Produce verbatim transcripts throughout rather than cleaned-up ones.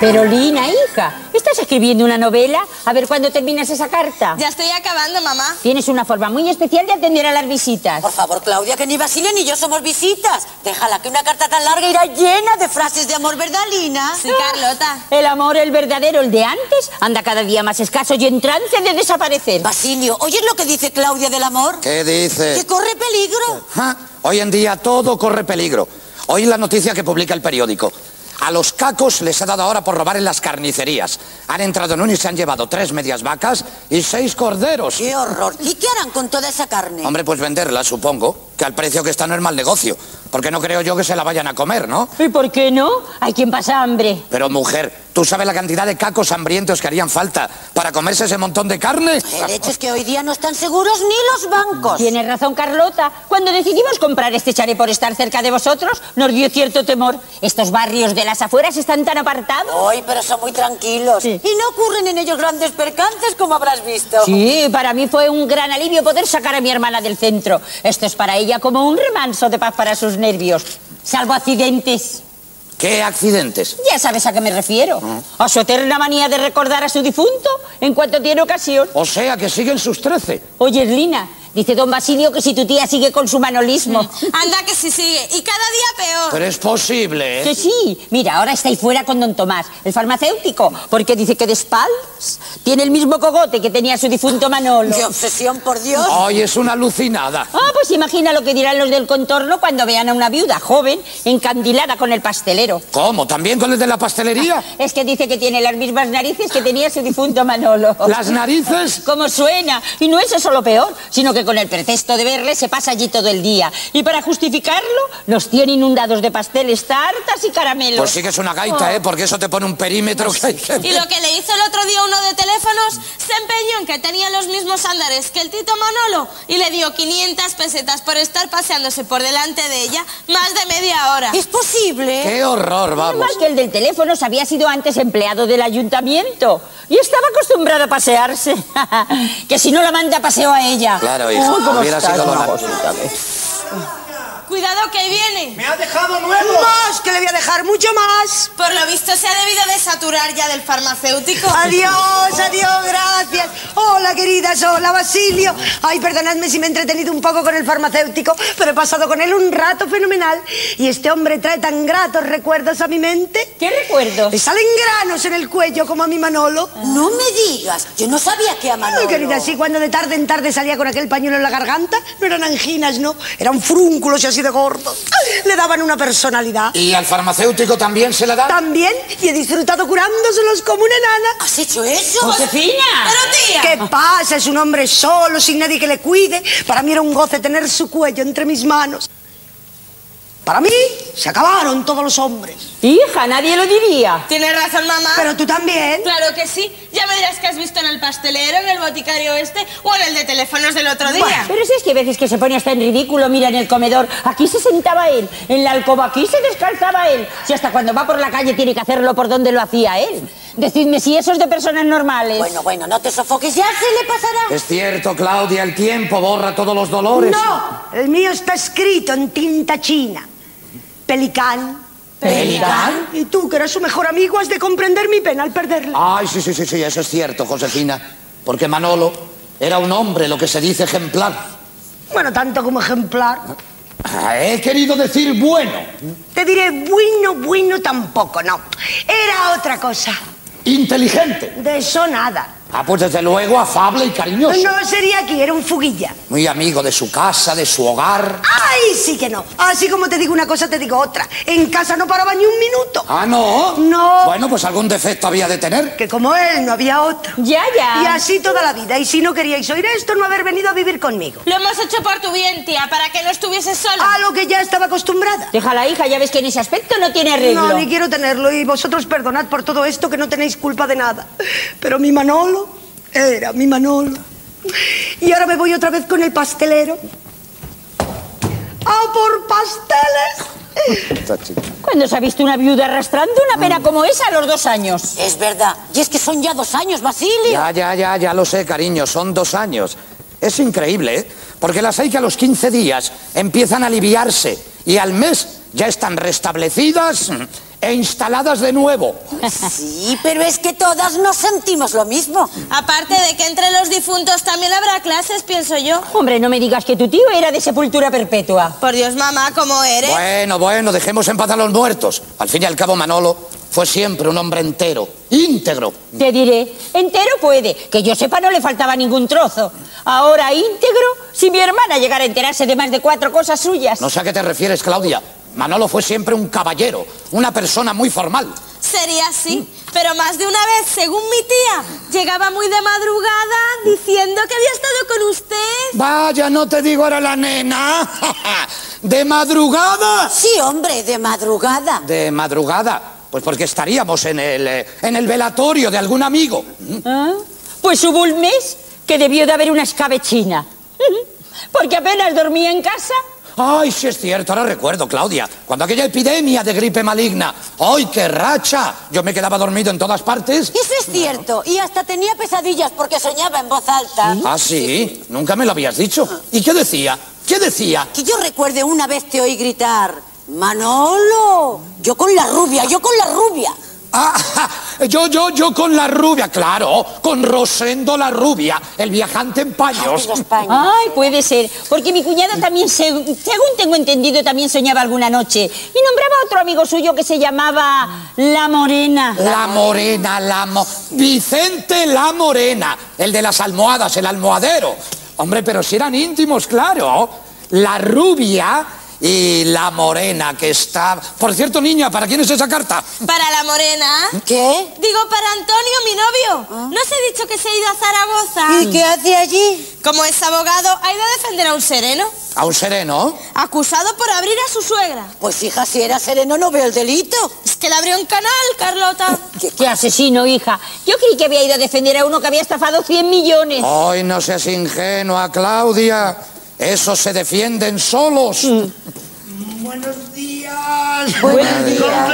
Pero Lina, hija, ¿estás escribiendo una novela? A ver, ¿cuándo terminas esa carta? Ya estoy acabando, mamá. Tienes una forma muy especial de atender a las visitas. Por favor, Claudia, que ni Basilio ni yo somos visitas. Déjala, que una carta tan larga irá llena de frases de amor, ¿verdad, Lina? Sí, Carlota. El amor, el verdadero, el de antes, anda cada día más escaso y en trance de desaparecer. Basilio, ¿oyes lo que dice Claudia del amor? ¿Qué dice? Que corre peligro. Ja, hoy en día todo corre peligro. Hoy la noticia que publica el periódico. A los cacos les ha dado ahora por robar en las carnicerías. Han entrado en uno y se han llevado tres medias vacas y seis corderos. ¡Qué horror! ¿Y qué harán con toda esa carne? Hombre, pues venderla, supongo. Que al precio que está no es mal negocio. Porque no creo yo que se la vayan a comer, ¿no? ¿Y por qué no? Hay quien pasa hambre. Pero, mujer, ¿tú sabes la cantidad de cacos hambrientos que harían falta para comerse ese montón de carne? El hecho es que hoy día no están seguros ni los bancos. Tienes razón, Carlota. Cuando decidimos comprar este chalet por estar cerca de vosotros, nos dio cierto temor. Estos barrios de las afueras están tan apartados. Ay, pero son muy tranquilos. Sí. Y no ocurren en ellos grandes percances, como habrás visto. Sí, para mí fue un gran alivio poder sacar a mi hermana del centro. Esto es para ella como un remanso de paz para sus nervios. Salvo accidentes. ¿Qué accidentes? Ya sabes a qué me refiero. A su eterna manía de recordar a su difunto en cuanto tiene ocasión. O sea, que siguen sus trece. Oye, Lina, dice don Basilio que si tu tía sigue con su manolismo. Anda que sí sigue. Y cada día peor. Pero es posible, ¿eh? Que sí. Mira, ahora está ahí fuera con don Tomás, el farmacéutico, porque dice que de espaldas tiene el mismo cogote que tenía su difunto Manolo. ¡Qué obsesión, por Dios! Ay, es una alucinada. Ah, pues imagina lo que dirán los del contorno cuando vean a una viuda joven encandilada con el pastelero. ¿Cómo? ¿También con el de la pastelería? Es que dice que tiene las mismas narices que tenía su difunto Manolo. ¿Las narices? ¿Cómo suena? Y no es eso lo peor, sino que con el pretexto de verle se pasa allí todo el día. Y para justificarlo, nos tiene inundados de pasteles, tartas y caramelos. Pues sí que es una gaita, ¿eh? Porque eso te pone un perímetro que hay que... Y lo que le hizo el otro día uno de teléfonos, se empeñó en que tenía los mismos andares que el Tito Manolo y le dio quinientas pesetas por estar paseándose por delante de ella más de media hora. ¿Es posible? ¡Qué horror, vamos! Igual que el del teléfono había sido antes empleado del ayuntamiento y estaba acostumbrado a pasearse. Que si no la manda paseo a ella. Claro, hija, ¿cómo hubiera estás, sido mamá? la... Cuidado que ahí viene. ¡Me ha dejado nuevo! Más, que le voy a dejar mucho más. Por lo visto se ha debido de saturar ya del farmacéutico. Adiós, adiós, gracias. Hola, queridas, hola, Basilio. Ay, perdonadme si me he entretenido un poco con el farmacéutico, pero he pasado con él un rato fenomenal. Y este hombre trae tan gratos recuerdos a mi mente. ¿Qué recuerdos? Le salen granos en el cuello como a mi Manolo. No me digas. Yo no sabía que a Manolo... Ay, querida, sí, cuando de tarde en tarde salía con aquel pañuelo en la garganta, no eran anginas, no, eran frúnculos y así de gordos. Le daban una personalidad. ¿Y al farmacéutico también se le da? También, y he disfrutado curándoselos como una enana. ¿Has hecho eso? ¡Josefina! Pero tía. ¿Qué pasa? Es un hombre solo, sin nadie que le cuide. Para mí era un goce tener su cuello entre mis manos. Para mí, se acabaron todos los hombres. Hija, nadie lo diría. Tienes razón, mamá. Pero tú también. Claro que sí. Ya me dirás que has visto en el pastelero, en el boticario este o en el de teléfonos del otro día. Bueno, pero si es que hay veces que se pone hasta en ridículo, mira en el comedor, aquí se sentaba él, en la alcoba aquí se descalzaba él. Si hasta cuando va por la calle tiene que hacerlo por donde lo hacía él. Decidme si eso es de personas normales. Bueno, bueno, no te sofoques, ya se le pasará. Es cierto, Claudia, el tiempo borra todos los dolores. No, el mío está escrito en tinta china. Pelicán. ¿Pelicán? Y tú, que eres su mejor amigo, has de comprender mi pena al perderla. Ay, sí, sí, sí, sí, eso es cierto, Josefina. Porque Manolo era un hombre, lo que se dice ejemplar. Bueno, tanto como ejemplar. Ah, he querido decir bueno. Te diré bueno, bueno tampoco, no. Era otra cosa. Inteligente. De eso nada. Ah, pues desde luego afable y cariñoso. No sería aquí, era un fuguilla. Muy amigo de su casa, de su hogar. ¡Ay, sí que no! Así como te digo una cosa, te digo otra. En casa no paraba ni un minuto. Ah, ¿no? No. Bueno, pues algún defecto había de tener. Que como él no había otro. Ya, ya. Y así toda la vida. Y si no queríais oír esto, no haber venido a vivir conmigo. Lo hemos hecho por tu bien, tía, para que no estuvieses sola. A lo que ya estaba acostumbrada. Déjala, hija, ya ves que en ese aspecto no tiene arreglo. No, ni quiero tenerlo. Y vosotros perdonad por todo esto, que no tenéis culpa de nada. Pero mi Manolo era mi Manolo. Y ahora me voy otra vez con el pastelero. ¡A por pasteles! ¿Cuándo se ha visto una viuda arrastrando una pena como esa a los dos años? Es verdad. Y es que son ya dos años, Basilio. Ya, ya, ya, ya lo sé, cariño, son dos años. Es increíble, ¿eh? Porque las hay que a los quince días empiezan a aliviarse y al mes ya están restablecidas, e instaladas de nuevo. Sí, pero es que todas nos sentimos lo mismo. Aparte de que entre los difuntos también habrá clases, pienso yo. Hombre, no me digas que tu tío era de sepultura perpetua. Por Dios, mamá, ¿cómo eres? Bueno, bueno, dejemos en paz a los muertos. Al fin y al cabo, Manolo fue siempre un hombre entero, íntegro. Te diré, entero puede, que yo sepa no le faltaba ningún trozo. Ahora íntegro, si mi hermana llegara a enterarse de más de cuatro cosas suyas. No sé a qué te refieres, Claudia. Manolo fue siempre un caballero, una persona muy formal. Sería así, pero más de una vez, según mi tía, llegaba muy de madrugada diciendo que había estado con usted. Vaya, no te digo ahora la nena. ¿De madrugada? Sí, hombre, de madrugada. De madrugada. Pues porque estaríamos en el, eh, en el velatorio de algún amigo. ¿Ah? Pues hubo un mes que debió de haber una escabechina. Porque apenas dormía en casa. Ay, sí es cierto, ahora recuerdo, Claudia, cuando aquella epidemia de gripe maligna. ¡Ay, qué racha! Yo me quedaba dormido en todas partes. Eso es cierto, y hasta tenía pesadillas porque soñaba en voz alta. ¿Ah, sí? Nunca me lo habías dicho. ¿Y qué decía? ¿Qué decía? Que yo recuerde una vez te oí gritar, Manolo, yo con la rubia, yo con la rubia. Ah, yo, yo, yo con la rubia, claro, con Rosendo la rubia, el viajante en paños. Ay, puede ser, porque mi cuñada también, según tengo entendido, también soñaba alguna noche. Y nombraba a otro amigo suyo que se llamaba La Morena. La Morena, la mo... Vicente La Morena, el de las almohadas, el almohadero. Hombre, pero si eran íntimos, claro. La rubia... Y la morena que está... Por cierto, niña, ¿para quién es esa carta? ¿Para la morena? ¿Qué? Digo, para Antonio, mi novio. ¿Ah? ¿No os he dicho que se ha ido a Zaragoza? ¿Y qué hace allí? Como es abogado, ha ido a defender a un sereno. ¿A un sereno? Acusado por abrir a su suegra. Pues hija, si era sereno no veo el delito. Es que le abrió un canal, Carlota. ¿Qué, qué asesino, hija? Yo creí que había ido a defender a uno que había estafado cien millones. Ay, no seas ingenua, Claudia. Esos se defienden solos. Mm. Buenos días. Buenos días. Con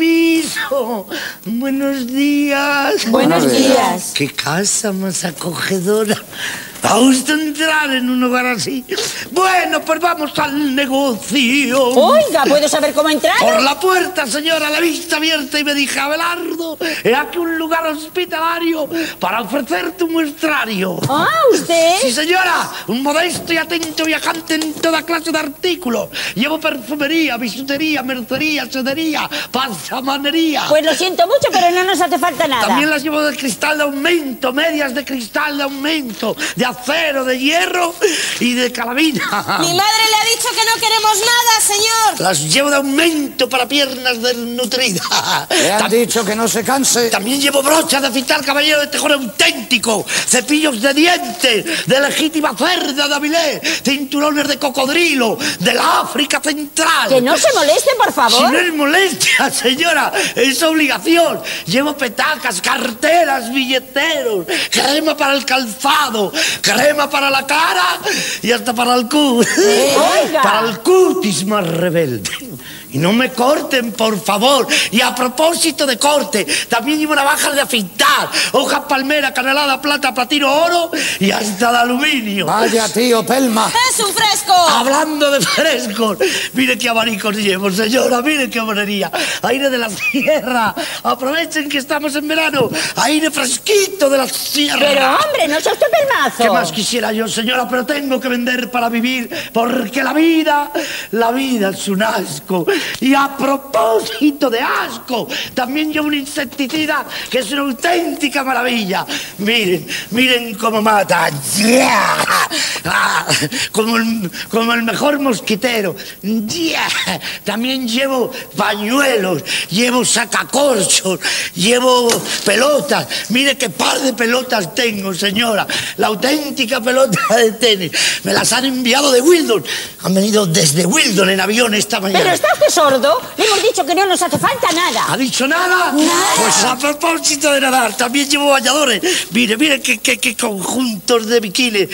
permiso. Buenos días. Buenos días. Qué casa más acogedora. ¿Va usted a entrar en un hogar así? Bueno, pues vamos al negocio. Oiga, ¿puedo saber cómo entrar? Por la puerta, señora, la vista abierta, y me dije, Abelardo, he aquí un lugar hospitalario para ofrecerte un muestrario. Ah, ¿usted? Sí, señora, un modesto y atento viajante en toda clase de artículos. Llevo perfumería, bisutería, mercería, sedería, pasamanería. Pues lo siento mucho, pero no nos hace falta nada. También las llevo de cristal de aumento, medias de cristal de aumento, de acero, de hierro y de carabina. Mi madre le ha dicho que no queremos nada, señor. Las llevo de aumento para piernas desnutridas. Le han Tam- dicho que no se canse. También llevo brochas de afeitar, caballero de tejón auténtico, cepillos de dientes, de legítima cerda de Avilés, cinturones de cocodrilo, de la África Central. Que no se moleste, por Si favor. no es molestia, señora, es obligación. Llevo petacas, carteras, billeteros, crema para el calzado, crema para la cara y hasta para el cutis. Oiga. Para el cutis más rebelde. Y no me corten, por favor. Y a propósito de corte, también llevo navajas de afeitar, hojas palmera, canelada, plata, platino, oro y hasta de aluminio. Vaya, tío Pelma. Es un fresco. Hablando de frescos, mire qué abanicos llevo, señora, mire qué monería. Aire de la sierra. Aprovechen que estamos en verano. Aire fresquito de la sierra. Pero, hombre, no seas usted pelmazo. ¿Qué más quisiera yo, señora? Pero tengo que vender para vivir, porque la vida, la vida es un asco. Y a propósito de asco, también llevo un insecticida que es una auténtica maravilla. Miren, miren cómo mata. ¡Yeah! Ah, como, el, como el mejor mosquitero. ¡Yeah! También llevo pañuelos, llevo sacacorchos, llevo pelotas. Mire qué par de pelotas tengo, señora. La auténtica pelota de tenis. Me las han enviado de Wildon. Han venido desde Wildon en avión esta mañana. Pero está usted sordo. Le hemos dicho que no nos hace falta nada. ¿Ha dicho nada? Nada. Pues a propósito de nadar, también llevo bañadores. Mire, mire qué, qué, qué conjuntos de bikini. Eh,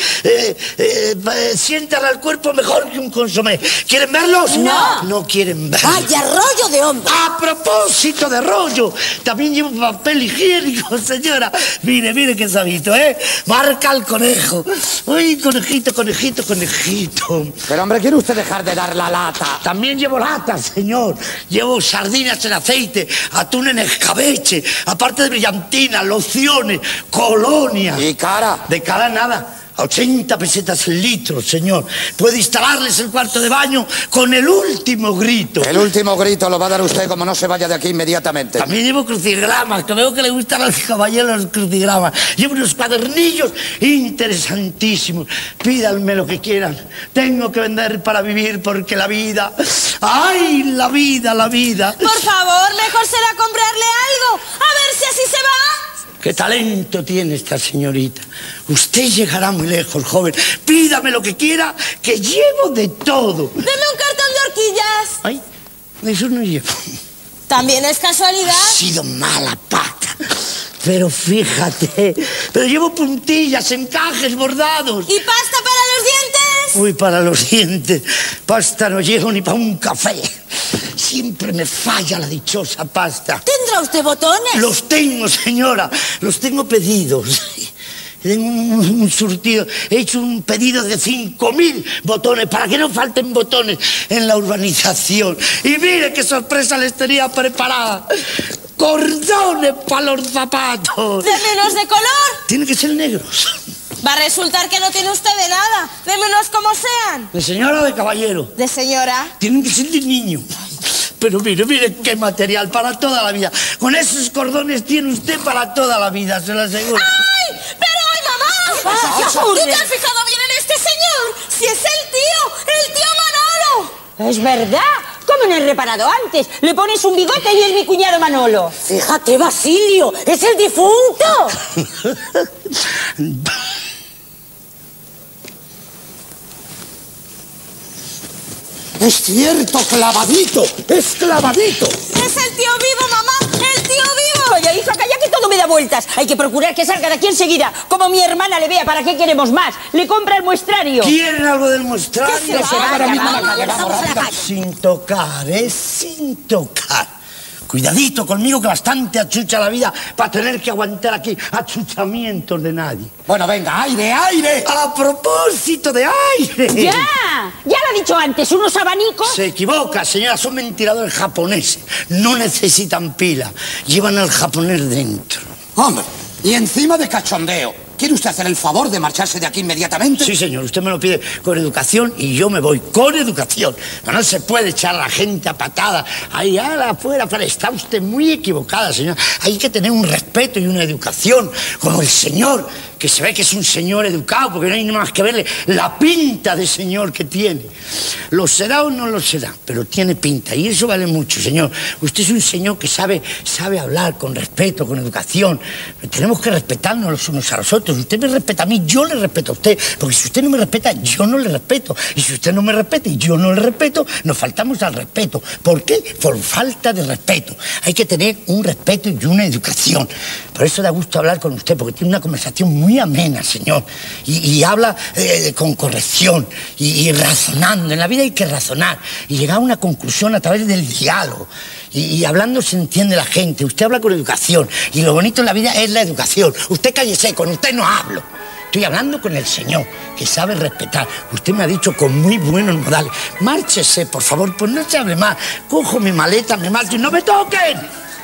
eh, eh, sientan al cuerpo mejor que un consomé. ¿Quieren verlos? No. No quieren verlos. ¡Vaya rollo de hombre! A propósito de rollo, también llevo papel higiénico, señora. Mire, mire qué sabito, ¿eh? Marca el conejo. Uy, conejito, conejito, conejito. Pero, hombre, ¿quiere usted dejar de dar la lata? También llevo latas, señor. Llevo sardinas en aceite, atún en escabeche, aparte de brillantina, lociones, colonia. ¿Y cara? De cara nada. A ochenta pesetas el litro, señor. Puede instalarles el cuarto de baño con el último grito. El último grito lo va a dar usted como no se vaya de aquí inmediatamente. También llevo crucigramas, que veo que le gustan a los caballeros los crucigramas. Llevo unos cuadernillos interesantísimos. Pídanme lo que quieran. Tengo que vender para vivir porque la vida... ¡Ay, la vida, la vida! Por favor, mejor será comprarle algo. A ver si así se va. ¡Qué talento tiene esta señorita! Usted llegará muy lejos, joven. Pídame lo que quiera, que llevo de todo. Deme un cartón de horquillas. Ay, eso no llevo. También es casualidad. Ha sido mala pata. Pero fíjate, pero llevo puntillas, encajes, bordados. ¿Y pasta para los dientes? Uy, para los dientes. Pasta no llevo ni para un café. Siempre me falla la dichosa pasta. ¿Tendrá usted botones? Los tengo, señora. Los tengo pedidos. Tengo un, un surtido. He hecho un pedido de cinco mil botones para que no falten botones en la urbanización. Y mire qué sorpresa les tenía preparada. Cordones para los zapatos. Deme unos de color. Tienen que ser negros. Va a resultar que no tiene usted de nada. Deme unos como sean. ¿De señora o de caballero? ¿De señora? Tienen que ser de niño. Pero mire, mire qué material para toda la vida. Con esos cordones tiene usted para toda la vida, se lo aseguro. ¡Ay! ¡Pero ay, mamá! ¿Tú te has fijado bien en este señor? ¡Si es el tío! ¡El tío Manolo! Es verdad. ¿Cómo no he reparado antes? Le pones un bigote y es mi cuñado Manolo. Fíjate, Basilio, es el difunto. Es cierto, clavadito, es clavadito. ¡Es el tío vivo, mamá! ¡El tío vivo! Oye, hija, calla que todo me da vueltas. Hay que procurar que salga de aquí enseguida. Como mi hermana le vea, ¿para qué queremos más? Le compra el muestrario. ¿Quieren algo del muestrario? Que se vaya, ahora mismo vamos, la calle, vamos a la calle. Sin tocar, es sin tocar. Cuidadito conmigo, que bastante achucha la vida para tener que aguantar aquí achuchamientos de nadie. Bueno, venga, aire, aire. A propósito de aire. ¡Ya! Ya lo he dicho antes, unos abanicos. Se equivoca, señora, son ventiladores japoneses. No necesitan pila, llevan al japonés dentro. Hombre, y encima de cachondeo. ¿Quiere usted hacer el favor de marcharse de aquí inmediatamente? Sí, señor, usted me lo pide con educación y yo me voy con educación. No, no se puede echar a la gente a patada. Ahí, ala, afuera, afuera. Está usted muy equivocada, señor. Hay que tener un respeto y una educación, como el señor, que se ve que es un señor educado, porque no hay nada más que verle la pinta de señor que tiene. Lo será o no lo será, pero tiene pinta, y eso vale mucho, señor. Usted es un señor que sabe, sabe hablar con respeto, con educación. Tenemos que respetarnos los unos a los otros. Usted me respeta a mí, yo le respeto a usted. Porque si usted no me respeta, yo no le respeto. Y si usted no me respeta y yo no le respeto, nos faltamos al respeto. ¿Por qué? Por falta de respeto. Hay que tener un respeto y una educación. Por eso da gusto hablar con usted, porque tiene una conversación muy amena, señor. Y, y habla eh, con corrección y, y razonando. En la vida hay que razonar y llegar a una conclusión a través del diálogo. Y, y hablando se entiende la gente. Usted habla con educación. Y lo bonito en la vida es la educación. Usted cállese, con usted no hablo. Estoy hablando con el señor, que sabe respetar. Usted me ha dicho con muy buenos modales. Márchese, por favor, pues no se hable más. Cojo mi maleta, me marcho y no me toquen.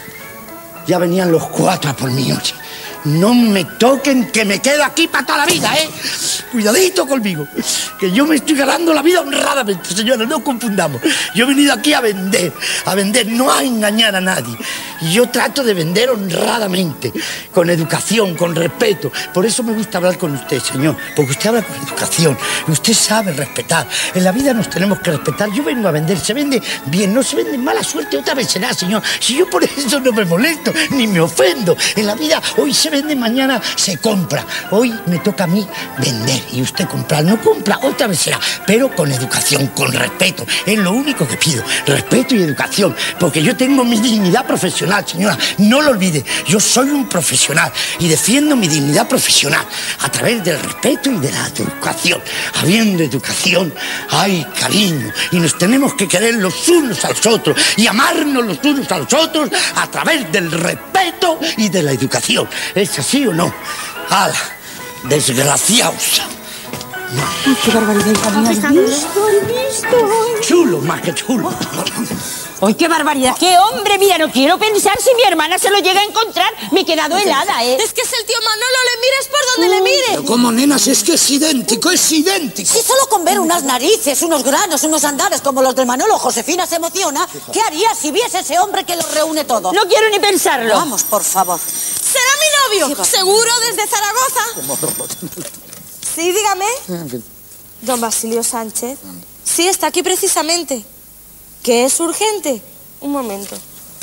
Ya venían los cuatro a por mí, oye. No me toquen, que me quedo aquí para toda la vida, ¿eh? Cuidadito conmigo, que yo me estoy ganando la vida honradamente, señora, no confundamos. Yo he venido aquí a vender, a vender, no a engañar a nadie. Y yo trato de vender honradamente, con educación, con respeto. Por eso me gusta hablar con usted, señor, porque usted habla con educación, y usted sabe respetar. En la vida nos tenemos que respetar. Yo vengo a vender, se vende bien, no se vende mala suerte, otra vez será, señor. Si yo por eso no me molesto, ni me ofendo. En la vida hoy se vende, mañana se compra. Hoy me toca a mí vender y usted comprar. No compra, otra vez será, pero con educación, con respeto. Es lo único que pido, respeto y educación, porque yo tengo mi dignidad profesional. profesional, señora. No lo olvide. Yo soy un profesional y defiendo mi dignidad profesional a través del respeto y de la educación. Habiendo educación, hay cariño. Y nos tenemos que querer los unos a los otros y amarnos los unos a los otros a través del respeto y de la educación. ¿Es así o no? ¡Hala! Desgraciados. Ay, qué barbaridad, hija mía. ¿Has visto? ¿Has visto? Chulo, más que chulo. ¡Ay, qué barbaridad! ¡Qué hombre! Mira, no quiero pensar si mi hermana se lo llega a encontrar. Me he quedado helada, ¿eh? Es que es el tío Manolo, le mires por donde le mire. Pero como, nenas, es que es idéntico, es idéntico. Si solo con ver unas narices, unos granos, unos andares como los del Manolo, Josefina se emociona, ¿qué haría si viese ese hombre que los reúne todo? No quiero ni pensarlo. Vamos, por favor. ¿Será mi novio? ¿Seguro desde Zaragoza? Sí, dígame. Don Basilio Sánchez. Sí, está aquí precisamente. ¿Que es urgente? Un momento.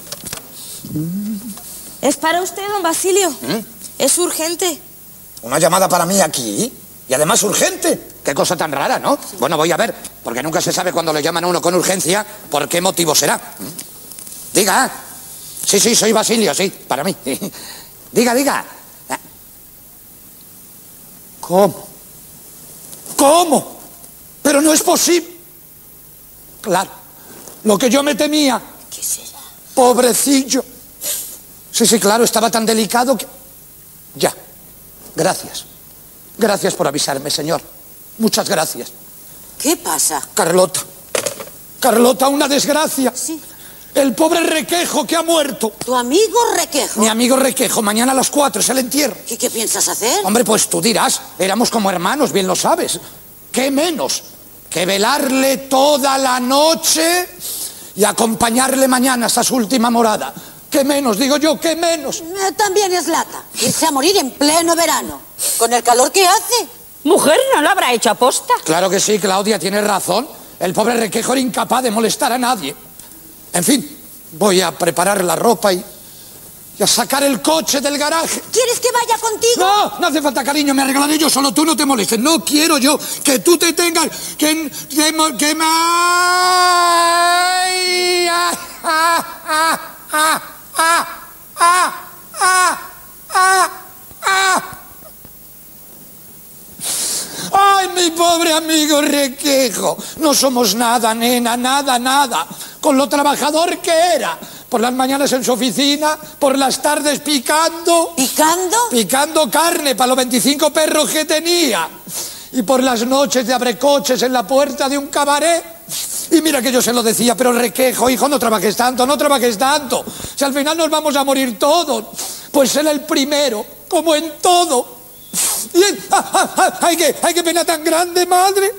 ¿Es para usted, don Basilio? ¿Eh? Es urgente. ¿Una llamada para mí aquí? Y además urgente. Qué cosa tan rara, ¿no? Bueno, voy a ver, porque nunca se sabe cuando le llaman a uno con urgencia por qué motivo será. Diga. Sí, sí, soy Basilio, sí, para mí. Diga, diga. ¿Cómo? ¿Cómo? Pero no es posible. Claro. Lo que yo me temía. ¿Qué será? Pobrecillo. Sí, sí, claro, estaba tan delicado que... Ya. Gracias. Gracias por avisarme, señor. Muchas gracias. ¿Qué pasa? Carlota. Carlota, una desgracia. Sí. El pobre Requejo que ha muerto. ¿Tu amigo Requejo? Mi amigo Requejo, mañana a las cuatro es el entierro. ¿Y qué piensas hacer? Hombre, pues tú dirás, éramos como hermanos, bien lo sabes. ¿Qué menos que velarle toda la noche y acompañarle mañana hasta su última morada? ¿Qué menos? Digo yo, ¿qué menos? Eh, también es lata. Irse a morir en pleno verano. Con el calor que hace. Mujer, ¿no lo habrá hecho aposta? Claro que sí, Claudia, tienes razón. El pobre Requejo era incapaz de molestar a nadie. En fin, voy a preparar la ropa y, y a sacar el coche del garaje. ¿Quieres que vaya contigo? No, no hace falta, cariño, me arreglaré yo solo, tú no te molestes. No quiero yo que tú te tengas que... que, que me... Ay, ah, ah, ah, ah, ah, ah, ah, ah, ah. ¡Ay, mi pobre amigo Requejo! No somos nada, nena, nada, nada. Con lo trabajador que era. Por las mañanas en su oficina, por las tardes picando... ¿Picando? Picando carne para los veinticinco perros que tenía. Y por las noches de abrecoches en la puerta de un cabaret. Y mira que yo se lo decía, pero Requejo, hijo, no trabajes tanto, no trabajes tanto. Si al final nos vamos a morir todos. Pues él el primero, como en todo. Y él, ah, ah, ah, ¡ay, qué, ay, qué pena tan grande, madre!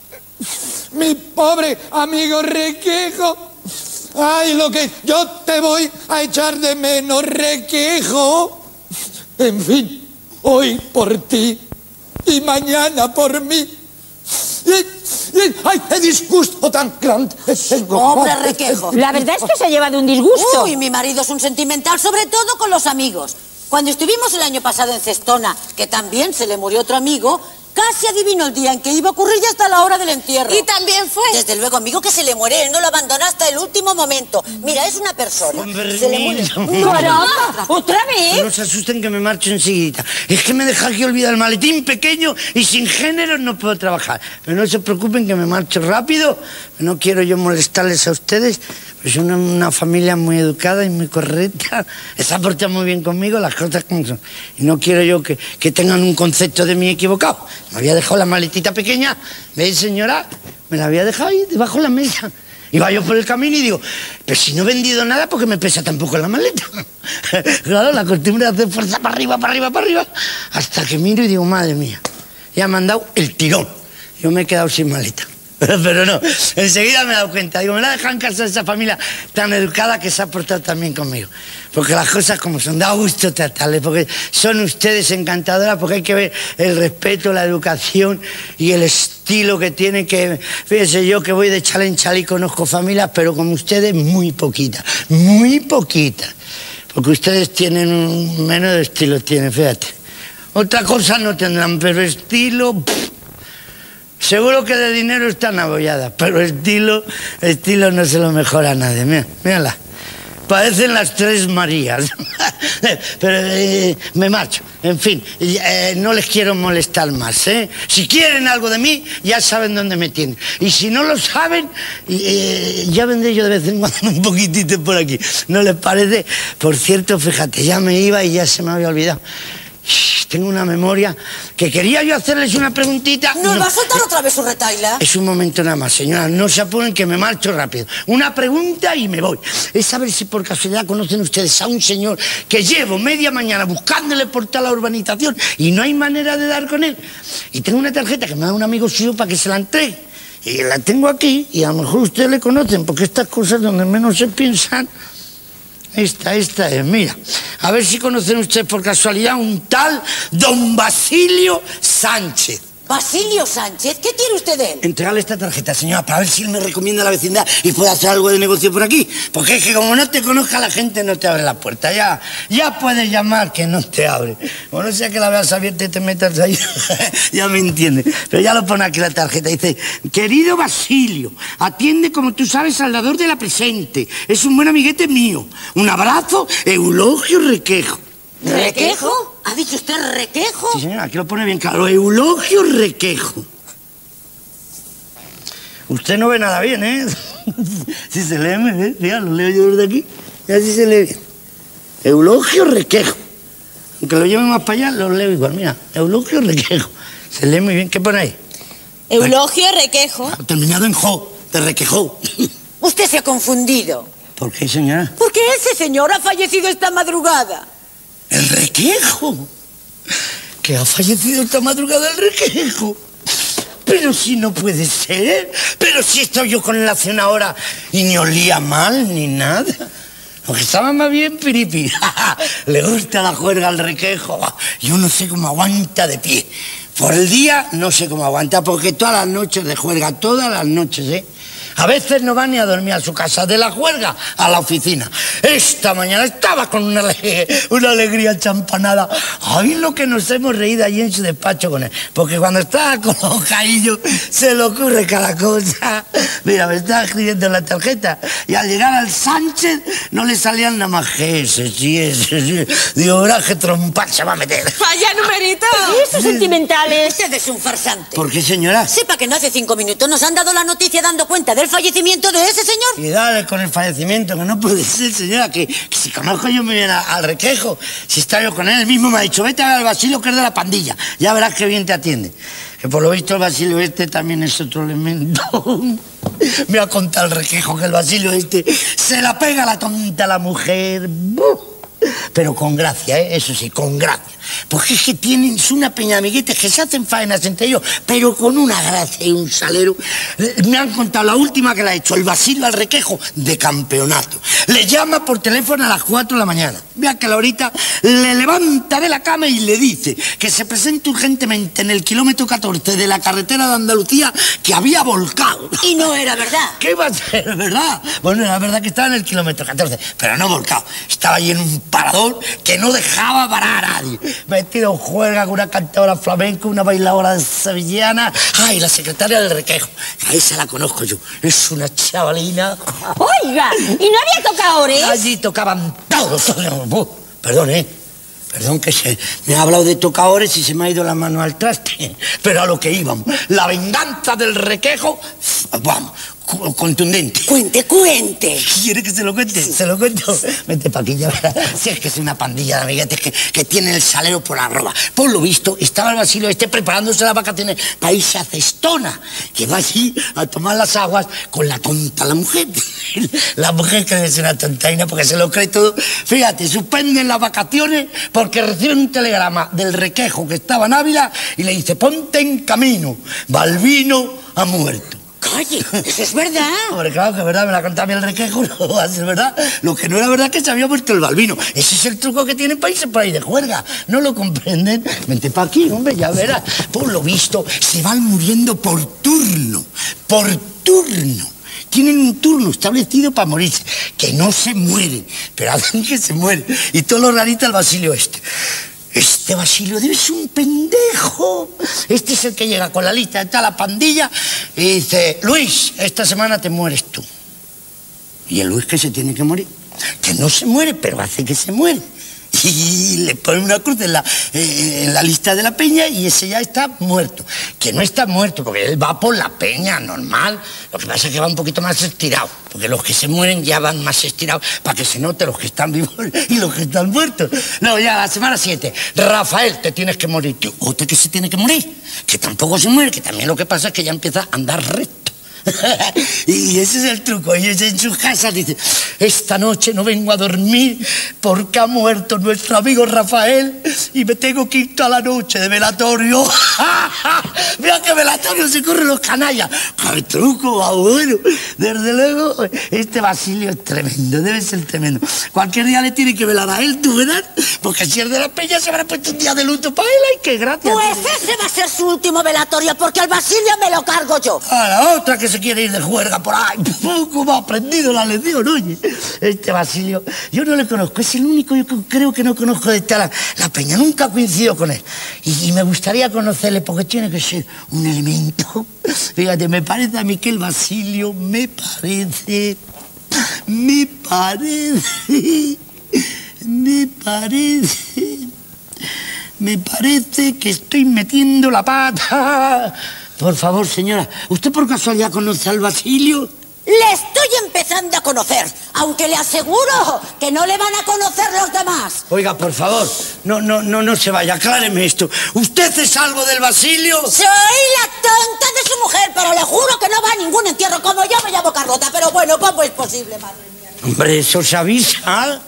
Mi pobre amigo Requejo. ¡Ay, lo que yo te voy a echar de menos, Requejo! En fin, hoy por ti y mañana por mí. Y, y, ¡ay, qué disgusto tan grande! Pobre Requejo. La verdad es que se ha llevado un disgusto. Uy, mi marido es un sentimental, sobre todo con los amigos. Cuando estuvimos el año pasado en Cestona, que también se le murió otro amigo, casi adivinó el día en que iba a ocurrir ya hasta la hora del entierro. Y también fue. Desde luego, amigo, que se le muere, él no lo abandona hasta el último momento. Mira, es una persona. Hombre, se le muere. ¡Caramba! ¿Otra vez? No se asusten que me marcho enseguida. Es que me deja aquí olvidar el maletín pequeño y sin género no puedo trabajar. Pero no se preocupen que me marcho rápido. No quiero yo molestarles a ustedes. Pues una, una familia muy educada y muy correcta. Se ha portado muy bien conmigo, las cosas como son. Y no quiero yo que, que tengan un concepto de mí equivocado. Me había dejado la maletita pequeña. ¿Veis, señora? Me la había dejado ahí debajo de la mesa. Iba yo por el camino y digo, pero si no he vendido nada, ¿por qué me pesa tampoco la maleta? Claro, la costumbre de hacer fuerza para arriba, para arriba, para arriba. Hasta que miro y digo, madre mía, ya me han dado el tirón. Yo me he quedado sin maleta. Pero no, enseguida me he dado cuenta. Digo, me la dejan en casa de esa familia tan educada que se ha portado también conmigo. Porque las cosas como son, da gusto tratarles, porque son ustedes encantadoras, porque hay que ver el respeto, la educación y el estilo que tienen que... Fíjense, yo que voy de chal en chal y conozco familias, pero como ustedes, muy poquitas, muy poquitas. Porque ustedes tienen un menos de estilo, tienen, fíjate. Otra cosa no tendrán, pero estilo... Pff, seguro que de dinero están abolladas, pero estilo, estilo no se lo mejora a nadie. Mira, mírala. parecen las tres Marías. Pero eh, me marcho. En fin, eh, no les quiero molestar más, ¿eh? Si quieren algo de mí, ya saben dónde me tienen. Y si no lo saben, eh, ya vendré yo de vez en cuando un poquitito por aquí. ¿No les parece? Por cierto, fíjate, ya me iba y ya se me había olvidado. Tengo una memoria que quería yo hacerles una preguntita. ¿Nos no. va a soltar otra vez su retaila? Es un momento nada más, señora. No se apuren que me marcho rápido. Una pregunta y me voy. Es saber si por casualidad conocen ustedes a un señor que llevo media mañana buscándole por toda la urbanización y no hay manera de dar con él. Y tengo una tarjeta que me da un amigo suyo para que se la entregue. Y la tengo aquí y a lo mejor ustedes le conocen porque estas cosas donde menos se piensan... Esta, esta es, mira. A ver si conocen ustedes por casualidad un tal don Basilio Sánchez. ¿Basilio Sánchez? ¿Qué tiene usted de él? Entregarle esta tarjeta, señora, para ver si él me recomienda la vecindad y puede hacer algo de negocio por aquí. Porque es que como no te conozca la gente no te abre la puerta. Ya, ya puedes llamar que no te abre. O no sea que la veas abierta y te metas ahí. Ya me entiende. Pero ya lo pone aquí la tarjeta. Dice, querido Basilio, atiende como tú sabes al dador de la presente. Es un buen amiguete mío. Un abrazo, Eulogio Requejo. ¿Requejo? ¿Ha dicho usted Requejo? Sí, señora, aquí lo pone bien claro. Eulogio Requejo. Usted no ve nada bien, ¿eh? Si se lee, me ve. Mira, lo leo yo desde aquí. Y así se lee bien. Eulogio Requejo. Aunque lo lleve más para allá, lo leo igual. Mira, Eulogio Requejo. Se lee muy bien. ¿Qué pone ahí? Eulogio Requejo. Terminado en jo, de Requejo. Usted se ha confundido. ¿Por qué, señora? Porque ese señor ha fallecido esta madrugada. ¿El Requejo? ¿Que ha fallecido esta madrugada el Requejo? Pero si no puede ser. Pero si estoy yo con él hace una hora y ni olía mal ni nada. Porque estaba más bien piripi. Le gusta la juerga al Requejo. Yo no sé cómo aguanta de pie. Por el día no sé cómo aguanta, porque todas las noches de juerga, todas las noches, ¿eh? A veces no va ni a dormir a su casa, de la juerga a la oficina. Esta mañana estaba con una, una alegría champanada. Ay, lo que nos hemos reído allí en su despacho con él. Porque cuando estaba con los caillos se le ocurre cada cosa. Mira, me estaba escribiendo en la tarjeta y al llegar al Sánchez no le salían nada más que ese, sí, ese, sí. Digo, verás qué trompa se va a meter. ¡Vaya numerito! ¿Y esos sentimentales? Usted es un farsante. ¿Por qué, señora? Sepa que no hace cinco minutos nos han dado la noticia dando cuenta del fallecimiento de ese señor. Y dale con el fallecimiento, que no puede ser, señora, que, que si conozco yo muy bien a, al Requejo, si está yo con él, él mismo me ha dicho, vete a ver al Basilio, que es de la pandilla, ya verás que bien te atiende. Que por lo visto el Basilio este también es otro elemento. Me ha contado el Requejo que el Basilio este se la pega a la tonta a la mujer. ¡Buf! Pero con gracia, ¿eh? Eso sí, con gracia. Porque es que tienen una peña de amiguetes que se hacen faenas entre ellos, pero con una gracia y un salero. Me han contado la última que le ha hecho el Basilio al Requejo de campeonato. Le llama por teléfono a las cuatro de la mañana. Vea que la horita le levanta de la cama y le dice que se presente urgentemente en el kilómetro catorce de la carretera de Andalucía, que había volcado. Y no era verdad. ¿Qué va a ser verdad? Bueno, era verdad que estaba en el kilómetro catorce, pero no volcado. Estaba allí en un parador que no dejaba parar a nadie. Metido en juerga con una cantadora flamenca, una bailadora de sevillana. Ay, la secretaria del Requejo. A esa la conozco yo. Es una chavalina. Oiga, ¿y no había tocadores? Allí tocaban todos. Uh, perdón, ¿eh? Perdón que se me ha hablado de tocadores y se me ha ido la mano al traste. Pero a lo que íbamos. La venganza del Requejo, vamos, contundente. Cuente, cuente. ¿Quiere que se lo cuente? Se lo cuento. Vete pa' aquí, ya verás. Si es que es una pandilla de amiguetes que, que tienen el salero por arroba. Por lo visto, estaba el Basilio este preparándose las vacaciones para irse a Cestona, que va allí a tomar las aguas con la tonta, la mujer. La mujer que debe ser una tontaina porque se lo cree todo. Fíjate, suspenden las vacaciones porque reciben un telegrama del Requejo que estaba en Ávila y le dice, ponte en camino, Balbino ha muerto. Calle, eso es verdad. Hombre, claro que es verdad, me la contaba el Requejo, no va a ser verdad. Lo que no era verdad es que se había muerto el Balbino. Ese es el truco que tienen países por ahí de juerga. ¿No lo comprenden? Vente para aquí, hombre, ya verás. Por lo visto, se van muriendo por turno. Por turno. Tienen un turno establecido para morirse. Que no se mueren, pero hacen que se mueren. Y todo lo rarita el Basilio este. Este Basilio debe ser un pendejo. Este es el que llega con la lista de toda la pandilla y dice, Luis, esta semana te mueres tú. Y el Luis que se tiene que morir. que no se muere, pero hace que se muere. Y le ponen una cruz en la, eh, en la lista de la peña y ese ya está muerto. Que no está muerto, porque él va por la peña, normal. Lo que pasa es que va un poquito más estirado, porque los que se mueren ya van más estirados para que se note los que están vivos y los que están muertos. No, ya, la semana siete. Rafael, te tienes que morir. Tío, otro que se tiene que morir, que tampoco se muere, que también lo que pasa es que ya empieza a andar recto. Y ese es el truco. Ellos en sus casas dicen: esta noche no vengo a dormir porque ha muerto nuestro amigo Rafael y me tengo que ir toda la noche de velatorio. Mira que velatorio se corren los canallas. ¡Qué truco, abuelo! Desde luego, este Basilio es tremendo, debe ser tremendo. Cualquier día le tiene que velar a él, tú verás, porque si es de la peña se habrá puesto un día de luto para él. ¡Ay, qué gracia! Pues ese va a ser su último velatorio, porque al Basilio me lo cargo yo. A la otra que se quiere ir de juerga por ahí. ¿Cómo ha aprendido la lección, oye? Este Basilio, yo no le conozco, es el único yo creo que no conozco de esta la, la peña, nunca coincido con él. Y, y me gustaría conocerle porque tiene que ser un elemento. Fíjate, me parece a mí que el Basilio me parece, me parece, me parece, me parece que estoy metiendo la pata. Por favor, señora, ¿usted por casualidad conoce al Basilio? Le estoy empezando a conocer, aunque le aseguro que no le van a conocer los demás. Oiga, por favor, no, no, no, no se vaya, acláreme esto. ¿Usted es algo del Basilio? Soy la tonta de su mujer, pero le juro que no va a ningún entierro, como yo me llamo Carlota. Pero bueno, ¿cómo es posible, madre mía? Hombre, eso se avisa.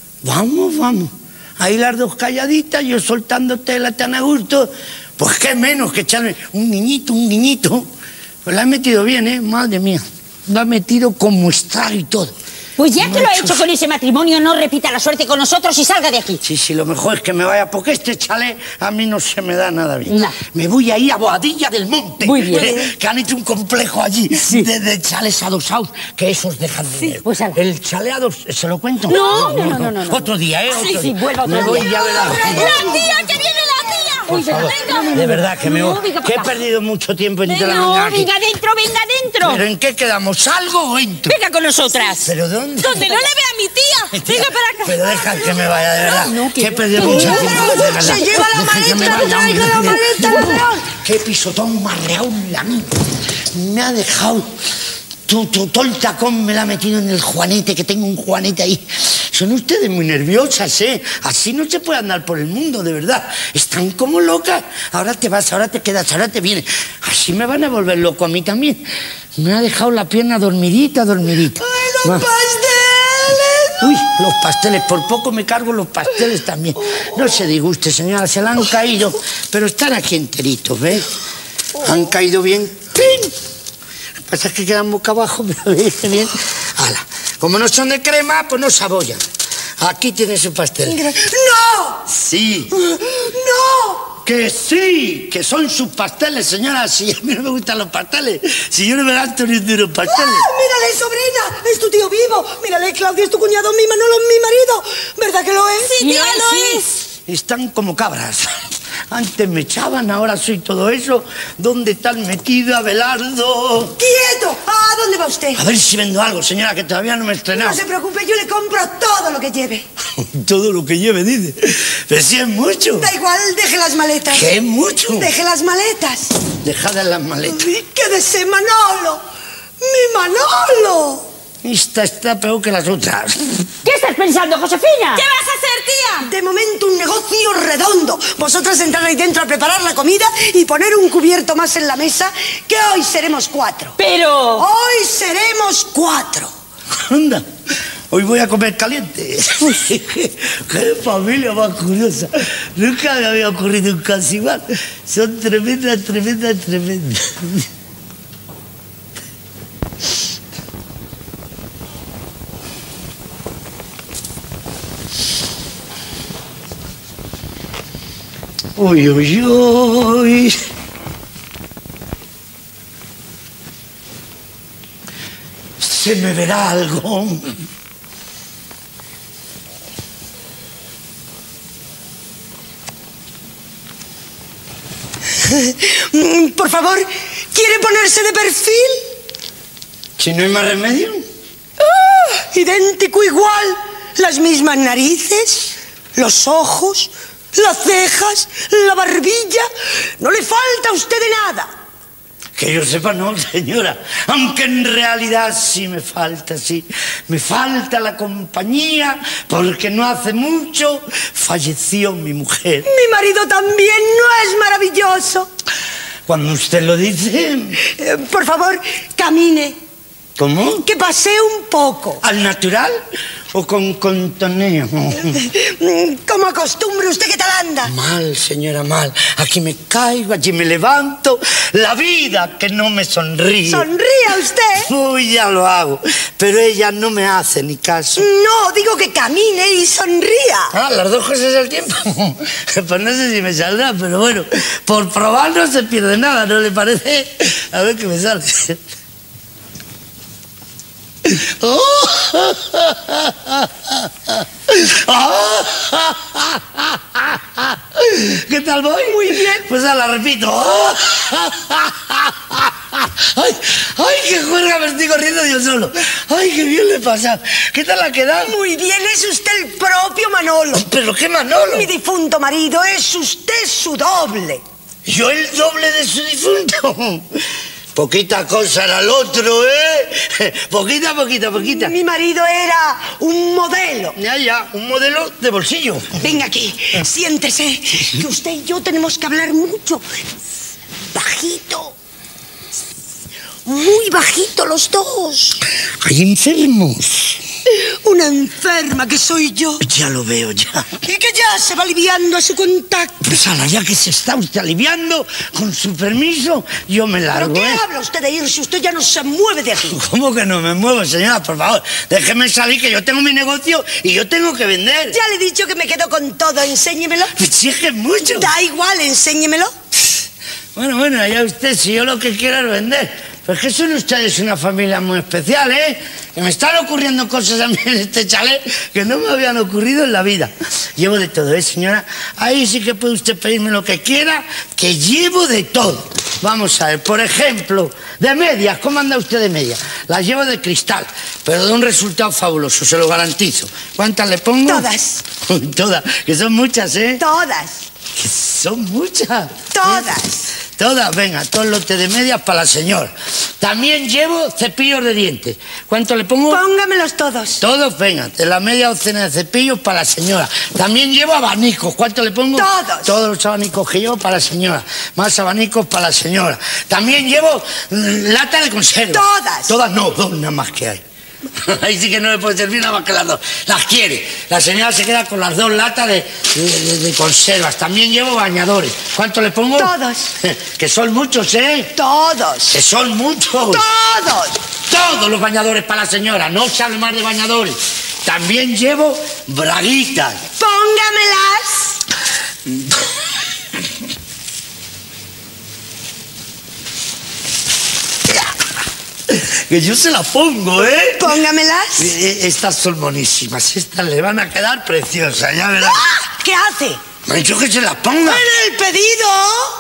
Vamos, vamos. Ahí las dos calladitas, yo soltando tela tan a gusto. Pues qué menos que echarme un niñito, un niñito. Pues la ha metido bien, ¿eh? Madre mía. Lo ha metido como estar y todo. Pues ya no que lo ha hecho... hecho con ese matrimonio, no repita la suerte con nosotros y salga de aquí. Sí, sí, lo mejor es que me vaya, porque este chalet a mí no se me da nada bien. No. Me voy a ir a Boadilla del Monte. Muy bien. ¿eh? Que han hecho un complejo allí, sí, de, de chalets adosados, que esos dejan de dinero. Pues ala. El chalet ados... ¿Se lo cuento? No, no, no, no, no, no. Otro día, ¿eh? Sí, otro sí, día. vuelva otro me día. voy ya a ver a... ¡La tía, que viene la tía! Por favor, de verdad que me No, voy. venga Que he para acá. perdido mucho tiempo entre la No, mañana aquí. venga adentro, venga adentro. ¿Pero en qué quedamos? ¿Salgo o entro? Venga con nosotras. ¿Pero dónde? Donde no le vea a mi tía. Tía, Venga para acá. Pero deja que me vaya, de verdad. No, que- que he perdido mucho tiempo. De verdad. Se lleva la Deja que me maleta, vaya, traiga hombre. la maleta, ladrón. Qué pisotón marreado la mía. Me ha dejado... Tu, tu, todo el tacón me la ha metido en el juanete, que tengo un juanete ahí. Son ustedes muy nerviosas, ¿eh? Así no se puede andar por el mundo, de verdad. Están como locas. Ahora te vas, ahora te quedas, ahora te vienes. Así me van a volver loco a mí también. Me ha dejado la pierna dormidita, dormidita. ¡Ay, los Va. pasteles! Uy, los pasteles, por poco me cargo los pasteles también. No se disguste, señora, se la han caído, pero están aquí enteritos, ¿ves? Han caído bien. ¡Pin! Lo que pasa es que quedan boca abajo, pero bien, bien. Ala. Como no son de crema, pues no se abollan. Aquí tiene su pastel. ¡No! Sí. ¡No! Que sí, que son sus pasteles, señora. Si a mí no me gustan los pasteles. Si yo no me gasto ni de los pasteles. ¡Ah, mírale, sobrina! Es tu tío vivo. Mírale, Claudia es tu cuñado, mi Manolo es mi marido. ¿Verdad que lo es? Sí, tía, lo es. Están como cabras. Antes me echaban, ahora soy todo eso. ¿Dónde están metidos, Abelardo? ¡Quieto! ¿A dónde va usted? A ver si vendo algo, señora, que todavía no me he estrenado. No se preocupe, yo le compro todo lo que lleve. Todo lo que lleve, dice. Pero si es mucho. Da igual, deje las maletas. ¿Qué es mucho? Deje las maletas. Dejad en las maletas. ¡Quédese, Manolo! ¡Mi Manolo! Esta está peor que las otras. ¿Qué estás pensando, Josefina? ¿Qué vas a hacer, tía? De momento un negocio redondo. Vosotras entrar ahí dentro a preparar la comida y poner un cubierto más en la mesa, que hoy seremos cuatro. Pero... Hoy seremos cuatro. Anda, hoy voy a comer caliente. Qué familia más curiosa. Nunca me había ocurrido un caso igual. Son tremendas, tremendas, tremendas. Uy, uy, uy. Se me verá algo. Por favor, ¿quiere ponerse de perfil? Si no hay más remedio. ¡Ah! idéntico, igual. Las mismas narices, los ojos, las cejas, la barbilla. No le falta a usted de nada. Que yo sepa, no, señora. Aunque en realidad sí me falta, sí. Me falta la compañía, porque no hace mucho falleció mi mujer. Mi marido también no es maravilloso. Cuando usted lo dice... Eh, por favor, camine. ¿Cómo? Que pasee un poco. ¿Al natural o con contoneo? Como acostumbre, ¿usted qué tal anda? Mal, señora, mal. Aquí me caigo, allí me levanto. La vida que no me sonríe. ¿Sonría usted? Uy, ya lo hago. Pero ella no me hace ni caso. No, digo que camine y sonría. Ah, las dos cosas al tiempo. Pues no sé si me saldrá, pero bueno, por probar no se pierde nada, ¿no le parece? A ver qué me sale. ¿Qué tal voy? Muy bien. Pues ahora la repito. ¡Ay, ay, qué juerga! Me estoy corriendo yo solo. ¡Ay, qué bien le pasa! ¿Qué tal la queda? Muy bien, es usted el propio Manolo. ¿Pero qué Manolo? Mi difunto marido, es usted su doble. ¿Yo el doble de su difunto? Poquita cosa era el otro, ¿eh? Poquita, poquita, poquita. Mi marido era un modelo. Ya, ya, un modelo de bolsillo. Venga aquí, siéntese, que usted y yo tenemos que hablar mucho. Bajito. Muy bajito los dos. Hay enfermos. Una enferma que soy yo. Ya lo veo, ya. Y que ya se va aliviando a su contacto. Pues ala, ya que se está usted aliviando, con su permiso, yo me largo, ¿Pero qué ¿eh? habla usted de irse? Usted ya no se mueve de aquí. ¿Cómo que no me muevo, señora? Por favor, déjeme salir, que yo tengo mi negocio y yo tengo que vender. Ya le he dicho que me quedo con todo, enséñemelo. Me exige mucho. Da igual, enséñemelo. Bueno, bueno, allá usted, si yo lo que quiero es vender. Pues que son ustedes una familia muy especial, ¿eh? Que me están ocurriendo cosas a mí en este chalet que no me habían ocurrido en la vida. Llevo de todo, ¿eh, señora? Ahí sí que puede usted pedirme lo que quiera, que llevo de todo. Vamos a ver, por ejemplo, de medias, ¿cómo anda usted de medias? Las llevo de cristal, pero de un resultado fabuloso, se lo garantizo. ¿Cuántas le pongo? Todas. Todas, que son muchas, ¿eh? Todas. Que son muchas. Todas. Todas, venga, todo el lote de medias para la señora. También llevo cepillos de dientes. ¿Cuánto le pongo? Póngamelos todos. Todos, venga, de la media docena de cepillos para la señora. También llevo abanicos. ¿Cuánto le pongo? Todos. Todos los abanicos que llevo para la señora. Más abanicos para la señora. También llevo mm, lata de conserva. Todas. Todas no, dos nada más que hay. Ahí sí que no me puede servir nada más que las dos. Las quiere. La señora se queda con las dos latas de, de, de, de conservas. También llevo bañadores. ¿Cuánto le pongo? Todos. Que son muchos, ¿eh? Todos. Que son muchos. Todos. Todos los bañadores para la señora. No se hable más de bañadores. También llevo braguitas. Póngamelas. Que yo se la pongo, ¿eh? Póngamelas. Eh, Estas son monísimas. Estas le van a quedar preciosas, ya verás. ¡Ah! ¿Qué hace? Me ha dicho que se las ponga. En el pedido.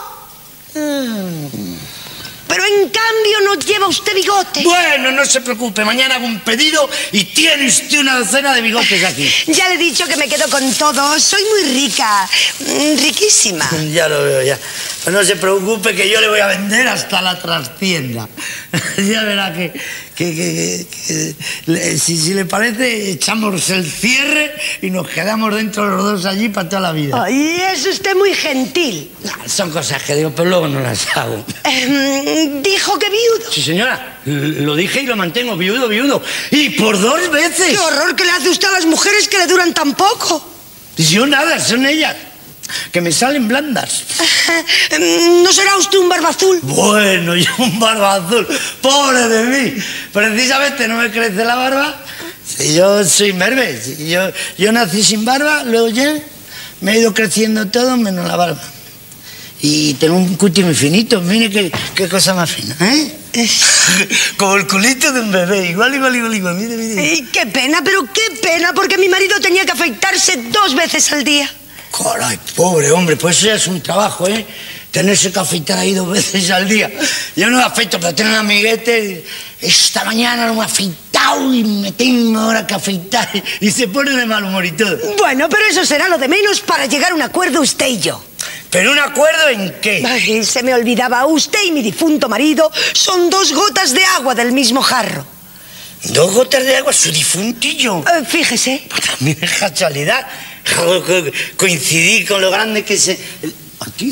Mm. Pero en cambio no lleva usted bigote. Bueno, no se preocupe. Mañana hago un pedido y tiene usted una docena de bigotes aquí. Ya le he dicho que me quedo con todo. Soy muy rica. Mm, riquísima. Ya lo veo, ya. Pero no se preocupe que yo le voy a vender hasta la trastienda. Ya verá que, que, que, que le, si, si le parece, echamos el cierre y nos quedamos dentro los dos allí para toda la vida. Ay, es usted muy gentil. No, son cosas que digo, pero luego no las hago. Eh, dijo que viudo. Sí, señora, lo dije y lo mantengo, viudo, viudo. Y por dos veces. Qué horror que le hace usted a las mujeres que le duran tan poco. Yo nada, son ellas. Que me salen blandas. ¿No será usted un barba azul? Bueno, yo un barba azul. Pobre de mí. Precisamente no me crece la barba. Si yo soy merve. Si yo, yo nací sin barba, luego ya me ha ido creciendo todo menos la barba. Y tengo un cutis muy finito. Mire qué, qué cosa más fina, ¿eh? Como el culito de un bebé. Igual, igual, igual, igual. Mire, mire. Ay, qué pena, pero qué pena, porque mi marido tenía que afeitarse dos veces al día. Caray, pobre hombre, pues eso ya es un trabajo, ¿eh? Tenerse que afeitar ahí dos veces al día. Yo no me afeito, pero tengo un amiguete. Esta mañana no me ha afeitado afeitado y me tengo ahora que afeitar y se pone de mal humor y todo. Bueno, pero eso será lo de menos para llegar a un acuerdo usted y yo. ¿Pero un acuerdo en qué? Ay, se me olvidaba, usted y mi difunto marido son dos gotas de agua del mismo jarro. ¿Dos gotas de agua? ¿Su difuntillo? Eh, fíjese. Pues también es casualidad. Co- co- Coincidí con lo grande que se... Aquí...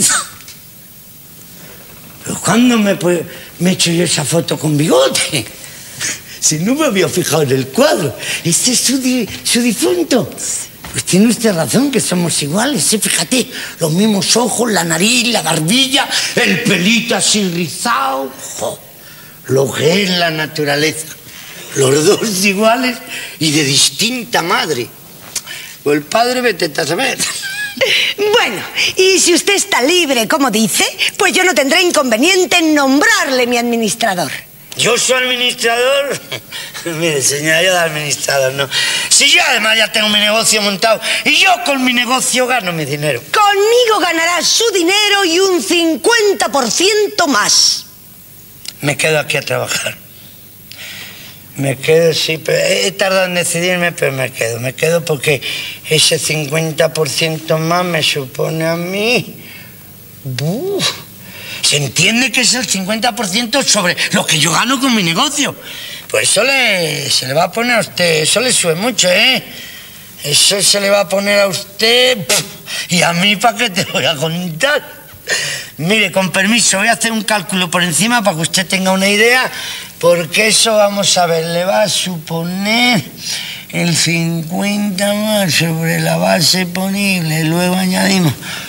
¿Pero cuándo me, pues, me he hecho yo esa foto con bigote? Si no me había fijado en el cuadro. Este es su, di- su difunto. Pues tiene usted razón que somos iguales, ¿sí? Fíjate, los mismos ojos, la nariz, la barbilla, el pelito así rizado. Jo, lo que es la naturaleza. Los dos iguales y de distinta madre. Pues el padre vete a saber. Bueno, y si usted está libre, como dice, pues yo no tendré inconveniente en nombrarle mi administrador. ¿Yo soy administrador? Mire, señora, yo de administrador no. Si yo además ya tengo mi negocio montado y yo con mi negocio gano mi dinero. Conmigo ganará su dinero y un cincuenta por ciento más. Me quedo aquí a trabajar. Me quedo, sí, pero he tardado en decidirme, pero me quedo. Me quedo porque ese cincuenta por ciento más me supone a mí... Uf. ¿Se entiende que es el cincuenta por ciento sobre lo que yo gano con mi negocio? Pues eso le, se le va a poner a usted, eso le sube mucho, ¿eh? Eso se le va a poner a usted... Pff, y a mí, ¿para qué te voy a contar? Mire, con permiso, voy a hacer un cálculo por encima para que usted tenga una idea, porque eso, vamos a ver, le va a suponer el cincuenta más sobre la base ponible, luego añadimos...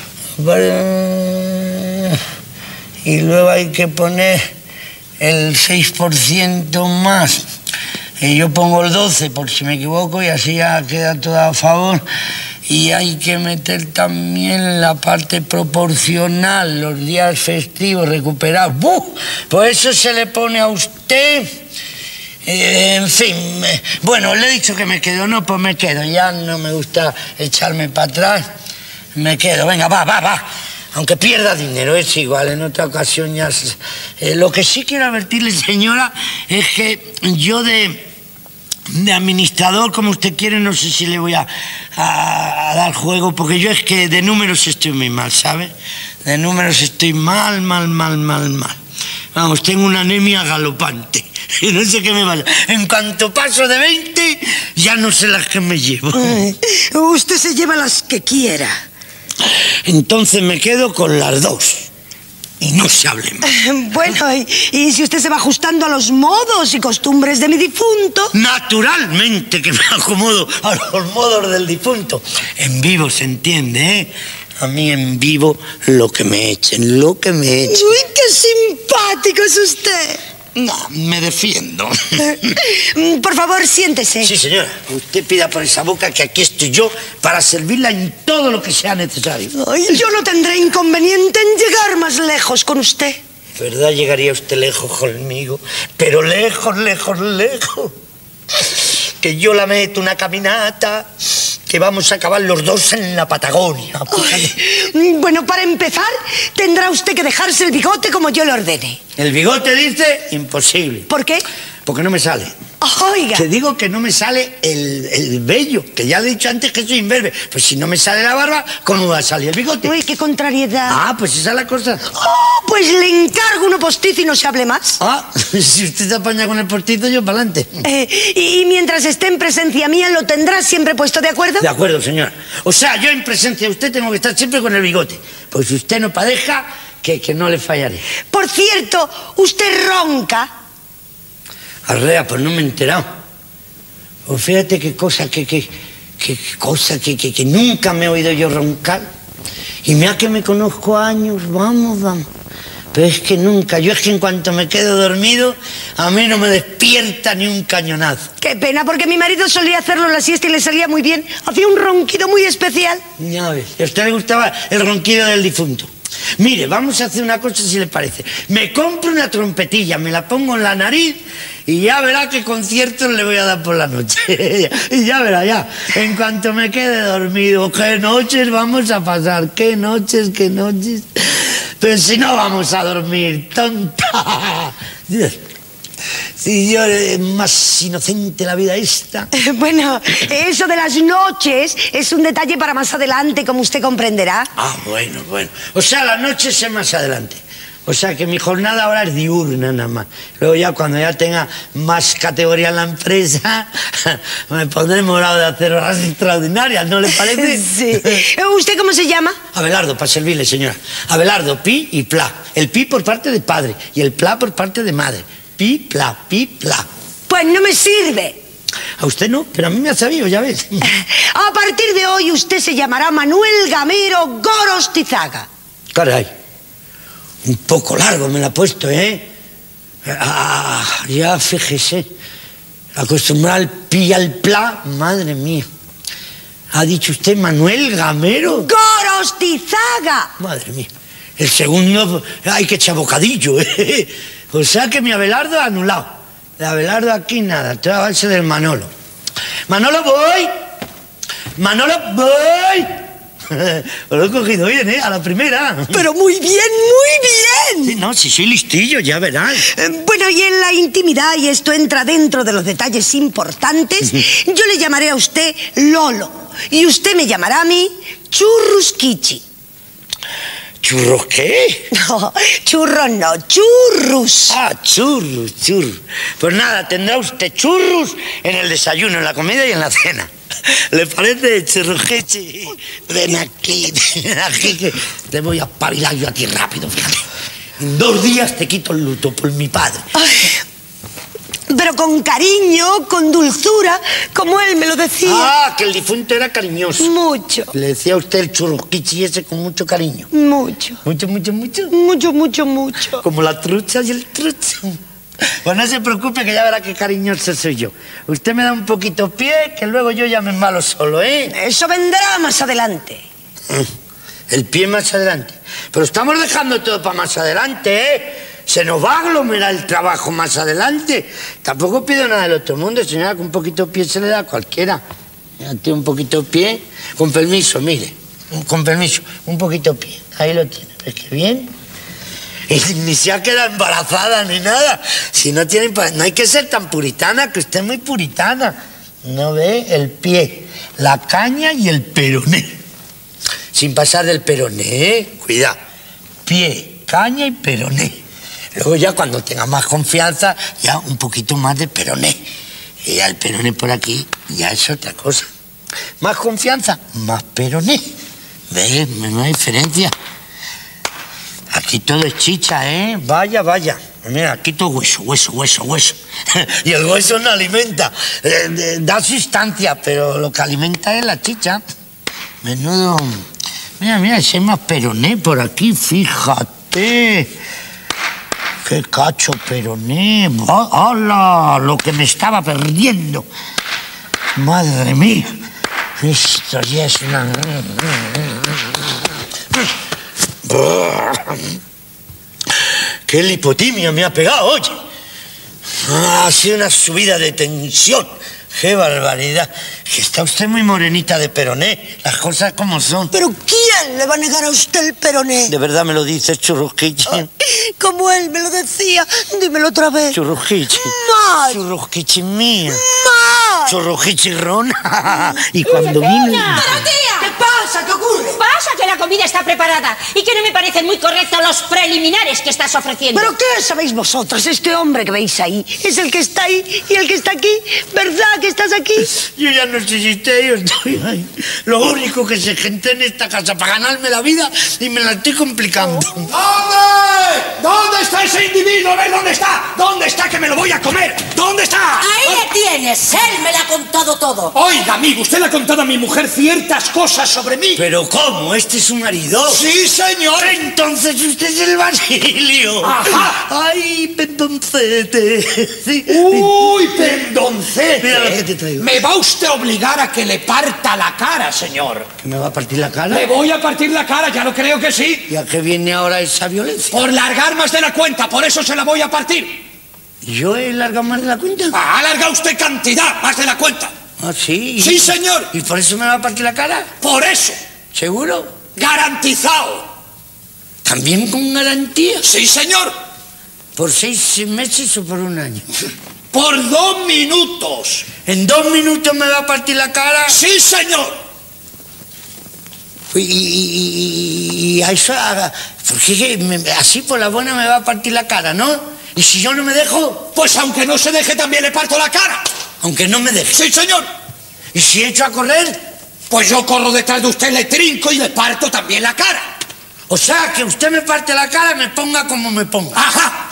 Y luego hay que poner el seis por ciento más. Y yo pongo el doce por si me equivoco y así ya queda todo a favor. Y hay que meter también la parte proporcional, los días festivos recuperados. ¡Buf! Pues eso se le pone a usted. Eh, en fin, eh, bueno, le he dicho que me quedo, no, pues me quedo. Ya no me gusta echarme para atrás. Me quedo, venga, va, va, va. Aunque pierda dinero, es igual, en otra ocasión ya... Eh, lo que sí quiero advertirle, señora, es que yo de, de administrador, como usted quiere, no sé si le voy a, a, a dar juego, porque yo es que de números estoy muy mal, ¿sabe? De números estoy mal, mal, mal, mal, mal. Vamos, tengo una anemia galopante. Y no sé qué me vaya. En cuanto paso de veinte, ya no sé las que me llevo. Eh, usted se lleva las que quiera. Entonces me quedo con las dos. Y no se hable más. Bueno, y, y si usted se va ajustando a los modos y costumbres de mi difunto... Naturalmente que me acomodo a los modos del difunto. En vivo se entiende, ¿eh? A mí en vivo lo que me echen, lo que me echen. ¡Uy, qué simpático es usted! No, me defiendo. Por favor, siéntese. Sí, señora. Usted pida por esa boca que aquí estoy yo para servirla en todo lo que sea necesario. Ay, yo no tendré inconveniente en llegar más lejos con usted. ¿Verdad? Llegaría usted lejos conmigo, pero lejos, lejos, lejos. Que yo la meto una caminata, que vamos a acabar los dos en la Patagonia. Ay, bueno, para empezar, tendrá usted que dejarse el bigote como yo le ordene. ¿El bigote dice? Imposible. ¿Por qué? Porque no me sale. Oiga. Te digo que no me sale el, el vello, que ya le he dicho antes que soy imberbe. Pues si no me sale la barba, ¿cómo va a salir el bigote? Uy, qué contrariedad. Ah, pues esa es la cosa. Oh, pues le encargo uno postizo y no se hable más. Ah, si usted se apaña con el postito, yo para adelante. Eh, y, y mientras esté en presencia mía, ¿lo tendrá siempre puesto de acuerdo? De acuerdo, señora. O sea, yo en presencia de usted tengo que estar siempre con el bigote. Pues si usted no padeja, que, que no le fallaré. Por cierto, usted ronca. Arrea, pues no me he enterado. Pues fíjate qué cosa, qué, qué, qué cosa, que, que, que nunca me he oído yo roncar. Y mira que me conozco años, vamos, vamos. Pero es que nunca, yo es que en cuanto me quedo dormido, a mí no me despierta ni un cañonazo. Qué pena, porque mi marido solía hacerlo en la siesta y le salía muy bien. Hacía un ronquido muy especial. Ya ves, a usted le gustaba el ronquido del difunto. Mire, vamos a hacer una cosa si le parece. Me compro una trompetilla, me la pongo en la nariz y ya verá qué conciertos le voy a dar por la noche. Y ya verá, ya. En cuanto me quede dormido, qué noches vamos a pasar, qué noches, qué noches. Pero si no vamos a dormir, tonta. Y yo, eh, más inocente la vida esta. Bueno, eso de las noches es un detalle para más adelante, como usted comprenderá. Ah, bueno, bueno. O sea, las noches es más adelante. O sea, que mi jornada ahora es diurna nada más. Luego ya cuando ya tenga más categoría en la empresa, me pondré morado de hacer horas extraordinarias, ¿no le parece? Sí. ¿Usted cómo se llama? Abelardo, para servirle, señora. Abelardo, pi y pla. El pi por parte de padre y el pla por parte de madre. Pi, pla, pi, pla. Pues no me sirve. A usted no, pero a mí me ha sabido, ya ves. A partir de hoy usted se llamará Manuel Gamero Gorostizaga. Caray. Un poco largo me la ha puesto, ¿eh? Ah, ya fíjese. Acostumbrar al pi y al pla, madre mía. ¿Ha dicho usted Manuel Gamero? ¡Gorostizaga! Madre mía. El segundo hay que echar bocadillo, ¿eh? O sea que mi Abelardo ha anulado. De Abelardo aquí nada, te va a darse del Manolo. Manolo, voy. Manolo, voy. Lo he cogido bien, ¿eh? A la primera. Pero muy bien, muy bien. Sí, no, si soy listillo, ya verás. Eh, bueno, y en la intimidad, y esto entra dentro de los detalles importantes, yo le llamaré a usted Lolo. Y usted me llamará a mí Churrusquichi. ¿Churros qué? No, churros no, churrus. Ah, churros, churros. Pues nada, tendrá usted churros en el desayuno, en la comida y en la cena. ¿Le parece, Churrujechi? Ven aquí, ven aquí, que te voy a parilar yo a ti rápido, fíjate. En dos días te quito el luto por mi padre. Ay, pero con cariño, con dulzura, como él me lo decía. Ah, que el difunto era cariñoso. Mucho. Le decía a usted el churrusquichi ese con mucho cariño. Mucho. Mucho, mucho, mucho. Mucho, mucho, mucho. Como la trucha y el trucho. Pues no se preocupe, que ya verá qué cariñoso soy yo. Usted me da un poquito pie, que luego yo ya me embalo solo, ¿eh? Eso vendrá más adelante. El pie más adelante. Pero estamos dejando todo para más adelante, ¿eh? Se nos va a aglomerar el trabajo más adelante. Tampoco pido nada del otro mundo, señora, que un poquito de pie se le da a cualquiera. Tiene un poquito de pie. Con permiso, mire. Con permiso, un poquito de pie. Ahí lo tiene. ¿Ves qué bien? Y ni se ha quedado embarazada ni nada. Si no tiene, no hay que ser tan puritana, que usted es muy puritana. No ve el pie, la caña y el peroné. Sin pasar del peroné, ¿eh? Cuidado. Pie, caña y peroné. Luego ya cuando tenga más confianza, ya un poquito más de peroné. Y ya el peroné por aquí, ya es otra cosa. Más confianza, más peroné. ¿Ves? Menuda diferencia. Aquí todo es chicha, ¿eh? Vaya, vaya. Mira, aquí todo hueso, hueso, hueso, hueso. Y el hueso no alimenta. Eh, da sustancia, pero lo que alimenta es la chicha. Menudo... Mira, mira, si hay más peroné por aquí, fíjate. ¡Qué cacho peroné! ¡Hala! Lo que me estaba perdiendo. Madre mía. Esto ya es una... ¡Qué lipotimia me ha pegado, oye! Ha sido una subida de tensión. ¡Qué barbaridad! Que está usted muy morenita de peroné. Las cosas como son. ¿Pero quién le va a negar a usted el peroné? ¿De verdad me lo dice, Churrusquichi? Como él me lo decía. Dímelo otra vez. Churrusquichi. ¡Más! Churrusquichi mía. ¡Más! Churrusquichi ron. Y cuando vino... ¡Pero tía! ¿Qué pasa? ¿Qué ocurre? Pasa que la comida está preparada y que no me parecen muy correctos los preliminares que estás ofreciendo. ¿Pero qué sabéis vosotros? Este hombre que veis ahí es el que está ahí y el que está aquí. ¿Verdad que estás aquí? Yo ya no sé si estoy, yo estoy ahí. Lo único que se gente en esta casa para ganarme la vida y me la estoy complicando. ¿Dónde? ¿Dónde está ese individuo? ¿Ves dónde está? ¿Dónde está que me lo voy a comer? ¿Dónde está? Ahí le tienes, él me lo ha contado todo. Oiga, amigo, usted le ha contado a mi mujer ciertas cosas sobre mí. ¿Pero cómo? ¿Este es su marido? Sí, señor. Entonces usted es el Basilio. Ajá. Ay, pendoncete. Sí. Uy, pendoncete. Mira lo que te traigo. Me va usted a obligar a que le parta la cara, señor. ¿Que me va a partir la cara? Le voy a partir la cara, ya lo creo que sí. ¿Y a qué viene ahora esa violencia? Por largar más de la cuenta, por eso se la voy a partir. ¿Yo he largado más de la cuenta? Ha alargado usted cantidad, más de la cuenta. ¿Ah, sí? Sí, señor. ¿Y por eso me va a partir la cara? Por eso. ¿Seguro? Garantizado. ¿También con garantía? Sí, señor. ¿Por seis meses o por un año? Por dos minutos. ¿En dos minutos me va a partir la cara? Sí, señor. Y, y, y a eso, a, porque me, así por la buena me va a partir la cara, ¿no? ¿Y si yo no me dejo? Pues aunque no se deje, también le parto la cara. Aunque no me deje. Sí, señor. ¿Y si echo a correr? Pues yo corro detrás de usted, le trinco y le parto también la cara. O sea, que usted me parte la cara, me ponga como me ponga. Ajá.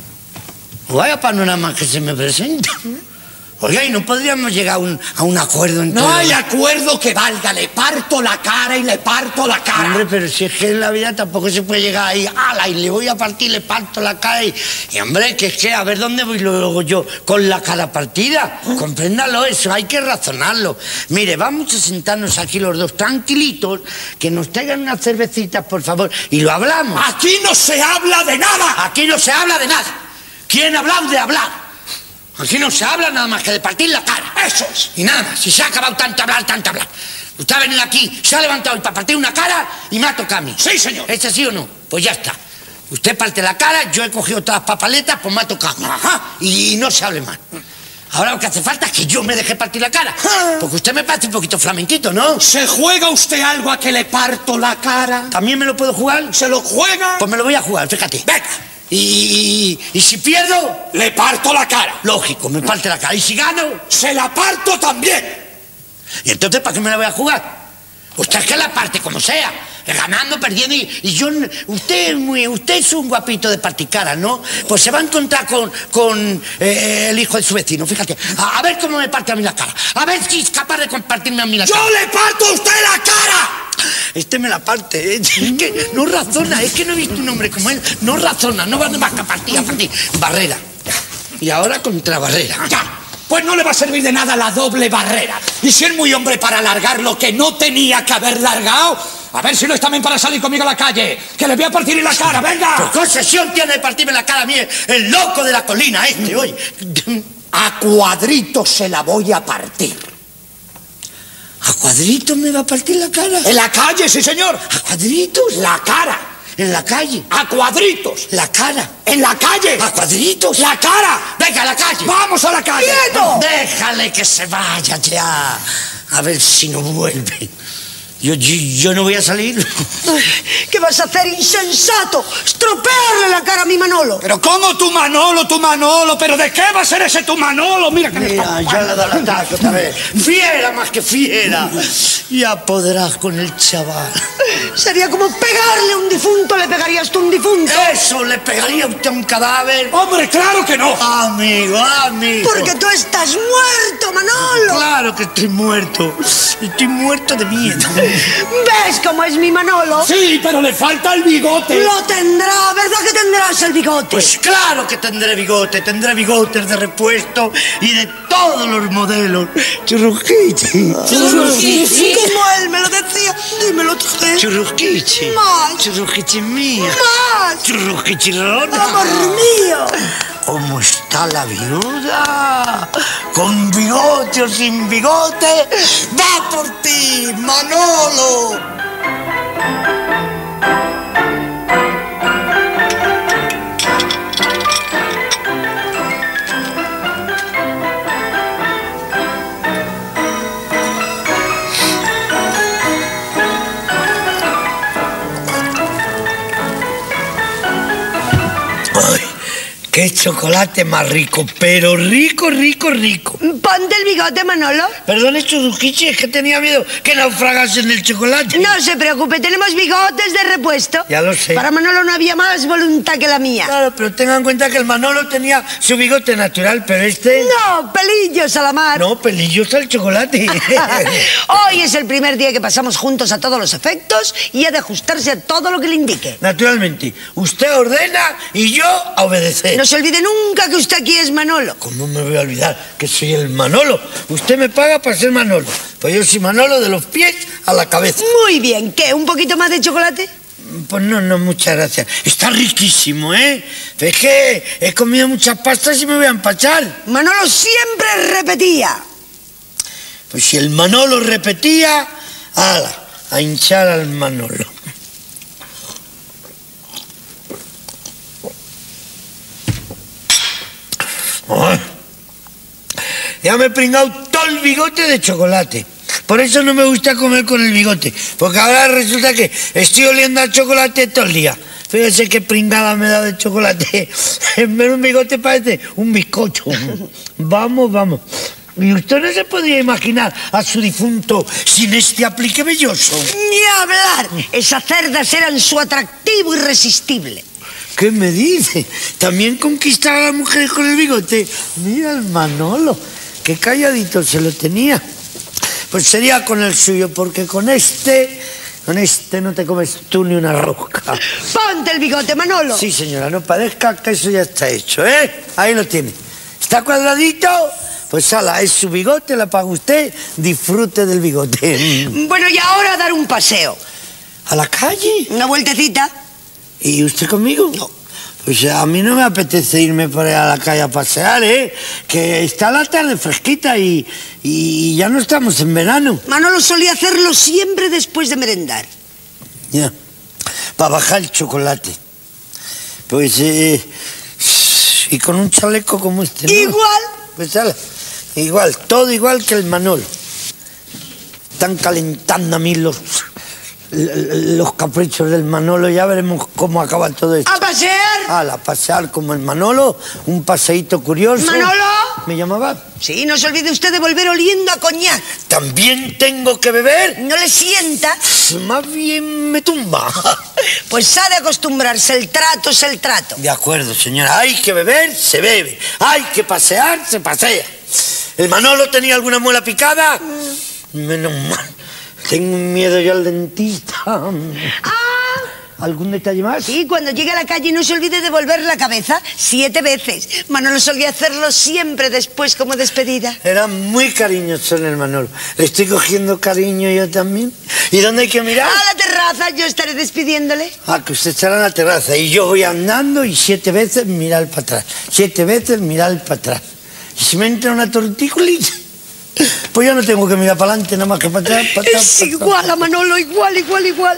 Vaya panorama que se me presenta. Oiga, ¿y no podríamos llegar a un, a un acuerdo entre... No hay acuerdo que valga, le parto la cara y le parto la cara. Hombre, pero si es que en la vida tampoco se puede llegar ahí, ala, y le voy a partir, le parto la cara y... Y hombre, que es que a ver dónde voy luego yo con la cara partida. Compréndalo, eso hay que razonarlo. Mire, vamos a sentarnos aquí los dos tranquilitos, que nos traigan unas cervecitas, por favor, y lo hablamos. Aquí no se habla de nada. Aquí no se habla de nada. ¿Quién ha hablado de hablar? Aquí no se habla nada más que de partir la cara. Eso es. Y nada más, si se ha acabado tanto hablar, tanto hablar. Usted ha venido aquí, se ha levantado y para partir una cara y me ha tocado a mí. Sí, señor. ¿Es así o no? Pues ya está. Usted parte la cara, yo he cogido todas las papaletas, pues me ha tocado a mí. Ajá. Y no se hable más. Ahora lo que hace falta es que yo me deje partir la cara. Porque usted me parece un poquito flamenquito, ¿no? ¿Se juega usted algo a que le parto la cara? ¿También me lo puedo jugar? ¿Se lo juega? Pues me lo voy a jugar, fíjate. Venga. Y, y, y si pierdo, le parto la cara. Lógico, me parte la cara. Y si gano, se la parto también. ¿Y entonces para qué me la voy a jugar? Usted es que la parte como sea, ganando, perdiendo, y, y yo, usted es muy, usted es un guapito de particara, ¿no? Pues se va a encontrar con, con eh, el hijo de su vecino, fíjate, a, a ver cómo me parte a mí la cara, a ver si es capaz de compartirme a mí la ¡Yo cara. ¡Yo le parto a usted la cara! Este me la parte, ¿eh? Es que no razona, es que no he visto un hombre como él, no razona, no va más que a partir, a partir, Barrera. Y ahora contra Barrera. Ya. Pues no le va a servir de nada la doble barrera. Y si es muy hombre para largar lo que no tenía que haber largado, a ver si no es también para salir conmigo a la calle, que le voy a partir en la cara, venga. ¿Qué concesión tiene de partirme la cara a mí, el loco de la colina este, hoy? A cuadritos se la voy a partir. ¿A cuadritos me va a partir la cara? En la calle, sí, señor. ¿A cuadritos? La cara. En la calle. A cuadritos. La cara. En la calle. A cuadritos. La cara. Venga, a la calle. Vamos a la calle. ¡Quieto! Déjale que se vaya ya. A ver si no vuelve. Yo, yo, yo no voy a salir. ¿Qué vas a hacer, insensato? Estropearle la cara a mi Manolo. Pero ¿cómo tu Manolo, tu Manolo? ¿Pero de qué va a ser ese tu Manolo? Mira que Mira, me ya le da el ataque otra vez. Fiera más que fiera. Ya podrás con el chaval. Sería como pegarle a un difunto, le pegarías tú a un difunto. Eso, le pegaría usted a un cadáver. Hombre, claro que no. Amigo, amigo. Porque tú estás muerto, Manolo. Claro que estoy muerto. Estoy muerto de miedo. ¿Ves cómo es mi Manolo? Sí, pero le falta el bigote. Lo tendrá, ¿verdad que tendrás el bigote? Pues claro que tendré bigote, tendré bigotes de repuesto y de todos los modelos. Churrusquichi. Churrusquichi. Como él me lo decía, dímelo otra vez. Churrusquichi. Más. Churrusquichi mía. Más. Churrusquichirona. Amor mío. ¿Cómo está la viuda? ¿Con bigote o sin bigote? ¡Va por ti, Manolo! ¡Qué chocolate más rico! Pero rico, rico, rico. Ponte el bigote, Manolo. Perdone, Churrusquichi, es que tenía miedo que naufragase en el chocolate. No se preocupe, tenemos bigotes de repuesto. Ya lo sé. Para Manolo no había más voluntad que la mía. Claro, pero tengan en cuenta que el Manolo tenía su bigote natural, pero este... No, pelillos a la mar. No, pelillos al chocolate. Hoy es el primer día que pasamos juntos a todos los efectos y ha de ajustarse a todo lo que le indique. Naturalmente, usted ordena y yo a obedecer. No se olvide nunca que usted aquí es Manolo. ¿Cómo me voy a olvidar que soy el Manolo? Usted me paga para ser Manolo. Pues yo soy Manolo de los pies a la cabeza. Muy bien. ¿Qué? ¿Un poquito más de chocolate? Pues no, no, muchas gracias. Está riquísimo, ¿eh? Es que he comido muchas pastas y me voy a empachar. Manolo siempre repetía. Pues si el Manolo repetía, ala, a hinchar al Manolo. Ay, Ya me he pringado todo el bigote de chocolate. Por eso no me gusta comer con el bigote, porque ahora resulta que estoy oliendo a chocolate todo el día. Fíjese qué pringada me da de chocolate. En vez de un bigote parece un bizcocho. Vamos, vamos. Y usted no se podría imaginar a su difunto sin este aplique velloso. Ni hablar. Esas cerdas eran su atractivo irresistible. ¿Qué me dice? ¿También conquistar a las mujeres con el bigote? Mira el Manolo, qué calladito se lo tenía. Pues sería con el suyo, porque con este, con este no te comes tú ni una rosca. Ponte el bigote, Manolo. Sí, señora, no parezca que eso ya está hecho, ¿eh? Ahí lo tiene. ¿Está cuadradito? Pues ala, es su bigote, la paga usted, disfrute del bigote. Bueno, y ahora a dar un paseo. ¿A la calle? Una vueltecita. ¿Y usted conmigo? No. Pues a mí no me apetece irme por ahí a la calle a pasear, ¿eh? Que está la tarde fresquita y, y ya no estamos en verano. Manolo solía hacerlo siempre después de merendar. Ya, para bajar el chocolate. Pues, eh, y con un chaleco como este, ¿no? Igual. Pues ala, igual, todo igual que el Manolo. Están calentando a mí los... los caprichos del Manolo, ya veremos cómo acaba todo esto. ¡A pasear! Ala, pasear como el Manolo, un paseíto curioso. ¡Manolo! ¿Me llamaba? Sí, no se olvide usted de volver oliendo a coñac. ¿También tengo que beber? ¿No le sienta? Más bien me tumba. Pues ha de acostumbrarse, el trato es el trato. De acuerdo, señora, hay que beber, se bebe. Hay que pasear, se pasea. ¿El Manolo tenía alguna muela picada? Mm. Menos mal. Tengo un miedo yo al dentista. Ah. ¿Algún detalle más? Sí, cuando llegue a la calle no se olvide de volver la cabeza siete veces. Manolo solía hacerlo siempre después como despedida. Era muy cariñoso el Manolo. Le estoy cogiendo cariño yo también. ¿Y dónde hay que mirar? A la terraza, yo estaré despidiéndole. Ah, que usted estará en la terraza y yo voy andando y siete veces mirar para atrás. Siete veces mirar para atrás. Y si me entra una tortícolis... pues yo no tengo que mirar para adelante, nada más que para atrás, para atrás. Es para igual atrás. a Manolo, igual, igual, igual.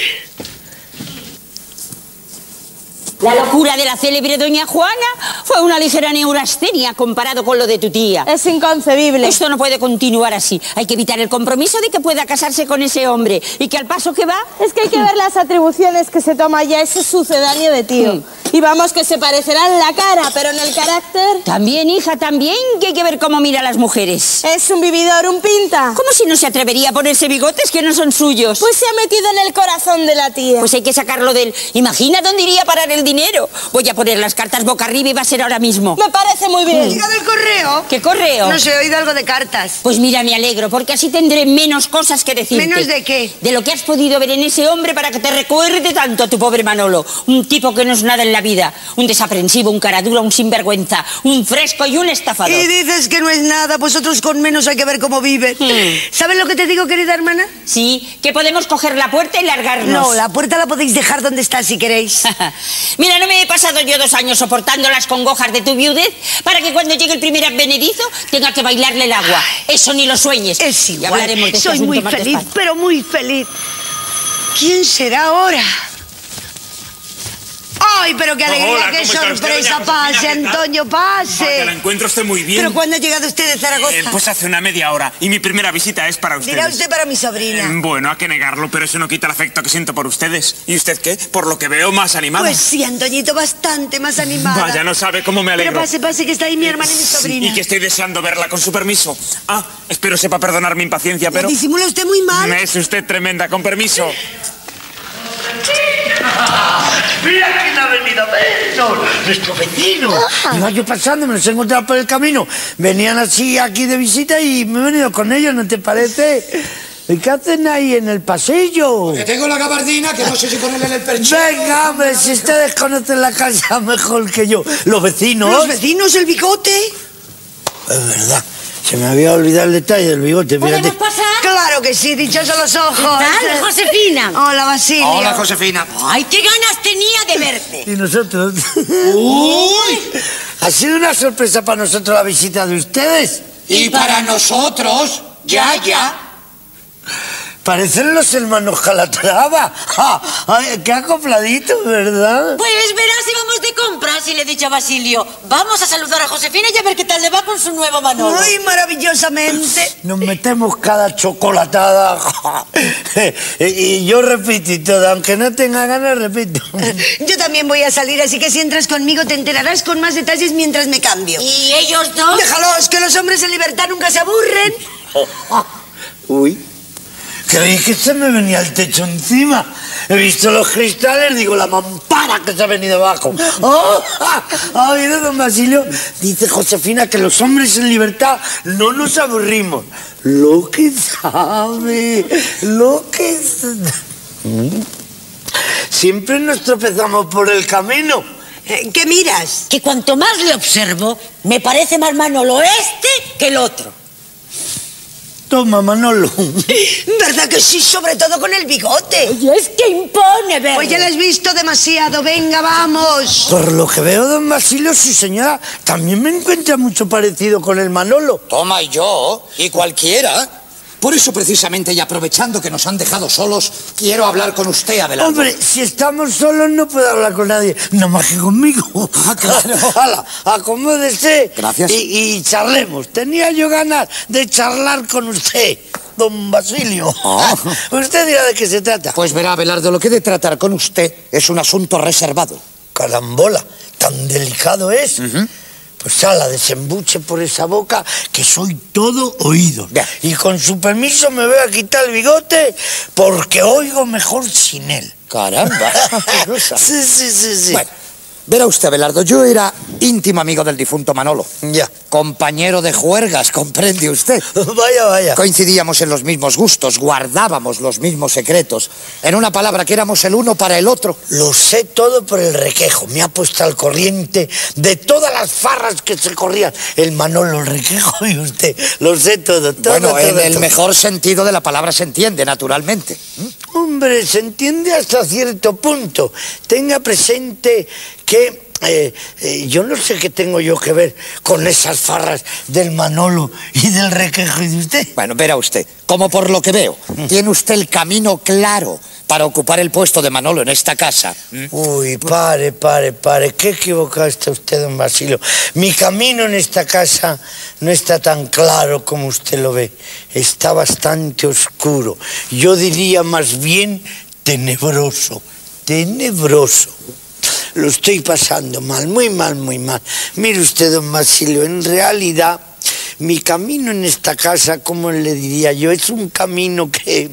La locura de la célebre doña Juana fue una ligera neurastenia comparado con lo de tu tía. Es inconcebible. Esto no puede continuar así. Hay que evitar el compromiso de que pueda casarse con ese hombre y que al paso que va... Es que hay que ver las atribuciones que se toma ya ese sucedáneo de tío. Mm. Y vamos, que se parecerá en la cara, pero en el carácter... También, hija, también, que hay que ver cómo mira a las mujeres. Es un vividor, un pinta. ¿Cómo si no se atrevería a ponerse bigotes que no son suyos? Pues se ha metido en el corazón de la tía. Pues hay que sacarlo de él. Imagina dónde iría a parar el dinero. Voy a poner las cartas boca arriba y va a ser ahora mismo. Me parece muy bien. ¿Llegado el correo? ¿Qué correo? No sé, he oído algo de cartas. Pues mira, me alegro, porque así tendré menos cosas que decirte. ¿Menos de qué? De lo que has podido ver en ese hombre para que te recuerde tanto a tu pobre Manolo. Un tipo que no es nada en la vida. Un desaprensivo, un caradura, un sinvergüenza, un fresco y un estafador. Y dices que no es nada, pues otros con menos hay que ver cómo viven. Hmm. ¿Sabes lo que te digo, querida hermana? Sí, que podemos coger la puerta y largarnos. No, la puerta la podéis dejar donde está si queréis. Mira, no me he pasado yo dos años soportando las congojas de tu viudez para que cuando llegue el primer advenedizo tenga que bailarle el agua. Eso ni lo sueñes. Es Ya igual, hablaremos de este soy asunto muy más feliz, despacio. pero muy feliz. ¿Quién será ahora? ¡Ay, pero qué alegría, Hola, qué ¿cómo está usted, sorpresa! doña Pase, Josefina? ¿Qué tal? Antonio, pase. Vaya, la encuentro usted muy bien. ¿Pero cuándo ha llegado usted de Zaragoza? Eh, pues hace una media hora. Y mi primera visita es para ustedes. Dirá usted para mi sobrina. Eh, bueno, hay que negarlo, pero eso no quita el afecto que siento por ustedes. ¿Y usted qué? Por lo que veo, más animada. Pues sí, Antoñito, bastante más animada. Vaya, no sabe cómo me alegro. Pero pase, pase, que está ahí mi hermana y mi sobrina. Y que estoy deseando verla, con su permiso. Ah, espero sepa perdonar mi impaciencia, pero... Disimula usted muy mal. Es usted tremenda, con permiso. ¡Mira quién ha venido a vernos! ¡Nuestro vecino! Iba yo pasando, me los he encontrado por el camino. Venían así aquí de visita y me he venido con ellos, ¿no te parece? ¿Y qué hacen ahí en el pasillo? Que tengo la gabardina, que no sé si ponerle en el perchero. Venga, hombre, si ustedes conocen la casa mejor que yo. ¿Los vecinos? Los vecinos, el bigote. Es verdad, se me había olvidado el detalle del bigote, fíjate. ¿Podemos pasar? Claro que sí, dichosos los ojos. ¿Qué tal, Josefina? Hola, Basilio. Hola, Josefina. ¡Ay, qué ganas tenía de verte! ¿Y nosotros? ¡Uy! Ha sido una sorpresa para nosotros la visita de ustedes. Y para nosotros, ya, ya. Parecen los hermanos Calatrava. ¡Ja! Ay, qué acopladito, ¿verdad? Pues verás si vamos de compras. así le he dicho a Basilio, vamos a saludar a Josefina y a ver qué tal le va con su nuevo Manolo. Ay, maravillosamente. Nos metemos cada chocolatada. Y yo repito y todo, aunque no tenga ganas, repito. Yo también voy a salir, así que si entras conmigo te enterarás con más detalles mientras me cambio. ¿Y ellos dos? Déjalos, que los hombres en libertad nunca se aburren. Uy, creí que se me venía el techo encima. He visto los cristales, digo, la mampara que se ha venido abajo. ¡Oh! ¿Ha oído, don Basilio? Dice Josefina que los hombres en libertad no nos aburrimos. Lo que sabe, lo que sabe. Siempre nos tropezamos por el camino. Eh, ¿Qué miras? Que cuanto más le observo, me parece más Manolo este que el otro. Toma, Manolo. ¿Verdad que sí? Sobre todo con el bigote. Y es que impone, ¿verdad? Pues ya lo has visto demasiado. Venga, vamos. Por lo que veo, don Basilio, sí, señora, también me encuentra mucho parecido con el Manolo. Toma, y yo, y cualquiera. Por eso, precisamente, y aprovechando que nos han dejado solos, quiero hablar con usted, Abelardo. Hombre, si estamos solos no puedo hablar con nadie, no más que conmigo. Ah, claro. Hala, acomódese. Gracias. Y, y charlemos. Tenía yo ganas de charlar con usted, don Basilio. Oh. Usted dirá de qué se trata. Pues verá, Abelardo, lo que he de tratar con usted es un asunto reservado. Carambola, tan delicado es. Uh-huh. Pues ala, desembuche por esa boca que soy todo oído. Bien. Y con su permiso me voy a quitar el bigote porque oigo mejor sin él. Caramba. Sí, sí, sí, sí. Bueno, verá usted, Abelardo, yo era íntimo amigo del difunto Manolo. Ya. Compañero de juergas, comprende usted. Vaya, vaya. Coincidíamos en los mismos gustos, guardábamos los mismos secretos. En una palabra, que éramos el uno para el otro. Lo sé todo por el Requejo. Me ha puesto al corriente de todas las farras que se corrían. El Manolo, el Requejo y usted. Lo sé todo, todo, Bueno, todo, en el todo. mejor sentido de la palabra se entiende, naturalmente. Hombre, se entiende hasta cierto punto. Tenga presente que eh, eh, yo no sé qué tengo yo que ver con esas farras del Manolo y del Requejo y de usted. Bueno, verá usted, como por lo que veo, tiene usted el camino claro para ocupar el puesto de Manolo en esta casa. Uy, pare, pare, pare. Qué equivocado está usted, don Basilio. Mi camino en esta casa no está tan claro como usted lo ve. Está bastante oscuro. Yo diría más bien tenebroso. Tenebroso. Lo estoy pasando mal, muy mal, muy mal. Mire usted, don Basilio, en realidad mi camino en esta casa, ¿cómo le diría yo? Es un camino que...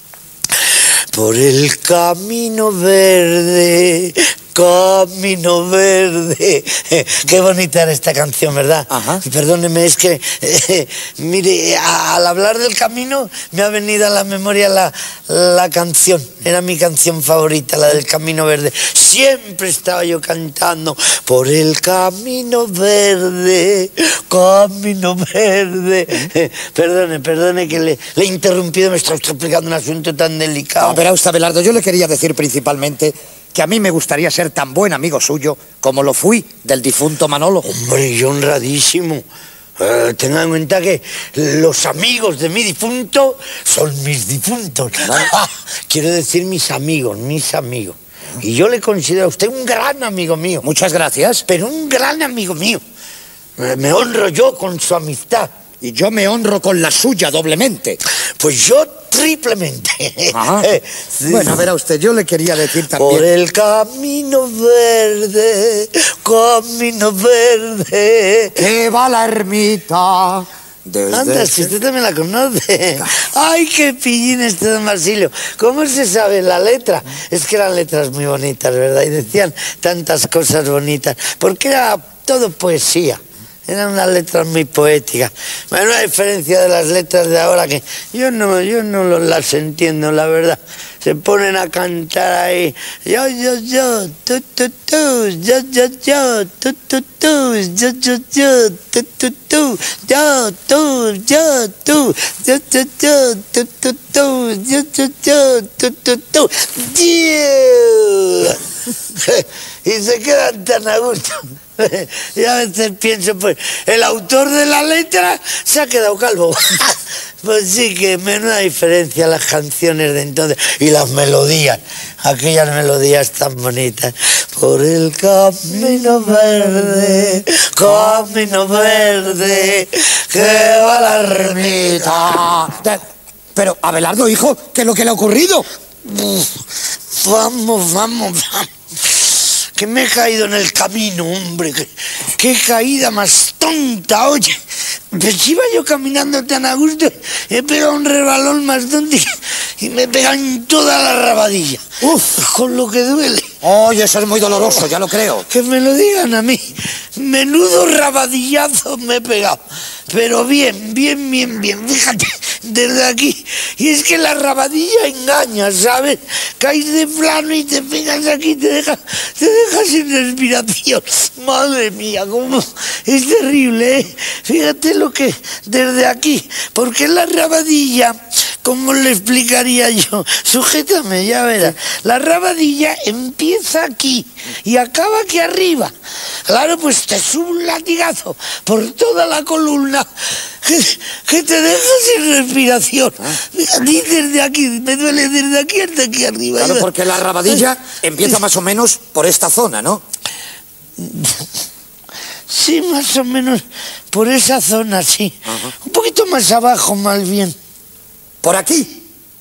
Por el camino verde, camino verde. Qué bonita era esta canción, ¿verdad? Ajá. Perdóneme, es que, eh, mire, a, al hablar del camino me ha venido a la memoria la, la canción. Era mi canción favorita, la del camino verde. Siempre estaba yo cantando por el camino verde, camino verde. Eh, perdone, perdone que le, le he interrumpido, me está usted explicando un asunto tan delicado. No, verá usted, Abelardo, yo le quería decir principalmente que a mí me gustaría ser tan buen amigo suyo como lo fui del difunto Manolo. Hombre, y honradísimo. Eh, tenga en cuenta que los amigos de mi difunto son mis difuntos. Ah, quiero decir mis amigos, mis amigos. Y yo le considero a usted un gran amigo mío. Muchas gracias. Pero un gran amigo mío. Eh, me honro yo con su amistad. Y yo me honro con la suya doblemente. Pues yo triplemente. Ajá. Sí. Bueno, verá usted, yo le quería decir también... Por el camino verde, camino verde. que va la ermita... Desde Anda, si usted también la conoce. Ay, qué pillín este don Basilio. ¿Cómo se sabe la letra? Es que eran letras muy bonitas, ¿verdad? Y decían tantas cosas bonitas. Porque era todo poesía. Eran unas letras muy poéticas. Bueno, una diferencia de las letras de ahora que yo no, yo no lo- las entiendo, la verdad. Se ponen a cantar ahí. Yo, yo, yo, tu, tu, tu, yo, yo, yo, tu, tu, tu, yo, yo, yo, tu, tu, tu, yo, tú, yo, tú, yo, yo, yo, tu, tu, tu, yo, yo, yo, tu, tu, tu. Yeah. y se quedan tan a gusto. Y a veces pienso, pues, el autor de la letra se ha quedado calvo. Pues sí, que menuda diferencia las canciones de entonces y las melodías, aquellas melodías tan bonitas. Por el camino verde, camino verde, que va la ermita. Pero, Abelardo, hijo, ¿qué es lo que le ha ocurrido? Uf, vamos, vamos, vamos. Que me he caído en el camino, hombre. Qué, qué caída más tonta, oye. Pues iba yo caminando tan a gusto, he pegado un rebalón más tonto y me pegan en toda la rabadilla. Uf, con lo que duele. Oye, eso es muy doloroso, ya lo creo. Que me lo digan a mí. Menudo rabadillazo me he pegado. Pero bien, bien, bien, bien. Fíjate, desde aquí. Y es que la rabadilla engaña, ¿sabes? Caes de plano y te pegas aquí y te dejas te deja sin respiración. Madre mía, cómo es terrible, ¿eh? Fíjate lo que desde aquí. Porque la rabadilla, ¿cómo le explicaría yo? Sujétame, ya verás. La rabadilla empieza aquí y acaba aquí arriba. Claro, pues te sube un latigazo por toda la columna que, que te deja sin respiración. A mí desde aquí, me duele desde aquí hasta aquí arriba. Claro, porque la rabadilla empieza más o menos por esta zona, ¿no? Sí, más o menos por esa zona, sí. Ajá. Un poquito más abajo, más bien. ¿Por aquí?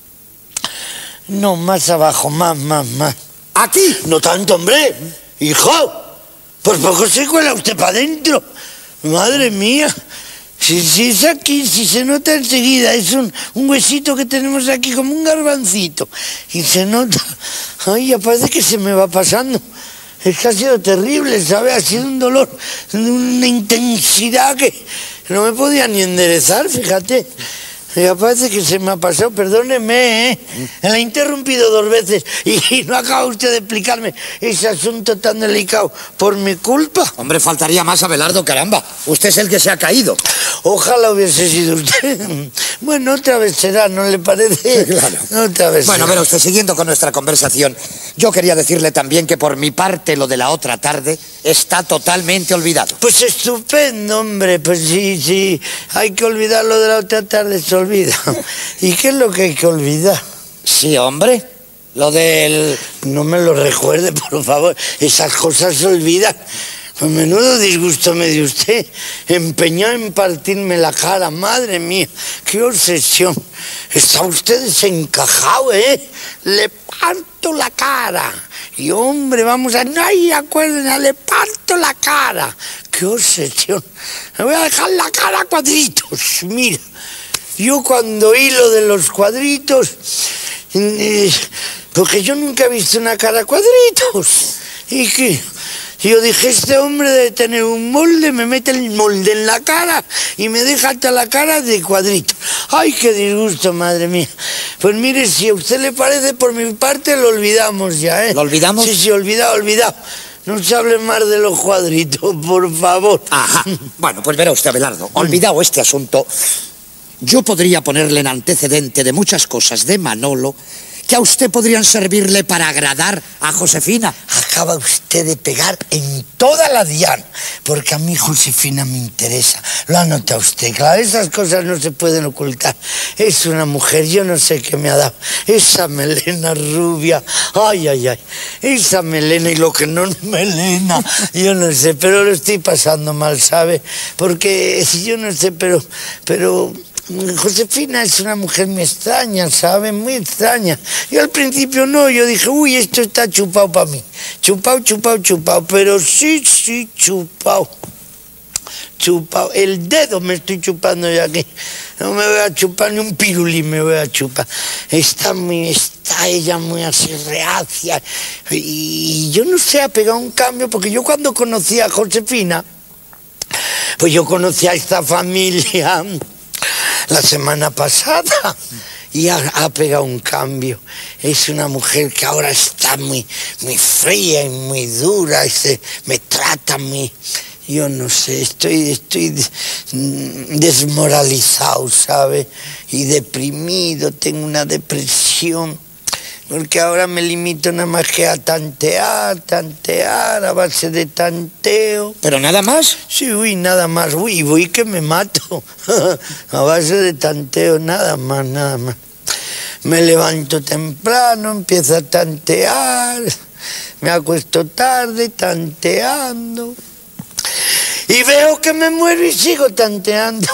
No, más abajo, más, más, más. ¿Aquí? No tanto, hombre. Hijo, por poco se cuela usted para adentro. Madre mía. Si, si es aquí, si se nota enseguida, es un, un huesito que tenemos aquí como un garbancito. Y se nota. Ay, ya parece que se me va pasando. Es que ha sido terrible, ¿sabes? Ha sido un dolor de una intensidad que no me podía ni enderezar, fíjate. Ya parece que se me ha pasado, perdóneme, ¿eh? La he interrumpido dos veces y no acaba usted de explicarme ese asunto tan delicado por mi culpa. Hombre, faltaría más, Abelardo, caramba. Usted es el que se ha caído. Ojalá hubiese sido usted. Bueno, otra vez será, ¿no le parece? Claro. Otra vez Bueno, será. pero usted, siguiendo con nuestra conversación, yo quería decirle también que por mi parte lo de la otra tarde está totalmente olvidado. Pues estupendo, hombre, pues sí, sí. Hay que olvidar lo de la otra tarde, se olvida. ¿Y qué es lo que hay que olvidar? Sí, hombre, lo del... No me lo recuerde, por favor. Esas cosas se olvidan. Pues menudo disgusto me dio usted. Empeñado en partirme la cara. Madre mía, qué obsesión. Está usted desencajado, ¿eh? Le parto la cara. Y hombre, vamos a... Ay, acuérdense, le parto la cara. Qué obsesión. Me voy a dejar la cara a cuadritos. Mira, yo cuando oí lo de los cuadritos... Eh, porque yo nunca he visto una cara a cuadritos. Y que... Yo dije, este hombre debe tener un molde, me mete el molde en la cara y me deja hasta la cara de cuadrito. ¡Ay, qué disgusto, madre mía! Pues mire, si a usted le parece, por mi parte lo olvidamos ya, ¿eh? ¿Lo olvidamos? Sí, sí, olvidado, olvidado. No se hable más de los cuadritos, por favor. Ajá. Bueno, pues verá usted, Abelardo, olvidado este asunto, yo podría ponerle en antecedente de muchas cosas de Manolo que a usted podrían servirle para agradar a Josefina. Acaba usted de pegar en toda la diana, porque a mí Josefina me interesa. Lo anota usted, claro, esas cosas no se pueden ocultar. Es una mujer, yo no sé qué me ha dado. Esa melena rubia, ay, ay, ay. Esa melena y lo que no es melena, yo no sé, pero lo estoy pasando mal, ¿sabe? Porque yo no sé, pero... pero... Josefina es una mujer muy extraña, ¿sabe? Muy extraña. Yo al principio no, yo dije, uy, esto está chupado para mí. Chupado, chupado, chupado, pero sí, sí, chupado. Chupado. El dedo me estoy chupando ya aquí. No me voy a chupar ni un pirulí, me voy a chupar. Está muy, está ella muy así reacia. Y yo no sé, ha pegado un cambio, porque yo cuando conocí a Josefina, pues yo conocí a esta familia la semana pasada y ha, ha pegado un cambio. Es una mujer que ahora está muy, muy fría y muy dura y se, me trata muy... Yo no sé, estoy, estoy desmoralizado, ¿sabe? Y deprimido, tengo una depresión. porque ahora me limito nada más que a tantear, tantear, a base de tanteo. ¿Pero nada más? Sí, uy, nada más, uy, voy que me mato. A base de tanteo, nada más, nada más. Me levanto temprano, empiezo a tantear, me acuesto tarde tanteando. Y veo que me muero y sigo tanteando.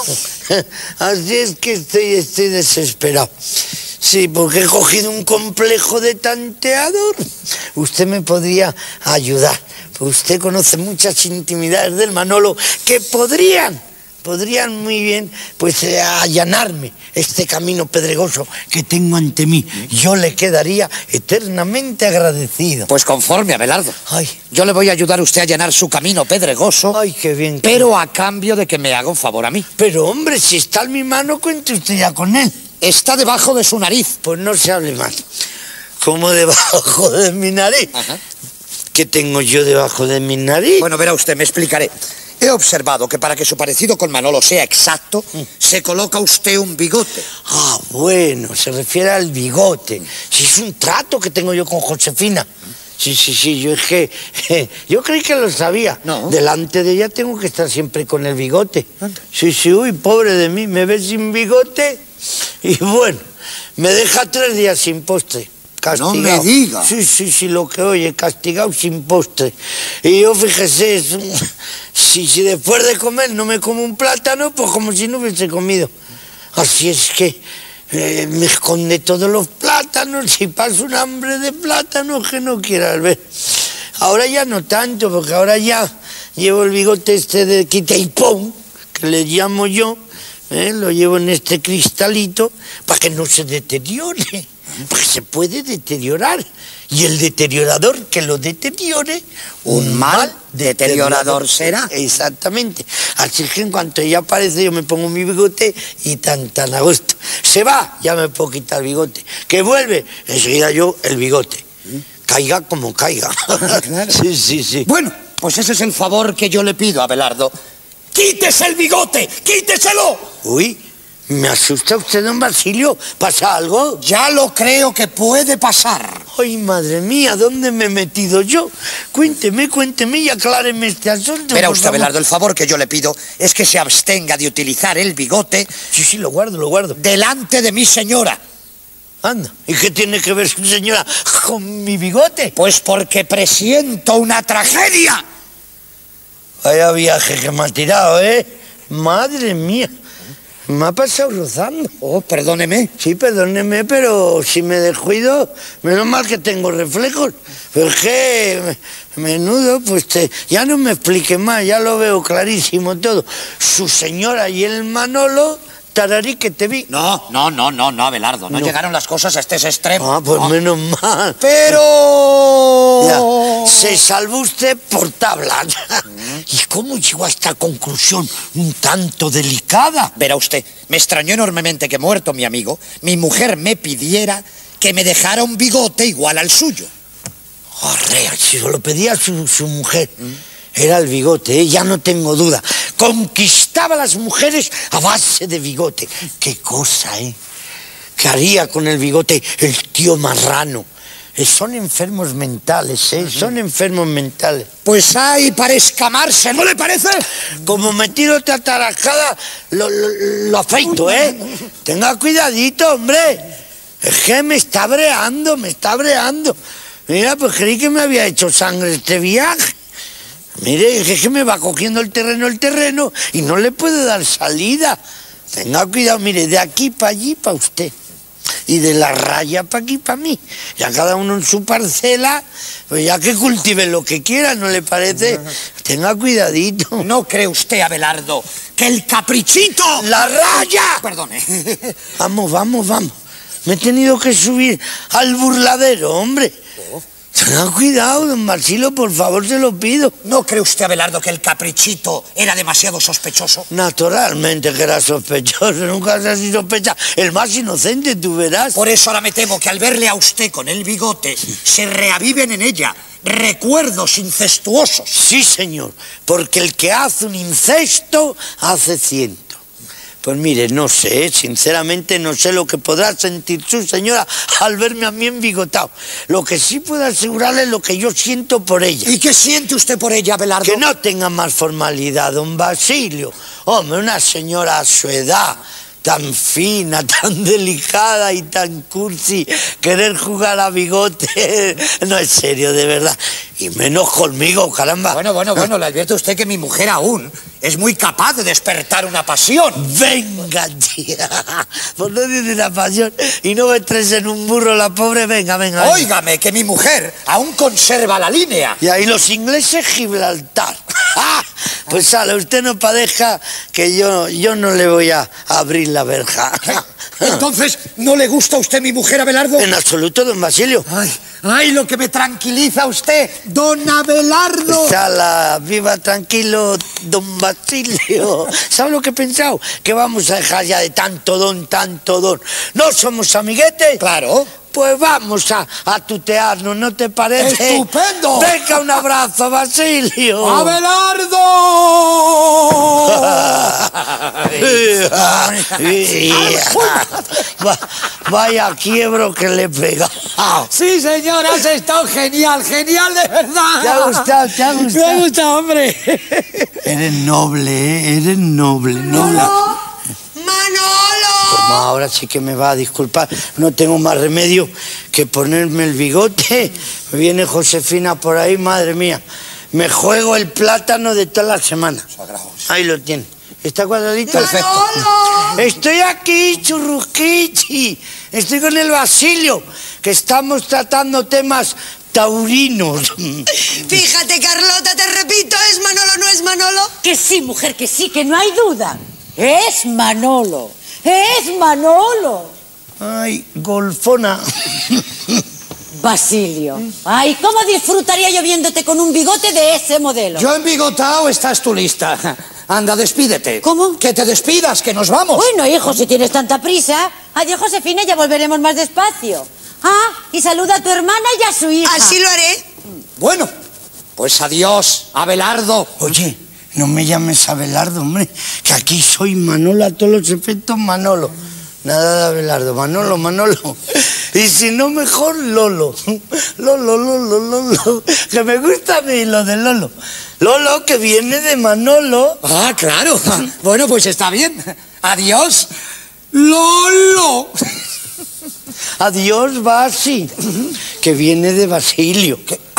Así es que estoy, estoy desesperado. Sí, porque he cogido un complejo de tanteador. Usted me podría ayudar. Usted conoce muchas intimidades del Manolo que podrían, podrían muy bien, pues, eh, allanarme este camino pedregoso que tengo ante mí. Yo le quedaría eternamente agradecido. Pues conforme, Abelardo. Ay. Yo le voy a ayudar a usted a allanar su camino pedregoso. Ay, qué bien. Pero a cambio de que me haga un favor a mí. Pero, hombre, si está en mi mano, cuente usted ya con él. Está debajo de su nariz. Pues no se hable más. ¿Cómo debajo de mi nariz? Ajá. ¿Qué tengo yo debajo de mi nariz? Bueno, verá usted, me explicaré. He observado que para que su parecido con Manolo sea exacto, mm. se coloca usted un bigote. Ah, bueno, se refiere al bigote. Si es un trato que tengo yo con Josefina. Sí, sí, sí, yo es que... yo creí que lo sabía. No. Delante de ella tengo que estar siempre con el bigote. Sí, sí, uy, pobre de mí, me ve sin bigote y bueno, me deja tres días sin postre. Castigado. No me diga. Sí, sí, sí, lo que oye, castigado sin postre. Y yo, fíjese, es, si, si después de comer no me como un plátano, pues como si no hubiese comido. Así es que eh, me esconde todos los plátanos y paso un hambre de plátanos que no quieras ver. Ahora ya no tanto, porque ahora ya llevo el bigote este de quita y pon, que le llamo yo, eh, lo llevo en este cristalito para que no se deteriore. Porque se puede deteriorar. Y el deteriorador que lo deteriore, un mal deteriorador será. Exactamente. Así que en cuanto ya aparece, yo me pongo mi bigote y tan tan a gusto. Se va, ya me puedo quitar el bigote. Que vuelve, enseguida yo el bigote. Caiga como caiga. Claro. Sí, sí, sí. Bueno, pues ese es el favor que yo le pido, Abelardo. ¡Quítese el bigote! ¡Quíteselo! Uy, me asusta usted, don Basilio. ¿Pasa algo? Ya lo creo que puede pasar. Ay, madre mía, ¿dónde me he metido yo? Cuénteme, cuénteme y acláreme este asunto. Verá usted, Abelardo, el favor que yo le pido es que se abstenga de utilizar el bigote. Sí, sí, lo guardo, lo guardo. Delante de mi señora. Anda, ¿y qué tiene que ver su señora con mi bigote? Pues porque presiento una tragedia. Vaya viaje que me ha tirado, ¿eh? Madre mía. Me ha pasado rozando. Oh, perdóneme. Sí, perdóneme, pero si me descuido, menos mal que tengo reflejos. Pero es que, menudo, pues te, ya no me explique más, ya lo veo clarísimo todo. Su señora y el Manolo, tararí que te vi. No, no, no, no, no, Abelardo, no, no llegaron las cosas a este extremo. Ah, pues no. menos mal. Pero... Ya, se salvó usted por tabla. ¿Y cómo llegó a esta conclusión un tanto delicada? Verá usted, me extrañó enormemente que muerto mi amigo, mi mujer me pidiera que me dejara un bigote igual al suyo. Arrea, si se lo pedía su, su mujer. ¿Mm? Era el bigote, ¿eh? Ya no tengo duda. Conquistaba a las mujeres a base de bigote. Qué cosa, ¿eh? ¿Qué haría con el bigote el tío marrano? Eh, son enfermos mentales, ¿eh? Uh-huh. Son enfermos mentales. Pues hay para escamarse, ¿no le parece? Como me tiro otra tarajada, lo, lo, lo afeito, ¿eh? Tenga cuidadito, hombre. Es que me está breando, me está breando. Mira, pues creí que me había hecho sangre este viaje. Mire, es que me va cogiendo el terreno el terreno y no le puedo dar salida. Tenga cuidado, mire, de aquí para allí para usted. Y de la raya para aquí para mí. Ya cada uno en su parcela, pues ya que cultive lo que quiera, ¿no le parece? Tenga cuidadito. ¿No cree usted, Abelardo, que el caprichito... ¡La raya! Perdone. Vamos, vamos, vamos. Me he tenido que subir al burladero, hombre. Oh. Tenga cuidado, don Basilio, por favor, se lo pido. ¿No cree usted, Abelardo, que el caprichito era demasiado sospechoso? Naturalmente que era sospechoso, nunca se ha sido sospecha. El más inocente, tú verás. Por eso ahora me temo que al verle a usted con el bigote, se reaviven en ella recuerdos incestuosos. Sí, señor, porque el que hace un incesto hace ciento. Pues mire, no sé, sinceramente no sé lo que podrá sentir su señora al verme a mí embigotado. Lo que sí puedo asegurarle es lo que yo siento por ella. ¿Y qué siente usted por ella, Abelardo? Que no tenga más formalidad, don Basilio. Hombre, una señora a su edad, tan fina, tan delicada y tan cursi, querer jugar a bigote, no es serio, de verdad. Y menos conmigo, caramba. Bueno, bueno, bueno, le advierto a usted que mi mujer aún es muy capaz de despertar una pasión. Venga, tía, por no decir una pasión y no me traes en un burro la pobre, venga, venga. venga. Óigame, que mi mujer aún conserva la línea. Y ahí los ingleses Gibraltar. ¡Ah! Pues sale, usted no padezca que yo, yo no le voy a abrir la verja. Entonces, ¿no le gusta a usted mi mujer, Abelardo? En absoluto, don Basilio. Ay, ay, lo que me tranquiliza a usted, don Abelardo. Sala, viva tranquilo, don Basilio. ¿Sabe lo que he pensado? Que vamos a dejar ya de tanto don, tanto don. ¿No somos amiguetes? Claro. Pues vamos a, a tutearnos, ¿no te parece? ¡Estupendo! Venga, un abrazo, Basilio. ¡Abelardo! Vaya quiebro que le he pegado. Sí, señor, has estado genial, genial de verdad. ¿Te ha gustado? ¿Te ha gustado? Me ha gustado, hombre. Eres noble, ¿eh? Eres noble, noble. ¡Manolo! ¡Manolo! Pues ahora sí que me va a disculpar. No tengo más remedio que ponerme el bigote. Me viene Josefina por ahí, madre mía. Me juego el plátano de toda la semana. Ahí lo tiene. ¿Está cuadradito? Perfecto. Estoy aquí, churrusquichi. Estoy con el Basilio, que estamos tratando temas taurinos. Fíjate, Carlota, te repito, ¿es Manolo o no es Manolo? Que sí, mujer, que sí, que no hay duda. Es Manolo. Es Manolo. Ay, golfona. Basilio. Ay, ¿cómo disfrutaría yo viéndote con un bigote de ese modelo? Yo embigotado, estás tú lista. Anda, despídete. ¿Cómo? Que te despidas, que nos vamos. Bueno, hijo, si tienes tanta prisa. Adiós, Josefina, ya volveremos más despacio. Ah, y saluda a tu hermana y a su hija. Así lo haré. Bueno, pues adiós, Abelardo. Oye, no me llames Abelardo, hombre, que aquí soy Manolo a todos los efectos, Manolo. Nada de Abelardo, Manolo, Manolo. Y si no, mejor Lolo. Lolo, Lolo, Lolo. Que me gusta a mí lo de Lolo. Lolo, que viene de Manolo. Ah, claro. Bueno, pues está bien. Adiós, Lolo. Adiós, Basi, que viene de Basilio.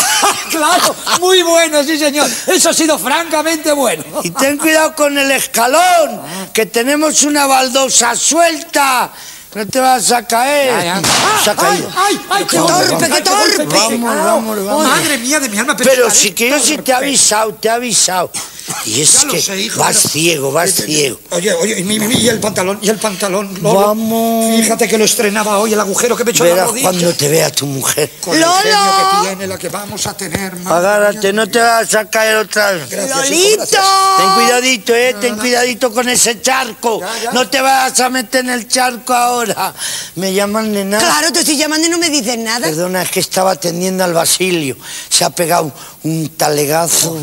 Claro, muy bueno, sí, señor. Eso ha sido francamente bueno. Y ten cuidado con el escalón, que tenemos una baldosa suelta. No te vas a caer. Ya, ya. Se ha caído. ¡Ay, ay, ay! ¡Qué torpe, qué torpe! Vamos, vamos, vamos. Madre mía de mi alma. Pero estaré sí que yo sí te he torpe. avisado, te he avisado. Y es Ya lo que sé, hijo, vas pero- ciego, vas ciego. Oye, oye, y, mi- mi- y el pantalón, y el pantalón, Lolo. Vamos. Fíjate que lo estrenaba hoy, el agujero que me echó en la Verás rodilla. cuando te vea tu mujer. Con el ¡Lolo! genio que tiene, la que vamos a tener, madre Agárrate, mía. no te vas a caer otra vez. Gracias, hijo, ¡Lolito! gracias. Ten cuidadito, eh, ten cuidadito con ese charco. Ya, ya. No te vas a meter en el charco ahora. Me llaman nena. Claro, te estoy llamando y no me dices nada. Perdona, es que estaba atendiendo al Basilio. Se ha pegado un talegazo.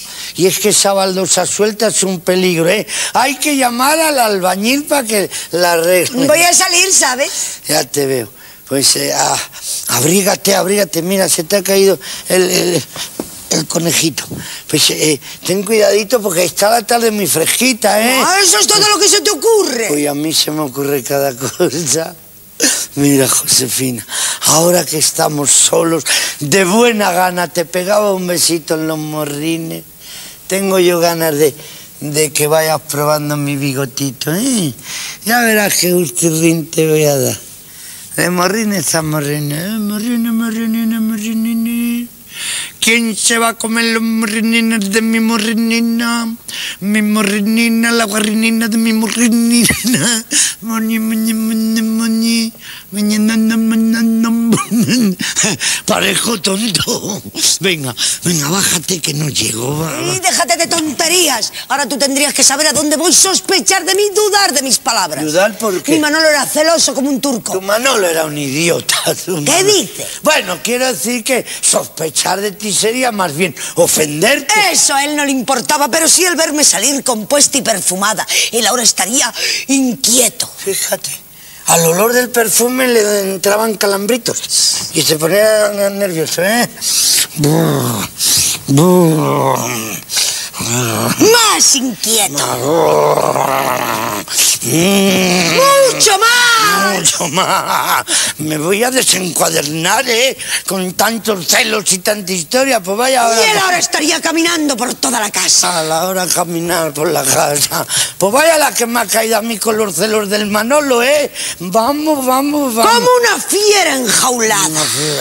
Y es que esa baldosa suelta es un peligro, ¿eh? Hay que llamar al albañil para que la arregle. Voy a salir, ¿sabes? Ya te veo. Pues eh, ah, abrígate, abrígate. Mira, se te ha caído el, el, el conejito. Pues eh, ten cuidadito porque está la tarde muy fresquita, ¿eh? Ah, eso es todo lo que se te ocurre. Uy, a mí se me ocurre cada cosa. Mira, Josefina, ahora que estamos solos, de buena gana te pegaba un besito en los morrines. Tengo yo ganas de, de que vayas probando mi bigotito, ¿eh? Ya verás qué gustirrín te voy a dar. De morrines a morrines, ¿eh? Morrines, morrines, morrines. ¿Quién se va a comer los morrinines de mi morrinina? Mi morrinina, la guarrinina de mi morrinina. Moñi, moñi, moñi, moñi. Moñi, na, na, na, na, na. Parejo tonto. Venga, venga, bájate que no llego. va, va. Y déjate de tonterías. Ahora tú tendrías que saber a dónde voy, sospechar de mí, dudar de mis palabras. ¿Dudar por qué? Mi Manolo era celoso como un turco. Tu Manolo era un idiota. tu ¿Qué Manolo. dices? Bueno, quiero decir que sospechar de ti sería más bien ofenderte. Eso a él no le importaba, pero sí el verme salir compuesta y perfumada. Y Laura estaría inquieto. Fíjate, al olor del perfume le entraban calambritos y se ponía nervioso, ¿eh? Más inquieto. ¡Mucho más! Mucho más. Me voy a desencuadernar, ¿eh? Con tantos celos y tanta historia, pues vaya ahora. Y él ahora estaría caminando por toda la casa. A la hora de caminar por la casa. Pues vaya la que me ha caído a mí con los celos del Manolo, ¿eh? Vamos, vamos, vamos. Como una fiera enjaulada.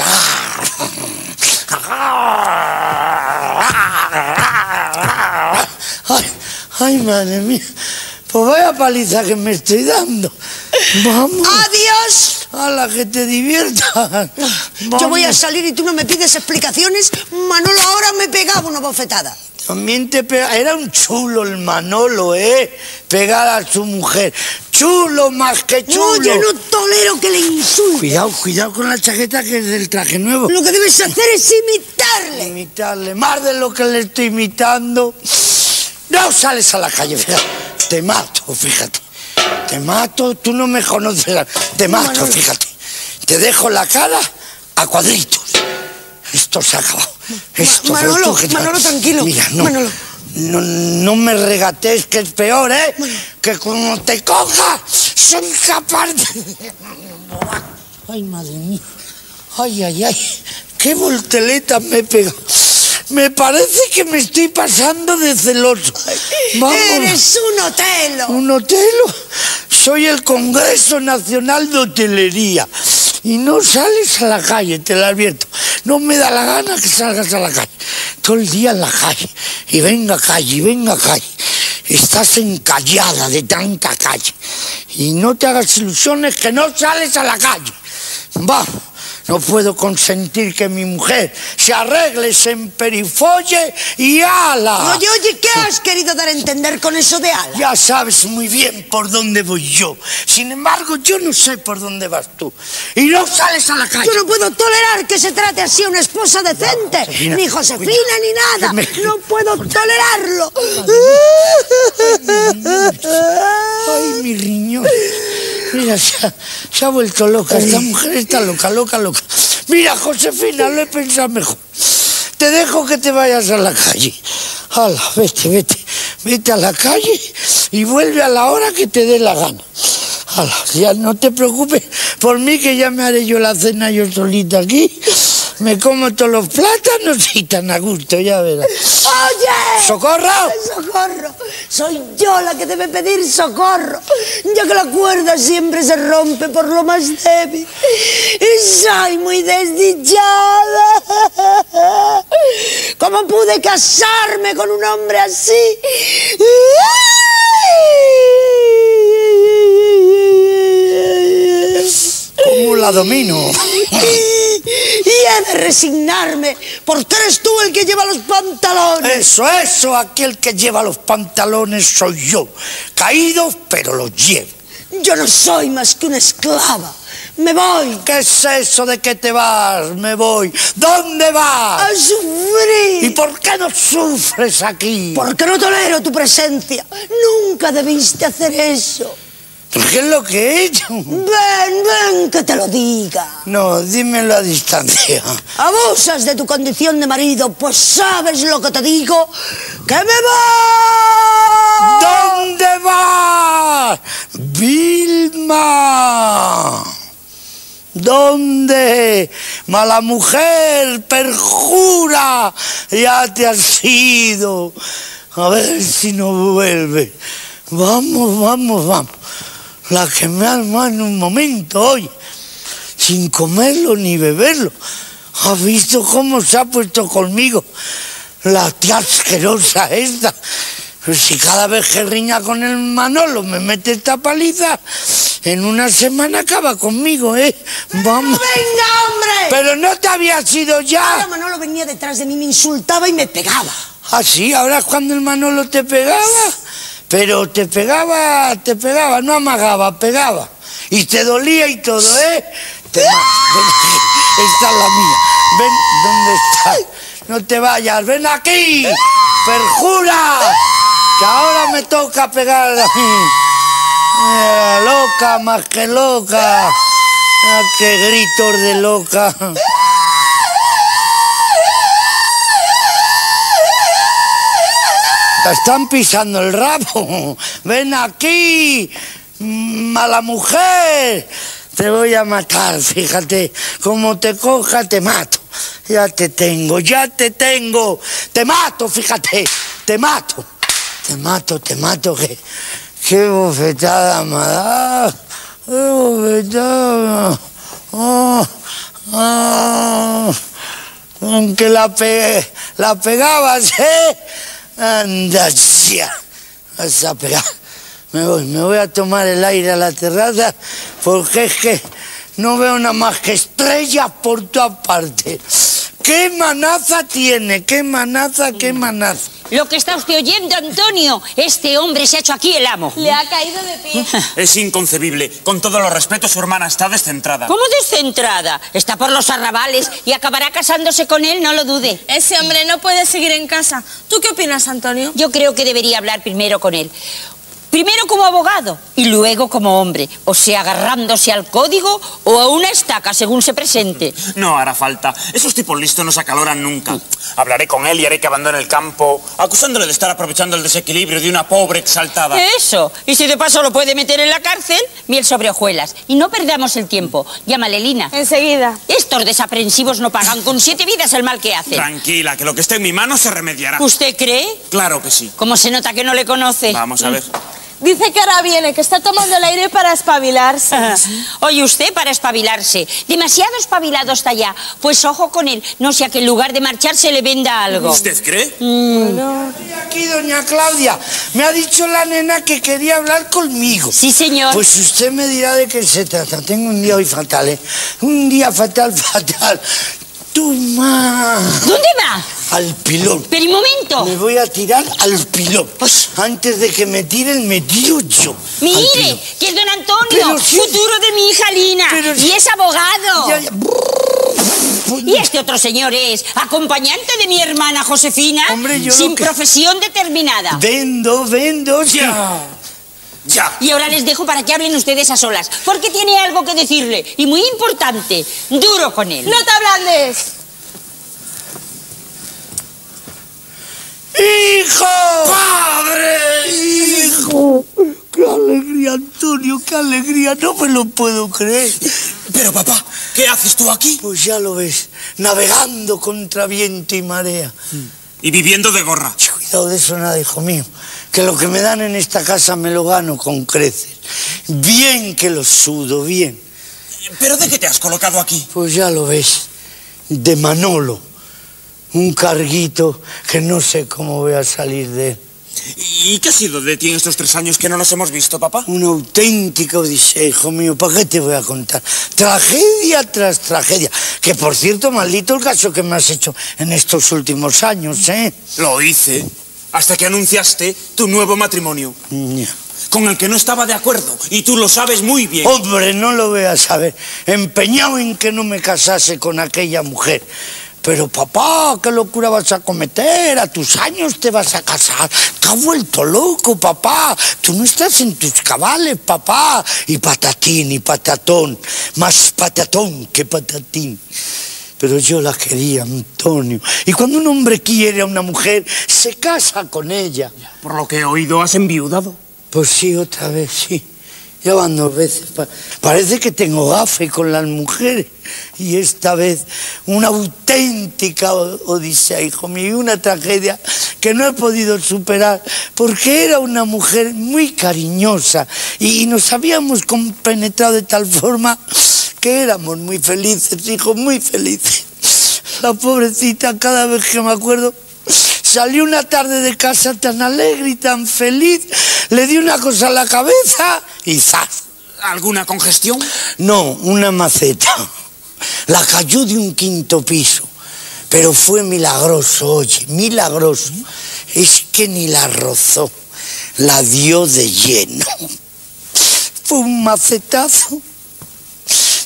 Ay, ay, madre mía. Pues vaya paliza que me estoy dando. Vamos. ¡Adiós! A la que te diviertas. Yo voy a salir y tú no me pides explicaciones. Manolo ahora me pegaba una bofetada. También te pega. Era un chulo el Manolo, ¿eh? Pegar a su mujer. Chulo más que chulo. No, yo no tolero que le insulte. Cuidado, cuidado con la chaqueta que es del traje nuevo. Lo que debes hacer es imitarle. Imitarle. Más de lo que le estoy imitando. No sales a la calle, fíjate. Te mato, fíjate. Te mato, tú no me conoces. Te mato, Manolo. Fíjate. Te dejo la cara a cuadritos. Esto se ha acabado. Esto, Manolo, tú, que Manolo, tranquilo. Mira, no, Manolo. No, no me regatees, que es peor, ¿eh? Manolo. Que como te coja, soy capaz de... Ay, madre mía. Ay, ay, ay. Qué volteleta me he pegado. Me parece que me estoy pasando de celoso. Vamos. Eres un Otelo. ¿Un Otelo? Soy el Congreso Nacional de Hotelería. Y no sales a la calle, te lo advierto. No me da la gana que salgas a la calle. Todo el día en la calle. Y venga calle, y venga calle. Estás encallada de tanta calle. Y no te hagas ilusiones que no sales a la calle. Vamos. No puedo consentir que mi mujer se arregle, se emperifolle y ala. Oye, oye, ¿qué has querido dar a entender con eso de ala? Ya sabes muy bien por dónde voy yo. Sin embargo, yo no sé por dónde vas tú. Y no sales a la calle. Yo no puedo tolerar que se trate así a una esposa decente. No, Josefina, ni Josefina, cuida, ni nada. Me... No puedo tolerarlo. Ay, mi riñón. Mira, se ha, se ha vuelto loca. Esta mujer está loca, loca, loca. Mira, Josefina, lo he pensado mejor. Te dejo que te vayas a la calle. Hala, vete, vete. Vete a la calle y vuelve a la hora que te dé la gana. Hala, ya no te preocupes por mí, que ya me haré yo la cena yo solita aquí. Me como todos los plátanos y tan a gusto, ya verás. ¡Oye! ¡Socorro! ¡Socorro! Soy yo la que debe pedir socorro, ya que la cuerda siempre se rompe por lo más débil. Y soy muy desdichada. ¿Cómo pude casarme con un hombre así? ¿Cómo la domino? Y he de resignarme, porque eres tú el que lleva los pantalones. Eso, eso, aquel que lleva los pantalones soy yo. Caídos, pero los llevo. Yo no soy más que una esclava. Me voy. ¿Qué es eso de que te vas? Me voy. ¿Dónde vas? A sufrir. ¿Y por qué no sufres aquí? Porque no tolero tu presencia. Nunca debiste hacer eso. ¿Qué es lo que he hecho? Ven, ven, que te lo diga. No, dímelo a distancia. Abusas de tu condición de marido, pues sabes lo que te digo. ¡Que me voy! ¿Dónde vas? Vilma. ¿Dónde? Mala mujer, perjura, ya te has ido. A ver si no vuelve. Vamos, vamos, vamos. La que me arma en un momento hoy, sin comerlo ni beberlo. ¿Has visto cómo se ha puesto conmigo la tía asquerosa esta? Si cada vez que riña con el Manolo me mete esta paliza, en una semana acaba conmigo, ¿eh? Vamos. ¡Venga, hombre! Pero no te habías ido ya. Ahora Manolo venía detrás de mí, me insultaba y me pegaba. ¿Ah, sí? ¿Ahora es cuando el Manolo te pegaba? Pero te pegaba, te pegaba, no amagaba, pegaba. Y te dolía y todo, ¿eh? Te ven, esta es la mía. Ven, ¿dónde está? no te vayas, ven aquí, perjura, que ahora me toca pegar a mí. Eh, loca, más que loca. Ah, qué gritos de loca. La están pisando el rabo. Ven aquí, mala mujer. Te voy a matar, fíjate. Como te coja, te mato. Ya te tengo, ya te tengo. Te mato, fíjate. Te mato. Te mato, te mato. Qué, qué bofetada me ha dado. Qué bofetada. Oh, oh. Aunque la, pe la pegabas, ¿eh? Anda ya, vas a pegar. Me voy, me voy a tomar el aire a la terraza porque es que no veo nada más que estrellas por toda parte. ¿Qué manaza tiene? ¿Qué manaza? ¿Qué manaza? Lo que está usted oyendo, Antonio, este hombre se ha hecho aquí el amo. Le ha caído de pie. Es inconcebible. Con todos los respetos, su hermana está descentrada. ¿Cómo descentrada? Está por los arrabales y acabará casándose con él, no lo dude. Ese hombre no puede seguir en casa. ¿Tú qué opinas, Antonio? Yo creo que debería hablar primero con él. Primero como abogado y luego como hombre, o sea, agarrándose al código o a una estaca, según se presente. No hará falta. Esos tipos listos no se acaloran nunca. Hablaré con él y haré que abandone el campo, acusándole de estar aprovechando el desequilibrio de una pobre exaltada. Eso. Y si de paso lo puede meter en la cárcel, miel sobre hojuelas. Y no perdamos el tiempo. Llámale, Lina. Enseguida. Estos desaprensivos no pagan con siete vidas el mal que hacen. Tranquila, que lo que esté en mi mano se remediará. ¿Usted cree? Claro que sí. ¿Cómo se nota que no le conoce? Vamos a ver. Dice que ahora viene, que está tomando el aire para espabilarse. Oye, usted para espabilarse. Demasiado espabilado está ya. Pues ojo con él, no sea que en lugar de marcharse le venda algo. ¿Usted cree? Mm. Bueno. Estoy aquí, doña Claudia. Me ha dicho la nena que quería hablar conmigo. Sí, señor. Pues usted me dirá de qué se trata. Tengo un día hoy fatal, ¿eh? Un día fatal, fatal. ¡Toma! ¿Dónde va? Al pilón. Pero un momento. Me voy a tirar al pilón. Pues... Antes de que me tiren, me tiro yo. Mire, que es don Antonio, Pero sí. futuro de mi hija Lina. Pero y sí. es abogado. Ya, ya. Y este otro señor es acompañante de mi hermana Josefina, Hombre, yo sin lo que- profesión determinada. Vendo, vendo. sí. Ya. Ya. Y ahora les dejo para que hablen ustedes a solas, porque tiene algo que decirle, y muy importante, duro con él. ¡No te ablandes! ¡Hijo! ¡Padre! ¡Hijo! ¡Qué alegría, Antonio! ¡Qué alegría! No me lo puedo creer. Pero, papá, ¿qué haces tú aquí? Pues ya lo ves, navegando contra viento y marea. Y viviendo de gorra. Cuidado de eso nada, hijo mío, que lo que me dan en esta casa me lo gano con creces. Bien que lo sudo, bien. ¿Pero de qué te has colocado aquí? Pues ya lo ves, de Manolo. Un carguito que no sé cómo voy a salir de él. ¿Y qué ha sido de ti en estos tres años que no nos hemos visto, papá? Una auténtica odisea, hijo mío. ¿Para qué te voy a contar? Tragedia tras tragedia. Que, por cierto, maldito el caso que me has hecho en estos últimos años, ¿eh? Lo hice hasta que anunciaste tu nuevo matrimonio, Ya. con el que no estaba de acuerdo, y tú lo sabes muy bien. Hombre, no lo voy a saber. Empeñado en que no me casase con aquella mujer. Pero papá, ¿qué locura vas a cometer? A tus años te vas a casar. Te has vuelto loco, papá. Tú no estás en tus cabales, papá. Y patatín y patatón. Más patatón que patatín. Pero yo la quería, Antonio. Y cuando un hombre quiere a una mujer, se casa con ella. Por lo que he oído, has enviudado. Pues sí, otra vez, sí. Ya van dos veces. Pa- Parece que tengo gafe con las mujeres. Y esta vez una auténtica o- odisea, hijo mío, y una tragedia que no he podido superar porque era una mujer muy cariñosa y nos habíamos compenetrado de tal forma que éramos muy felices, hijo, muy felices. La pobrecita, cada vez que me acuerdo, salió una tarde de casa tan alegre y tan feliz, le di una cosa a la cabeza y ¡zas! ¿Alguna congestión? No, una maceta. La cayó de un quinto piso, pero fue milagroso, oye, milagroso. Es que ni la rozó, la dio de lleno. Fue un macetazo.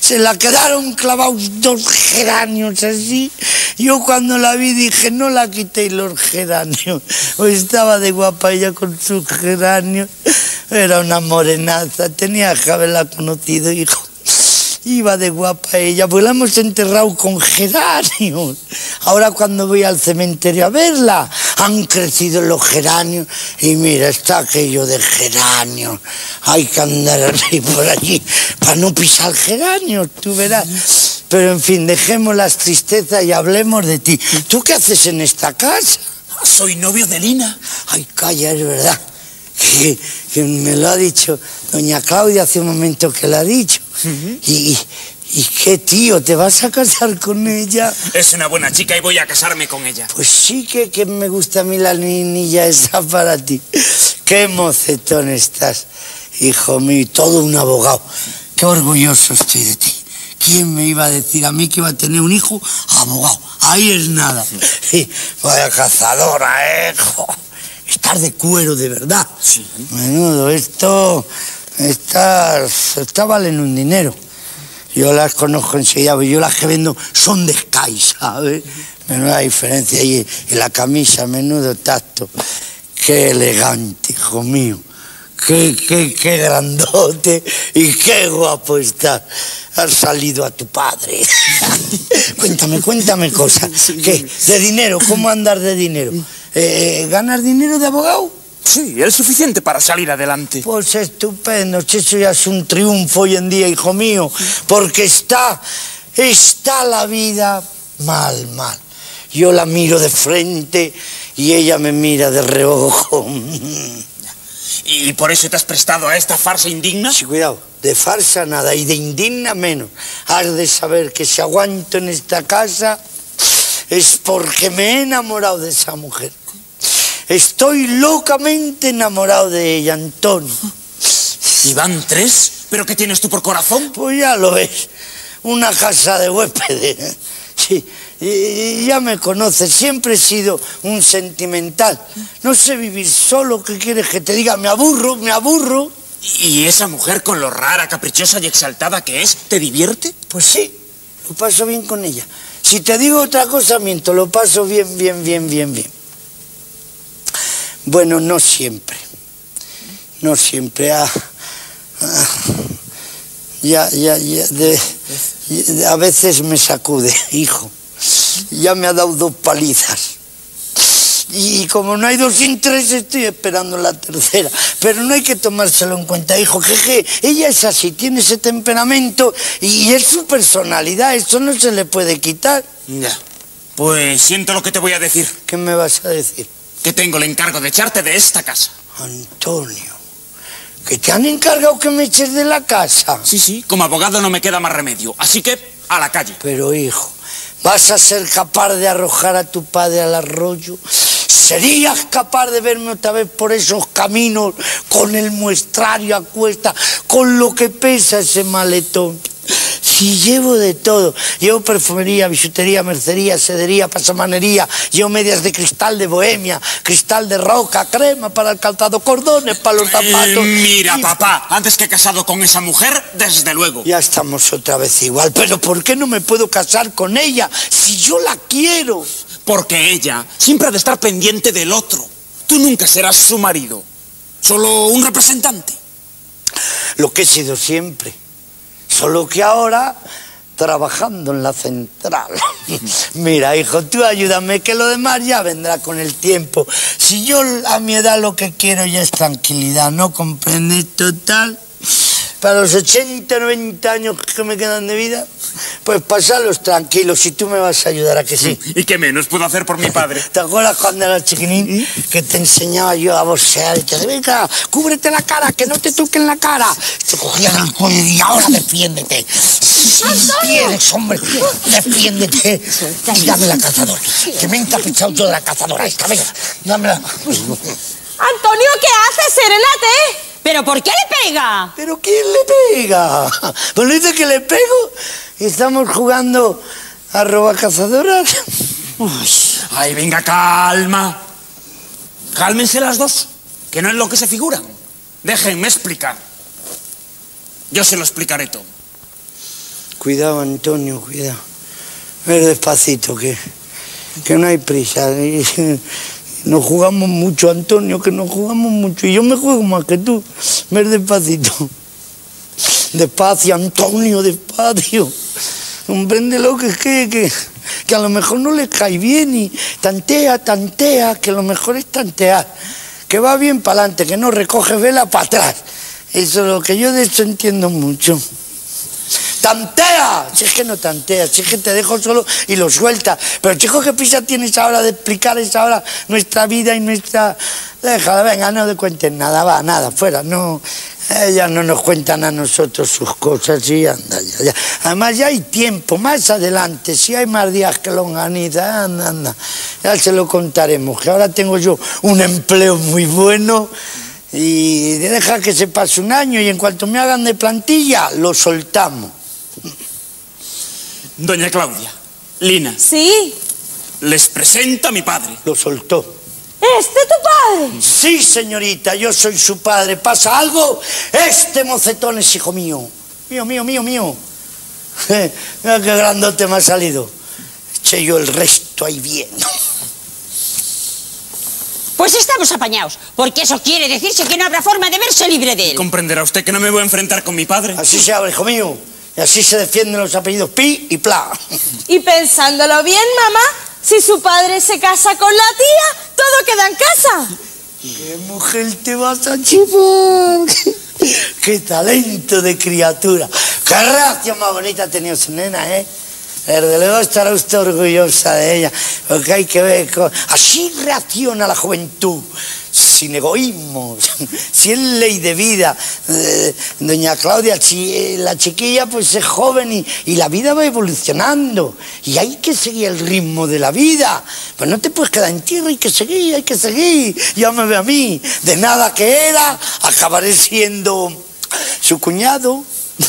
se la quedaron clavados dos geranios así. Yo cuando la vi dije, no la quitéis los geranios. O estaba de guapa ella con sus geranios. Era una morenaza, tenía que haberla conocido, hijo. Iba de guapa ella, pues la hemos enterrado con geranios. Ahora cuando voy al cementerio a verla, han crecido los geranios y mira, está aquello de geranios. Hay que andar así por allí para no pisar geranios, tú verás. Pero en fin, dejemos las tristezas y hablemos de ti. ¿Tú qué haces en esta casa? Soy novio de Lina. Ay, calla, es verdad. Que, que me lo ha dicho doña Claudia hace un momento que lo ha dicho. Uh-huh. y, y qué tío, ¿te vas a casar con ella? Es una buena chica y voy a casarme con ella. Pues sí que, que me gusta a mí la niñilla esa para ti. Qué mocetón estás, hijo mío, todo un abogado. Qué orgulloso estoy de ti. ¿Quién me iba a decir a mí que iba a tener un hijo abogado? Ahí es nada. Sí, vaya cazadora, eh, jo. Estar de cuero, de verdad. Sí. Menudo, esto... Estas... Estas valen un dinero. Yo las conozco enseguida, pero yo las que vendo son de Sky, ¿sabes? Menuda diferencia. Y, y la camisa, menudo tacto. Qué elegante, hijo mío. Qué, qué, qué grandote y qué guapo estás. Has salido a tu padre. Cuéntame, cuéntame cosas. ¿Qué? ¿De dinero? ¿Cómo andar de dinero? Eh, ¿Ganas dinero de abogado? Sí, es suficiente para salir adelante. Pues estupendo, eso ya es un triunfo hoy en día, hijo mío, porque está, está la vida mal, mal. Yo la miro de frente y ella me mira de reojo. ¿Y por eso te has prestado a esta farsa indigna? Sí, cuidado, de farsa nada y de indigna menos. Has de saber que si aguanto en esta casa es porque me he enamorado de esa mujer. Estoy locamente enamorado de ella, Antonio. ¿Y van tres? ¿Pero qué tienes tú por corazón? Pues ya lo ves, una casa de huéspedes. Sí, y ya me conoces, siempre he sido un sentimental. No sé vivir solo, ¿qué quieres que te diga? Me aburro, me aburro. ¿Y esa mujer con lo rara, caprichosa y exaltada que es, te divierte? Pues sí, lo paso bien con ella. Si te digo otra cosa, miento, lo paso bien, bien, bien, bien, bien. Bueno, no siempre. No siempre. Ah, ah, ya, ya, ya. De, de, a veces me sacude, hijo. Ya me ha dado dos palizas. Y como no hay dos sin tres, estoy esperando la tercera. Pero no hay que tomárselo en cuenta, hijo, que, que ella es así, tiene ese temperamento y es su personalidad, eso no se le puede quitar. Ya, pues siento lo que te voy a decir. ¿Qué me vas a decir? Que tengo el encargo de echarte de esta casa. Antonio, ¿que te han encargado que me eches de la casa? Sí, sí, como abogado no me queda más remedio, así que a la calle. Pero, hijo, ¿vas a ser capaz de arrojar a tu padre al arroyo? ¿Serías capaz de verme otra vez por esos caminos con el muestrario a cuesta, con lo que pesa ese maletón? Si llevo de todo, llevo perfumería, bisutería, mercería, sedería, pasamanería, llevo medias de cristal de Bohemia, cristal de roca, crema para el calzado, cordones para los zapatos. Eh, mira, y... papá, antes que casado con esa mujer, desde luego. Ya estamos otra vez igual, pero ¿por qué no me puedo casar con ella si yo la quiero? Porque ella siempre ha de estar pendiente del otro. Tú nunca serás su marido, solo un representante. Lo que he sido siempre. Solo que ahora, trabajando en la central. Mira, hijo, tú ayúdame, que lo demás ya vendrá con el tiempo. Si yo a mi edad lo que quiero ya es tranquilidad, ¿no comprendes? Total, para los ochenta, noventa años que me quedan de vida, pues pasarlos tranquilos, si tú me vas a ayudar, ¿a que sí? ¿Y qué menos puedo hacer por mi padre? ¿Te acuerdas cuando eras chiquinín que te enseñaba yo a boxear y te decía, venga, cúbrete la cara, que no te toquen la cara? Te cogían el cuello y ahora defiéndete. Si quieres, hombre, defiéndete. Y dame la cazadora, que me he encaprichado yo de la cazadora esta, venga, dámela. Antonio, ¿qué haces? Serénate. ¿Pero por qué le pega? ¿Pero quién le pega? Pues no dice que le pego. Estamos jugando a robar cazadoras. Ay, venga, calma. Cálmense las dos, que no es lo que se figuran. Déjenme explicar. Yo se lo explicaré todo. Cuidado, Antonio, cuidado. Ver despacito, que, que no hay prisa. Nos jugamos mucho, Antonio, que nos jugamos mucho. Y yo me juego más que tú. Ver despacito. Despacio, Antonio, despacio. Comprende lo que es que, que, que a lo mejor no le cae bien y tantea, tantea, que lo mejor es tantear. Que va bien para adelante, que no recoge vela para atrás. Eso es lo que yo de eso entiendo mucho. ¡Tantea! Si es que no tantea, si es que te dejo solo y lo suelta. Pero chico, ¿qué prisa tienes ahora de explicar esa hora nuestra vida y nuestra... Déjala, venga, no te cuentes nada, va, nada, fuera, no... Ellas no nos cuentan a nosotros sus cosas y anda, ya, ya. Además ya hay tiempo, más adelante, si hay más días que longaniza, anda, anda. Ya se lo contaremos, que ahora tengo yo un empleo muy bueno y deja que se pase un año y en cuanto me hagan de plantilla, lo soltamos. Doña Claudia, Lina. Sí. Les presento a mi padre. Lo soltó. ¿Este tu padre? Sí, señorita, yo soy su padre. ¿Pasa algo? Este mocetón es hijo mío. Mío, mío, mío, mío. Mira qué grandote me ha salido. Eché yo el resto ahí bien. Pues estamos apañados, porque eso quiere decirse que no habrá forma de verse libre de él. Comprenderá usted que no me voy a enfrentar con mi padre. Así se abre, hijo mío. Y así se defienden los apellidos Pi y Pla. Y pensándolo bien, mamá, si su padre se casa con la tía, todo queda en casa. ¿Qué mujer te vas a chupar? ¡Qué talento de criatura! ¡Qué reacción más bonita ha tenido su nena, eh! Desde luego estará usted orgullosa de ella, porque hay que ver... Cómo... Así reacciona la juventud, sin egoísmo, si es ley de vida. Eh, doña Claudia, si, eh, la chiquilla pues es joven y, y la vida va evolucionando y hay que seguir el ritmo de la vida. Pues no te puedes quedar en tierra, hay que seguir, hay que seguir. Ya me ve a mí, de nada que era, acabaré siendo su cuñado.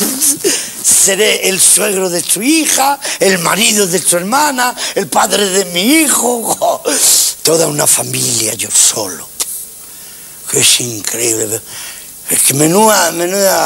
Seré el suegro de su hija, el marido de su hermana, el padre de mi hijo. Oh, toda una familia yo solo. Que es increíble. Es que menuda, menuda...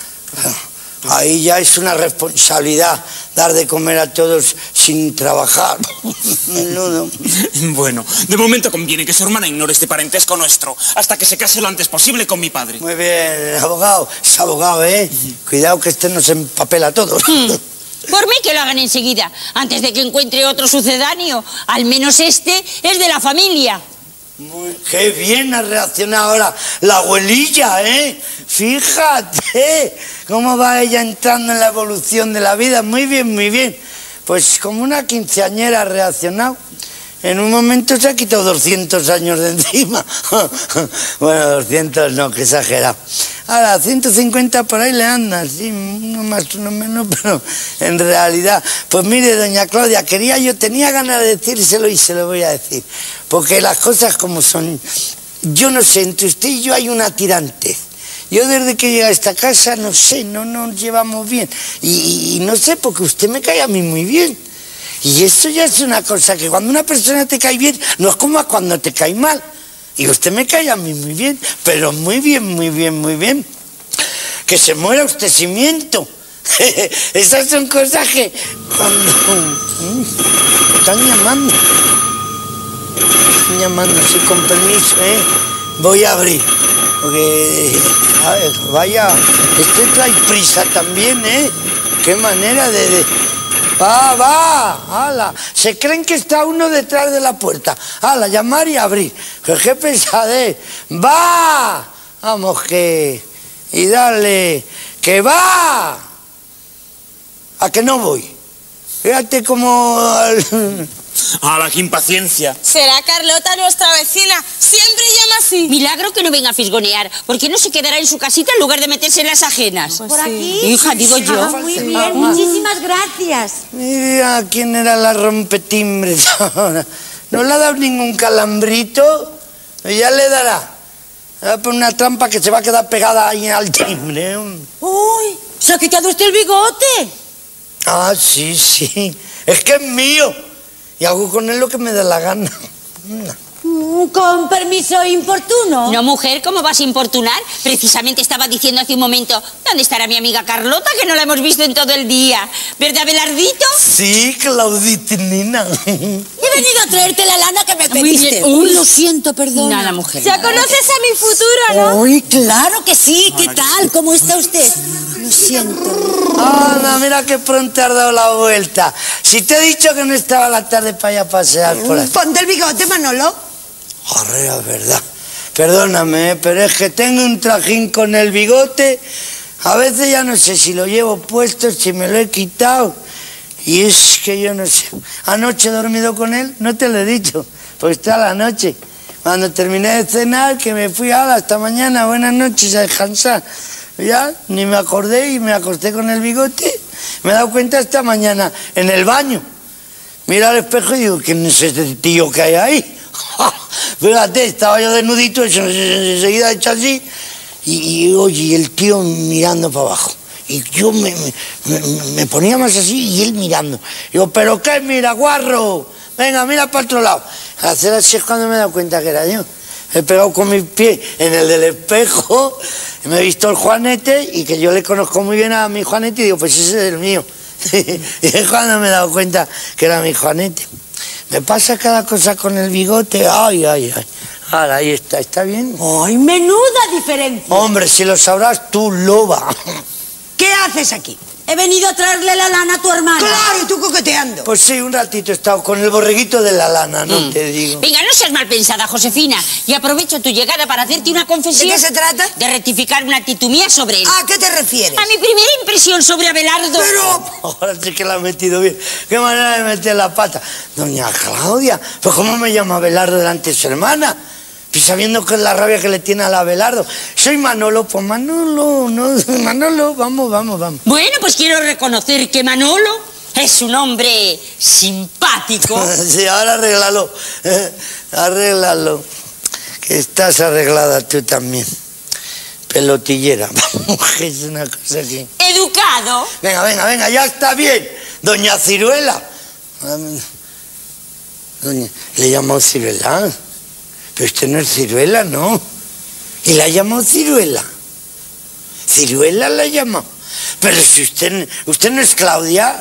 Ahí ya es una responsabilidad dar de comer a todos sin trabajar. Menudo. Bueno, de momento conviene que su hermana ignore este parentesco nuestro hasta que se case lo antes posible con mi padre. Muy bien, abogado. Es abogado, ¿eh? Cuidado que este nos empapela todo. Por mí que lo hagan enseguida, antes de que encuentre otro sucedáneo. Al menos este es de la familia. Muy, qué bien ha reaccionado ahora la abuelilla, ¿eh? Fíjate cómo va ella entrando en la evolución de la vida. Muy bien, muy bien. Pues como una quinceañera ha reaccionado. En un momento se ha quitado doscientos años de encima. Bueno, doscientos no, que exagerado. Ahora, ciento cincuenta por ahí le andan, sí, uno más, uno menos, pero en realidad... Pues mire, doña Claudia, quería yo, tenía ganas de decírselo y se lo voy a decir. Porque las cosas como son... Yo no sé, entre usted y yo hay una tirantez. Yo desde que llegué a esta casa, no sé, no nos llevamos bien. Y, y no sé, porque usted me cae a mí muy bien. Y eso ya es una cosa, que cuando una persona te cae bien, no es como cuando te cae mal. Y usted me cae a mí muy bien, pero muy bien, muy bien, muy bien. Que se muera usted sin miento. Esas son cosas que cuando... Están llamando. Están llamando, sí, con permiso, ¿eh? Voy a abrir. Porque... A ver, vaya... Este trae prisa también, ¿eh? Qué manera de... de... Va, va, ala. Se creen que está uno detrás de la puerta. Ala, llamar y abrir. Que qué pesadez. Va. Vamos que... Y dale. Que va. A que no voy. Fíjate como... ¡Hala, qué impaciencia! Será Carlota nuestra vecina. Siempre llama así. Milagro que no venga a fisgonear, porque no se quedará en su casita en lugar de meterse en las ajenas. Pues ¿Por sí. aquí? Hija, digo yo. Ah, muy bien, muchísimas gracias. Mira quién era la rompetimbres ahora. ¿No le ha dado ningún calambrito? Ya le dará. Le va a poner una trampa que se va a quedar pegada ahí al timbre. ¡Uy! ¿Se ha quitado usted el bigote? Ah, sí, sí. Es que es mío. Y hago con él lo que me da la gana. Con permiso importuno. No, mujer, ¿cómo vas a importunar? Precisamente estaba diciendo hace un momento, ¿dónde estará mi amiga Carlota, que no la hemos visto en todo el día? ¿Verdad, Abelardito? Sí, Claudita, nena. He venido a traerte la lana que me Muy pediste. bien. Uy, lo siento, perdón. Nada, mujer. Ya conoces a mi futuro, ¿no? Uy, claro que sí. ¿Qué tal? ¿Cómo está usted? Lo siento. Anda, mira que pronto has dado la vuelta. Si te he dicho que no estaba la tarde para ir a pasear por ahí. Ponte el bigote, Manolo. Arrea, verdad. Perdóname, ¿eh? Pero es que tengo un trajín con el bigote. A veces ya no sé si lo llevo puesto, si me lo he quitado. Y es que yo no sé. Anoche he dormido con él, no te lo he dicho. Pues toda la noche. Cuando terminé de cenar, que me fui a hasta mañana, buenas noches, a descansar. Ya, ni me acordé y me acosté con el bigote. Me he dado cuenta esta mañana en el baño. Mira al espejo y digo, ¿quién es ese tío que hay ahí? Fíjate, estaba yo desnudito, enseguida hecho así, y, y oye, el tío mirando para abajo. Y yo me, me, me ponía más así y él mirando. Digo, ¿pero qué mira, guarro? Venga, mira para otro lado. Al hacer así es cuando me he dado cuenta que era yo. He pegado con mis pies en el del espejo, me he visto el Juanete y que yo le conozco muy bien a mi Juanete y digo, pues ese es el mío. Y es cuando me he dado cuenta que era mi Juanete. Me pasa cada cosa con el bigote, ay, ay, ay. Ahora, ahí está, ¿está bien? ¡Ay, menuda diferencia! Hombre, si lo sabrás tú, loba. ¿Qué haces aquí? He venido a traerle la lana a tu hermana. Claro, y tú coqueteando. Pues sí, un ratito he estado con el borreguito de la lana, no mm. te digo. Venga, no seas mal pensada, Josefina. Y aprovecho tu llegada para hacerte una confesión. ¿De qué se trata? De rectificar una actitud mía sobre él. ¿A qué te refieres? A mi primera impresión sobre Abelardo. Pero... Ahora sí que la ha metido bien. Qué manera de meter la pata. Doña Claudia, pues ¿cómo me llama Abelardo delante de su hermana? Pues sabiendo que es la rabia que le tiene al Abelardo. Soy Manolo, pues Manolo, no, Manolo, vamos, vamos, vamos. Bueno, pues quiero reconocer que Manolo es un hombre simpático. Sí, ahora arréglalo, eh, arréglalo. Que estás arreglada tú también. Pelotillera, es una cosa así. Educado. Venga, venga, venga, ya está bien. Doña Ciruela. Doña, le llamó Ciruela. Pero usted no es Ciruela, ¿no? Y la llamó Ciruela. Ciruela la llamó. Pero si usted, usted no es Claudia,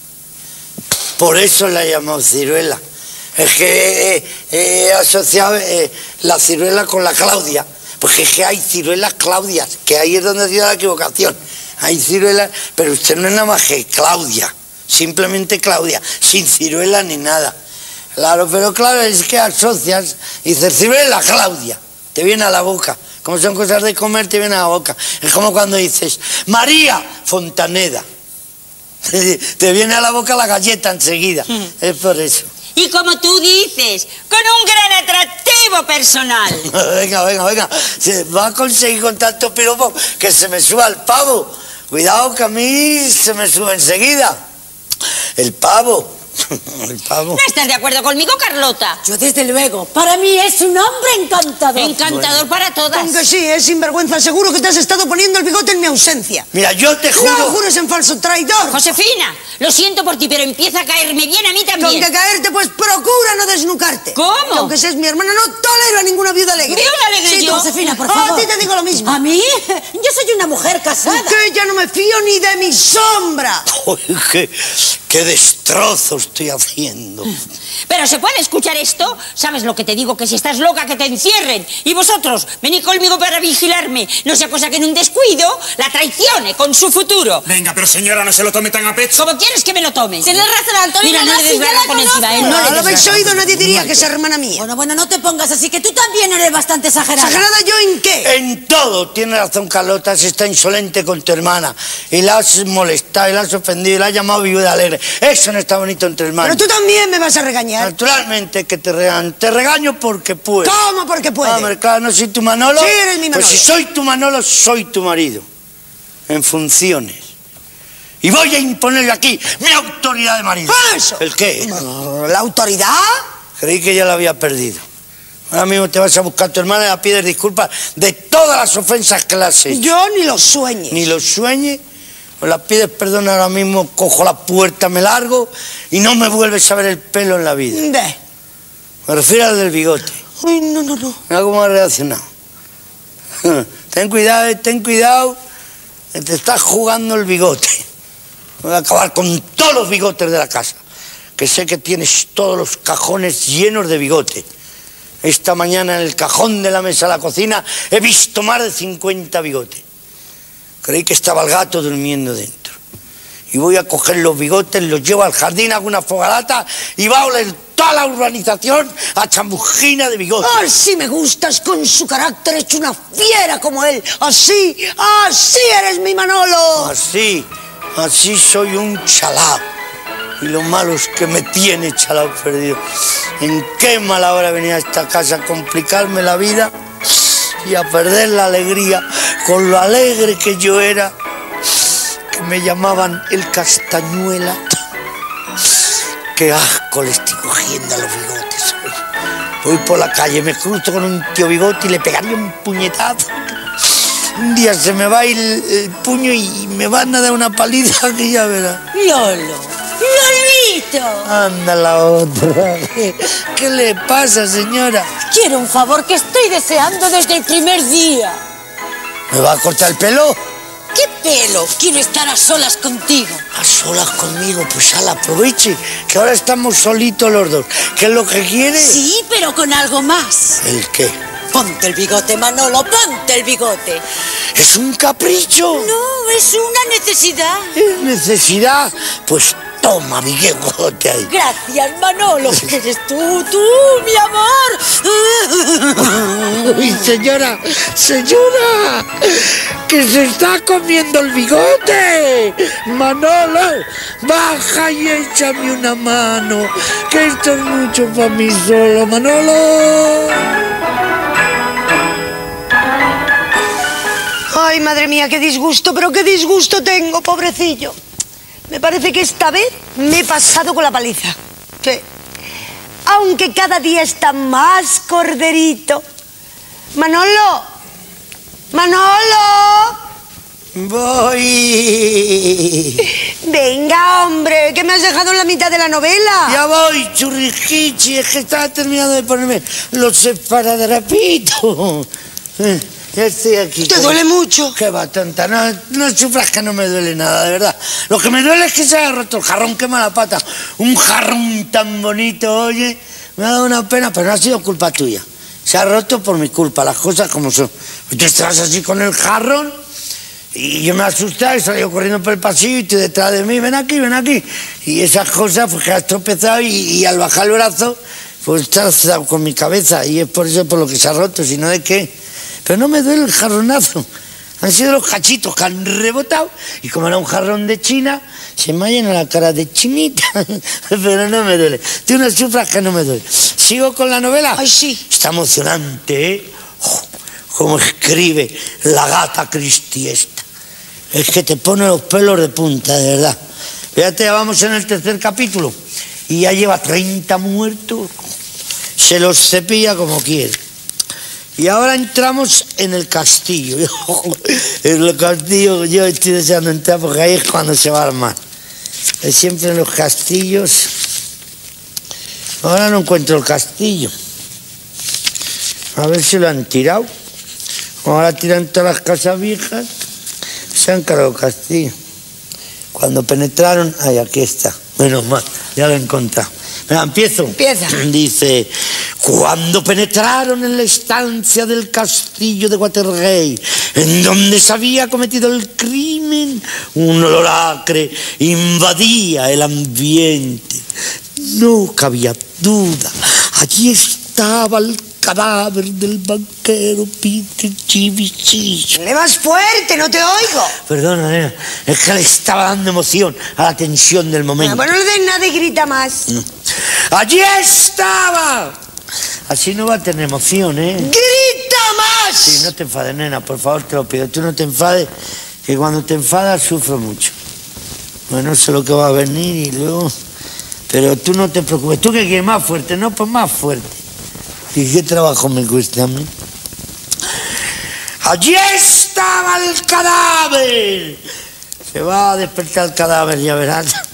por eso la llamó Ciruela. Es que he asociado eh, la ciruela con la Claudia. Porque es que hay ciruelas Claudias, que ahí es donde ha sido la equivocación. Hay ciruelas, pero usted no es nada más que Claudia. Simplemente Claudia, sin ciruela ni nada. Claro, pero claro, es que asocias y dices, ciruela Claudia, te viene a la boca. Como son cosas de comer, te viene a la boca. Es como cuando dices, María Fontaneda. Te viene a la boca la galleta enseguida. Mm. Es por eso. Y como tú dices, con un gran atractivo personal. Venga, venga, venga. Se va a conseguir con tanto piropo que se me suba el pavo. Cuidado que a mí se me sube enseguida. El pavo. El pavo. ¿No estás de acuerdo conmigo, Carlota? Yo desde luego. Para mí es un hombre encantador. Encantador bueno. para todas. Aunque sí, es sinvergüenza. Seguro que te has estado poniendo el bigote en mi ausencia. Mira, yo te juro... No jures en falso traidor. Josefina, lo siento por ti, pero empieza a caerme bien a mí también. Con que caerte, pues procura no desnucarte. ¿Cómo? Y aunque seas mi hermana, no tolero a ninguna viuda alegre. ¿Viuda alegre sí, yo? Josefina, por favor. A ti te digo lo mismo. ¿A mí? Yo soy una mujer casada. Que ya no me fío ni de mi sombra. Uy, qué, qué destrozo estoy haciendo. Pero ¿se puede escuchar esto? ¿Sabes lo que te digo? Que si estás loca, que te encierren. Y vosotros, venid conmigo para vigilarme. No sea cosa que en un descuido la traicione con su futuro. Venga, pero señora, no se lo tome tan a pecho. ¿Cómo quieres que me lo tome? Tienes razón, Antonio. Mira, no le des barra con encima, ¿eh? No, No le lo habéis des oído, nadie diría que es hermana mía. Bueno, bueno, no te pongas así, que tú también eres bastante exagerada. ¿Exagerada yo en qué? En todo. Tiene razón, Carlota, se está insolente con tu hermana. Y la has molestado, y la has ofendido, y la has llamado viuda alegre. Eso no está bonito entre hermanos. Pero tú también me vas a regañar. Naturalmente que te regaño. Te regaño porque puedo. ¿Cómo porque puedes? Hombre, claro, no soy tu Manolo. Sí, eres mi Manolo. Pues si soy tu Manolo, soy tu marido. En funciones. Y voy a imponerle aquí mi autoridad de marido. ¿Eso? ¿El qué? ¿La autoridad? Creí que ya la había perdido. Ahora mismo te vas a buscar a tu hermana y la pides disculpas de todas las ofensas que le has hecho. Yo ni lo sueñes. Ni lo sueñes. O la pides perdón ahora mismo, cojo la puerta, me largo y no me vuelves a ver el pelo en la vida. ¿De? Me refiero al del bigote. Ay, no, no, no. Mira cómo ha reaccionado. Ten cuidado, eh, ten cuidado. Te estás jugando el bigote. Voy a acabar con todos los bigotes de la casa. Que sé que tienes todos los cajones llenos de bigote. Esta mañana en el cajón de la mesa de la cocina he visto más de cincuenta bigotes. Creí que estaba el gato durmiendo dentro. Y voy a coger los bigotes, los llevo al jardín, hago una fogarata y va a oler toda la urbanización a chambujina de bigotes. Así me gustas, con su carácter hecho una fiera como él. Así, así eres mi Manolo. Así, así soy un chalao. Y lo malo es que me tiene chalao perdido. ¿En qué mala hora venía a esta casa a complicarme la vida y a perder la alegría con lo alegre que yo era? Que me llamaban el Castañuela. Qué asco le estoy cogiendo a los bigotes hoy. Voy por la calle, me cruzo con un tío bigote y le pegaría un puñetazo. Un día se me va el, el puño y me van a dar una paliza que ya verá. Lolo, Lolito. Anda la otra. ¿Qué, qué le pasa, señora? Quiero un favor que estoy deseando desde el primer día. ¿Me va a cortar el pelo? ¿Qué pelo? Quiero estar a solas contigo. A solas conmigo, pues ala, aproveche, que ahora estamos solitos los dos. ¿Qué es lo que quiere? Sí, pero con algo más. ¿El qué? Ponte el bigote, Manolo, ponte el bigote. ¿Es un capricho? No, es una necesidad. ¿Es necesidad? Pues toma mi bigote ahí. Gracias, Manolo. Eres tú, tú, mi amor. Uy, señora, señora, que se está comiendo el bigote. Manolo, baja y échame una mano, que esto es mucho para mí solo, Manolo. Ay, madre mía, qué disgusto, pero qué disgusto tengo, pobrecillo. Me parece que esta vez me he pasado con la paliza. Sí. Aunque cada día está más corderito. Manolo, Manolo. Voy. Venga, hombre, que me has dejado en la mitad de la novela. Ya voy, churriquichi, es que estaba terminando de ponerme los esparadrapitos. Eh. Ya estoy aquí. ¿Te duele mucho? Qué va, tonta, no, no sufras que no me duele nada, de verdad. Lo que me duele es que se haya roto el jarrón, qué mala pata. Un jarrón tan bonito, oye, me ha dado una pena, pero no ha sido culpa tuya. Se ha roto por mi culpa, las cosas como son. Tú estabas así con el jarrón y yo me asusté y salí corriendo por el pasillo y tú detrás de mí, ven aquí, ven aquí. Y esas cosas, pues que has tropezado y, y al bajar el brazo, pues te has dado con mi cabeza y es por eso por lo que se ha roto, sino de qué. Pero no me duele el jarronazo. Han sido los cachitos que han rebotado y como era un jarrón de China, se me ha llenado la cara de chinita. Pero no me duele. Tú no sufras que no me duele. ¿Sigo con la novela? Ay, sí. Está emocionante, ¿eh? Oh, cómo escribe la gata Christie esta. Es que te pone los pelos de punta, de verdad. Fíjate, ya vamos en el tercer capítulo y ya lleva treinta muertos. Se los cepilla como quiere. Y ahora entramos en el castillo. En el castillo yo estoy deseando entrar porque ahí es cuando se va a armar. Siempre en los castillos. Ahora no encuentro el castillo. A ver si lo han tirado. Ahora tiran todas las casas viejas. Se han cargado el castillo. Cuando penetraron, ay, aquí está. Menos mal, ya lo he encontrado. Mira, empiezo. Empieza. Dice, cuando penetraron en la estancia del castillo de Watergate, en donde se había cometido el crimen, un olor acre invadía el ambiente. No cabía duda, allí estaba el cadáver del banquero Peter Chivichillo. Dale más fuerte, no te oigo. Perdona, nena, es que le estaba dando emoción a la tensión del momento. Bueno, no le des nada y grita más. No. ¡Allí estaba! Así no va a tener emoción, ¿eh? ¡Grita más! Sí, no te enfades, nena, por favor, te lo pido. Tú no te enfades, que cuando te enfadas sufro mucho. Bueno, sé lo que va a venir y luego... Pero tú no te preocupes. ¿Tú qué quieres? Más fuerte, ¿no? Pues más fuerte. ¿Y qué trabajo me cuesta a mí? ¡Allí estaba el cadáver! Se va a despertar el cadáver, ya verás.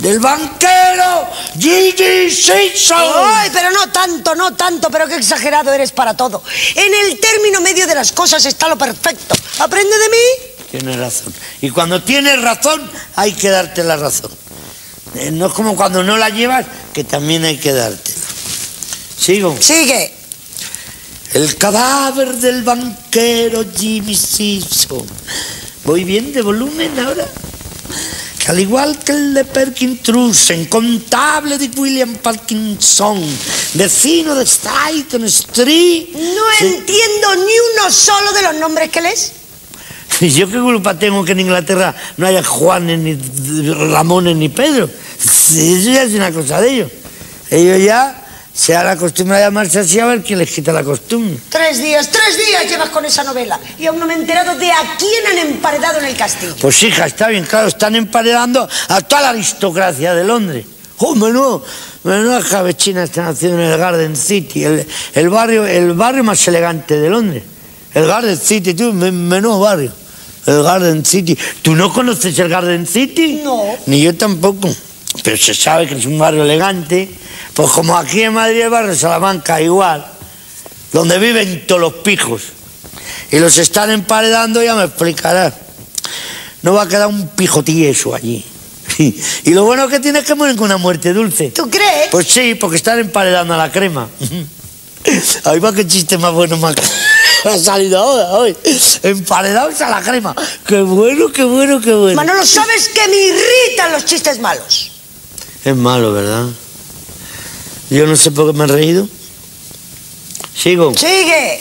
del banquero Gigi Simpson. Ay, pero no tanto, no tanto, pero qué exagerado eres para todo. En el término medio de las cosas está lo perfecto. ¿Aprende de mí? Tienes razón. Y cuando tienes razón, hay que darte la razón. Eh, no es como cuando no la llevas, que también hay que dártela. ¿Sigo? Sigue. El cadáver del banquero Jimmy Simpson. ¿Voy bien de volumen ahora? Que al igual que el de Perkin Trusen, contable de William Parkinson, vecino de Strayton Street... No ¿sí? entiendo ni uno solo de los nombres que lees. ¿Y yo qué culpa tengo que en Inglaterra no haya Juanes, ni Ramones, ni Pedro? Eso ya es una cosa de ellos. Ellos ya se han acostumbrado a llamarse así, a ver quién les quita la costumbre. Tres días, tres días llevas con esa novela y aún no me he enterado de a quién han emparedado en el castillo. Pues hija, está bien claro, están emparedando a toda la aristocracia de Londres. ¡Oh, menudo! Menuda cabechina están haciendo en el Garden City, el, el, barrio, el barrio más elegante de Londres. El Garden City, tú, menudo barrio. El Garden City. ¿Tú no conoces el Garden City? No. Ni yo tampoco. Pero se sabe que es un barrio elegante. Pues como aquí en Madrid el barrio Salamanca igual. Donde viven todos los pijos. Y los están emparedando, ya me explicarás. No va a quedar un pijo tieso allí. Y lo bueno que tiene es que mueren con una muerte dulce. ¿Tú crees? Pues sí, porque están emparedando a la crema. Ahí va, qué chiste más bueno más ha salido ahora, hoy. Emparedados a la crema. Qué bueno, qué bueno, qué bueno. Manolo, sabes que me irritan los chistes malos. Es malo, ¿verdad? Yo no sé por qué me he reído. ¿Sigo? Sigue.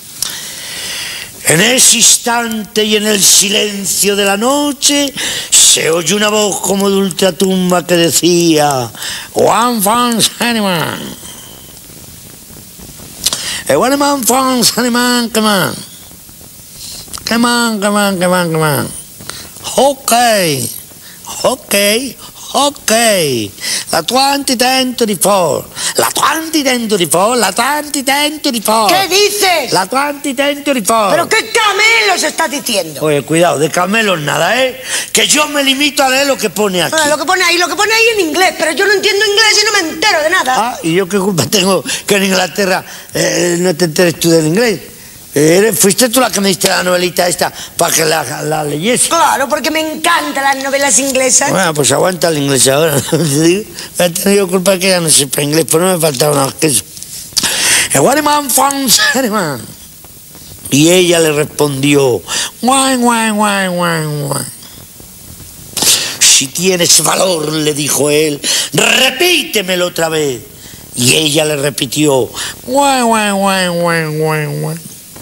En ese instante y en el silencio de la noche se oye una voz como de ultratumba que decía: One fans animal. Hey, one man fans animal, come on. Come on, come on, come on, come on. Okay, okay, okay. La veinte veinticuatro, la veinte veinticuatro, la veinte veinticuatro. ¿Qué dices? La veinte veinticuatro. ¿Pero qué camelos estás diciendo? Oye, cuidado, de camelos nada, ¿eh? Que yo me limito a leer lo que pone aquí. Ah, lo que pone ahí, lo que pone ahí en inglés, pero yo no entiendo inglés y no me entero de nada. Ah, ¿y yo qué culpa tengo que en Inglaterra eh, no te enteres tú del inglés? Eh, fuiste tú la que me diste la novelita esta para que la, la leyese. Claro, porque me encantan las novelas inglesas. Bueno, pues aguanta el inglés ahora. He tenido culpa que ya no sepa inglés, pero no me faltaba nada más que eso. Y ella le respondió: guay, guay, guay, guay, guay. Si tienes valor, le dijo él, repítemelo otra vez. Y ella le repitió: guay, guay, guay, guay, guay, guay.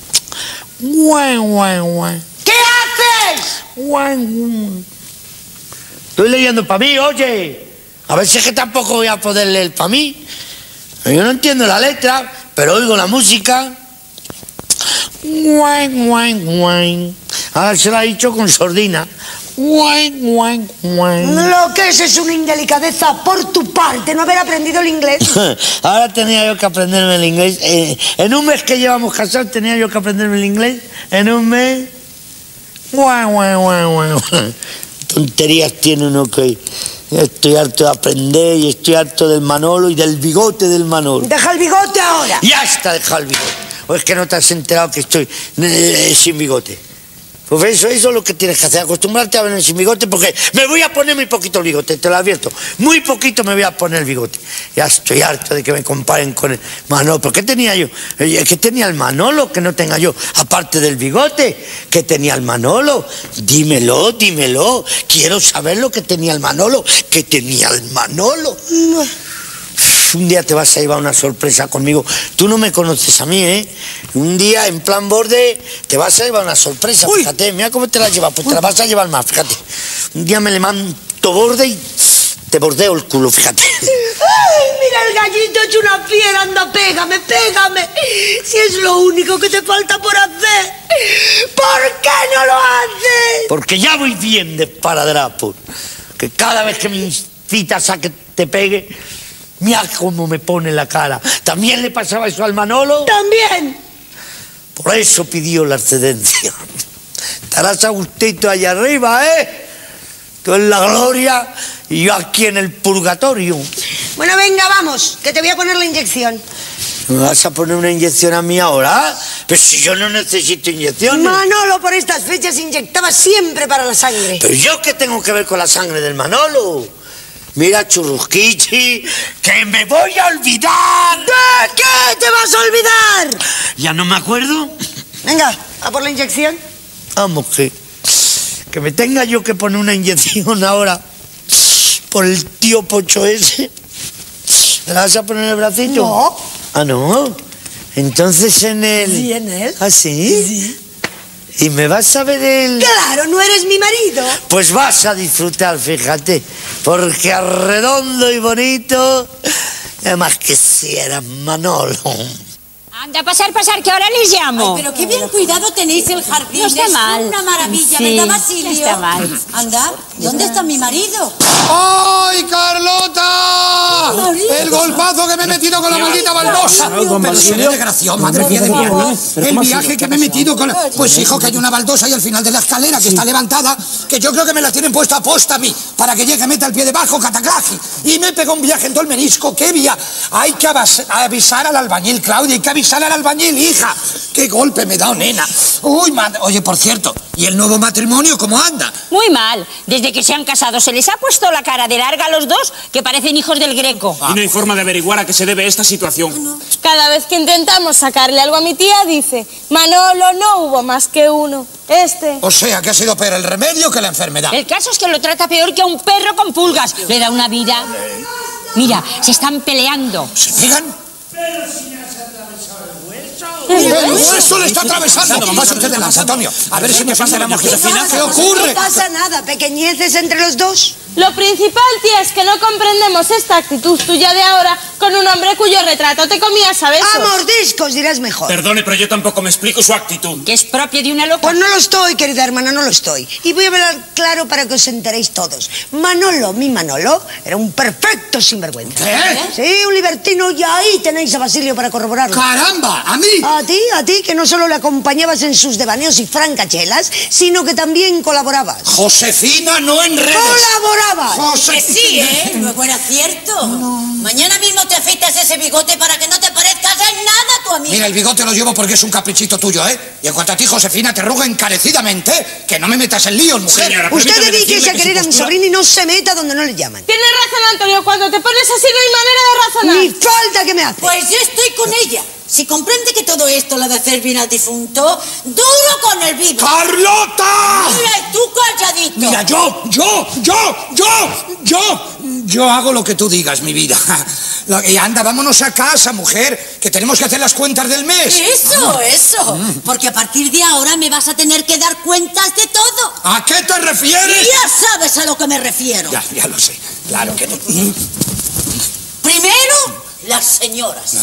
Guay, guay, guay. ¿Qué haces? Guay, guay. Estoy leyendo para mí, oye. A ver si es que tampoco voy a poder leer para mí. Yo no entiendo la letra, pero oigo la música. Guay, guay, guay. Ahora se la ha dicho con sordina. Guay, guay, guay. Lo que es es una indelicadeza por tu parte, no haber aprendido el inglés. Ahora tenía yo que aprenderme el inglés. Eh, en un mes que llevamos casados tenía yo que aprenderme el inglés. En un mes. Guay, guay, guay, guay. Tonterías tiene uno que... Estoy harto de aprender y estoy harto del Manolo y del bigote del Manolo. Deja el bigote ahora. Ya está, deja el bigote. ¿O es que no te has enterado que estoy eh, sin bigote? Pues eso, eso es lo que tienes que hacer, acostumbrarte a venir sin bigote, porque me voy a poner muy poquito el bigote, te lo advierto. Muy poquito me voy a poner el bigote. Ya estoy harto de que me comparen con el Manolo. ¿Pero qué tenía yo? ¿Qué tenía el Manolo que no tenga yo? Aparte del bigote, ¿qué tenía el Manolo? Dímelo, dímelo. Quiero saber lo que tenía el Manolo. ¿Qué tenía el Manolo? No. Un día te vas a llevar una sorpresa conmigo. Tú no me conoces a mí, ¿eh? Un día, en plan borde, te vas a llevar una sorpresa. Uy. Fíjate, mira cómo te la llevas. Pues Uy. Te la vas a llevar más, fíjate. Un día me levanto borde y te bordeo el culo, fíjate. ¡Ay, mira el gallito hecho una fiera! Anda, pégame, pégame. Si es lo único que te falta por hacer. ¿Por qué no lo haces? Porque ya voy bien de esparadrapo. Que cada vez que me incitas a que te pegue... Mira cómo me pone la cara. ¿También le pasaba eso al Manolo? También. Por eso pidió la excedencia. Estarás a gustito allá arriba, ¿eh? Tú en la gloria y yo aquí en el purgatorio. Bueno, venga, vamos, que te voy a poner la inyección. ¿Me vas a poner una inyección a mí ahora? Pero si yo no necesito inyecciones. Manolo, por estas fechas inyectaba siempre para la sangre. ¿Pero yo qué tengo que ver con la sangre del Manolo? Mira, Churrusquichi, que me voy a olvidar. ¿De qué te vas a olvidar? ¿Ya no me acuerdo? Venga, a por la inyección. Vamos, que, que me tenga yo que poner una inyección ahora por el tío Pocho ese. ¿Me la vas a poner en el bracito? No. Ah, ¿no? Entonces en el... Sí, en él. ¿Ah, sí? Sí. ¿Y me vas a ver el...? Claro, no eres mi marido. Pues vas a disfrutar, fíjate, porque arredondo y bonito, además que si eras Manolo. Anda, pasar, pasar, que ahora les llamo. Ay, pero qué bien cuidado tenéis el jardín. No está es mal. una maravilla, Sí, ¿verdad, Basilio? no está mal. Anda, ¿dónde está mi marido? ¡Ay, Carlota! El golpazo que me he metido con la maldita baldosa. Pero si eres desgraciado, madre mía de mi alma. El viaje que me he metido con la... Pues hijo, que hay una baldosa ahí al final de la escalera que está levantada, que yo creo que me la tienen puesta a posta a mí, para que llegue, meta el pie debajo, cataclaje. Y me pegó un viaje en todo el menisco. ¡Qué vía! Hay que avisar al albañil, Claudia, hay que avisar al albañil, hija. ¡Qué golpe me da, nena! Uy, madre... Oye, por cierto, ¿y el nuevo matrimonio cómo anda? Muy mal. Desde que se han casado se les ha puesto la cara de larga a los dos que parecen hijos del Greco. Y no hay forma de averiguar a qué se debe esta situación. Cada vez que intentamos sacarle algo a mi tía, dice, Manolo, no hubo más que uno. Este. O sea, que ha sido peor el remedio que la enfermedad. El caso es que lo trata peor que a un perro con pulgas. Le da una vida. Mira, se están peleando. ¿Se pegan? El hueso le está atravesando. Pasa usted delante, Antonio. A ver si me pasa la mujer. ¿Qué ocurre? No pasa nada, pequeñeces entre los dos. Lo principal, tía, es que no comprendemos esta actitud tuya de ahora con un hombre cuyo retrato te comías a besos. A mordiscos dirás mejor. Perdone, pero yo tampoco me explico su actitud. Que es propio de una loca. Pues no lo estoy, querida hermana, no lo estoy. Y voy a hablar claro para que os enteréis todos. Manolo, mi Manolo, era un perfecto sinvergüenza. ¿Qué? Sí, un libertino, y ahí tenéis a Basilio para corroborarlo. ¡Caramba! ¿A mí? A ti, a ti, que no solo le acompañabas en sus devaneos y francachelas, sino que también colaborabas. Josefina, no en redes. ¡Colaborabas! Josefina. Que sí, ¿eh? Luego era cierto. Mañana mismo te afeitas ese bigote para que no te parezcas en nada a tu amiga. Mira, el bigote lo llevo porque es un caprichito tuyo, ¿eh? Y en cuanto a ti, Josefina, te ruego encarecidamente que no me metas en líos, mujer. Señora, Usted permítame dedique decirle a que querer su a mi postura- sobrino y no se meta donde no le llaman. Tienes razón, Antonio, cuando te pones así no hay manera de razonar. Ni falta que me hace. Pues yo estoy con ella. Si comprende que todo esto lo de hacer bien al difunto, duro con el vivo. ¡Carlota! Mira, y tú calladito. Mira, yo, yo, yo, yo, yo, yo hago lo que tú digas, mi vida. Lo- Y anda, vámonos a casa, mujer, que tenemos que hacer las cuentas del mes. Eso, eso. Porque a partir de ahora me vas a tener que dar cuentas de todo. ¿A qué te refieres? Ya sabes a lo que me refiero. Ya, ya lo sé. Claro que no. Primero, las señoras.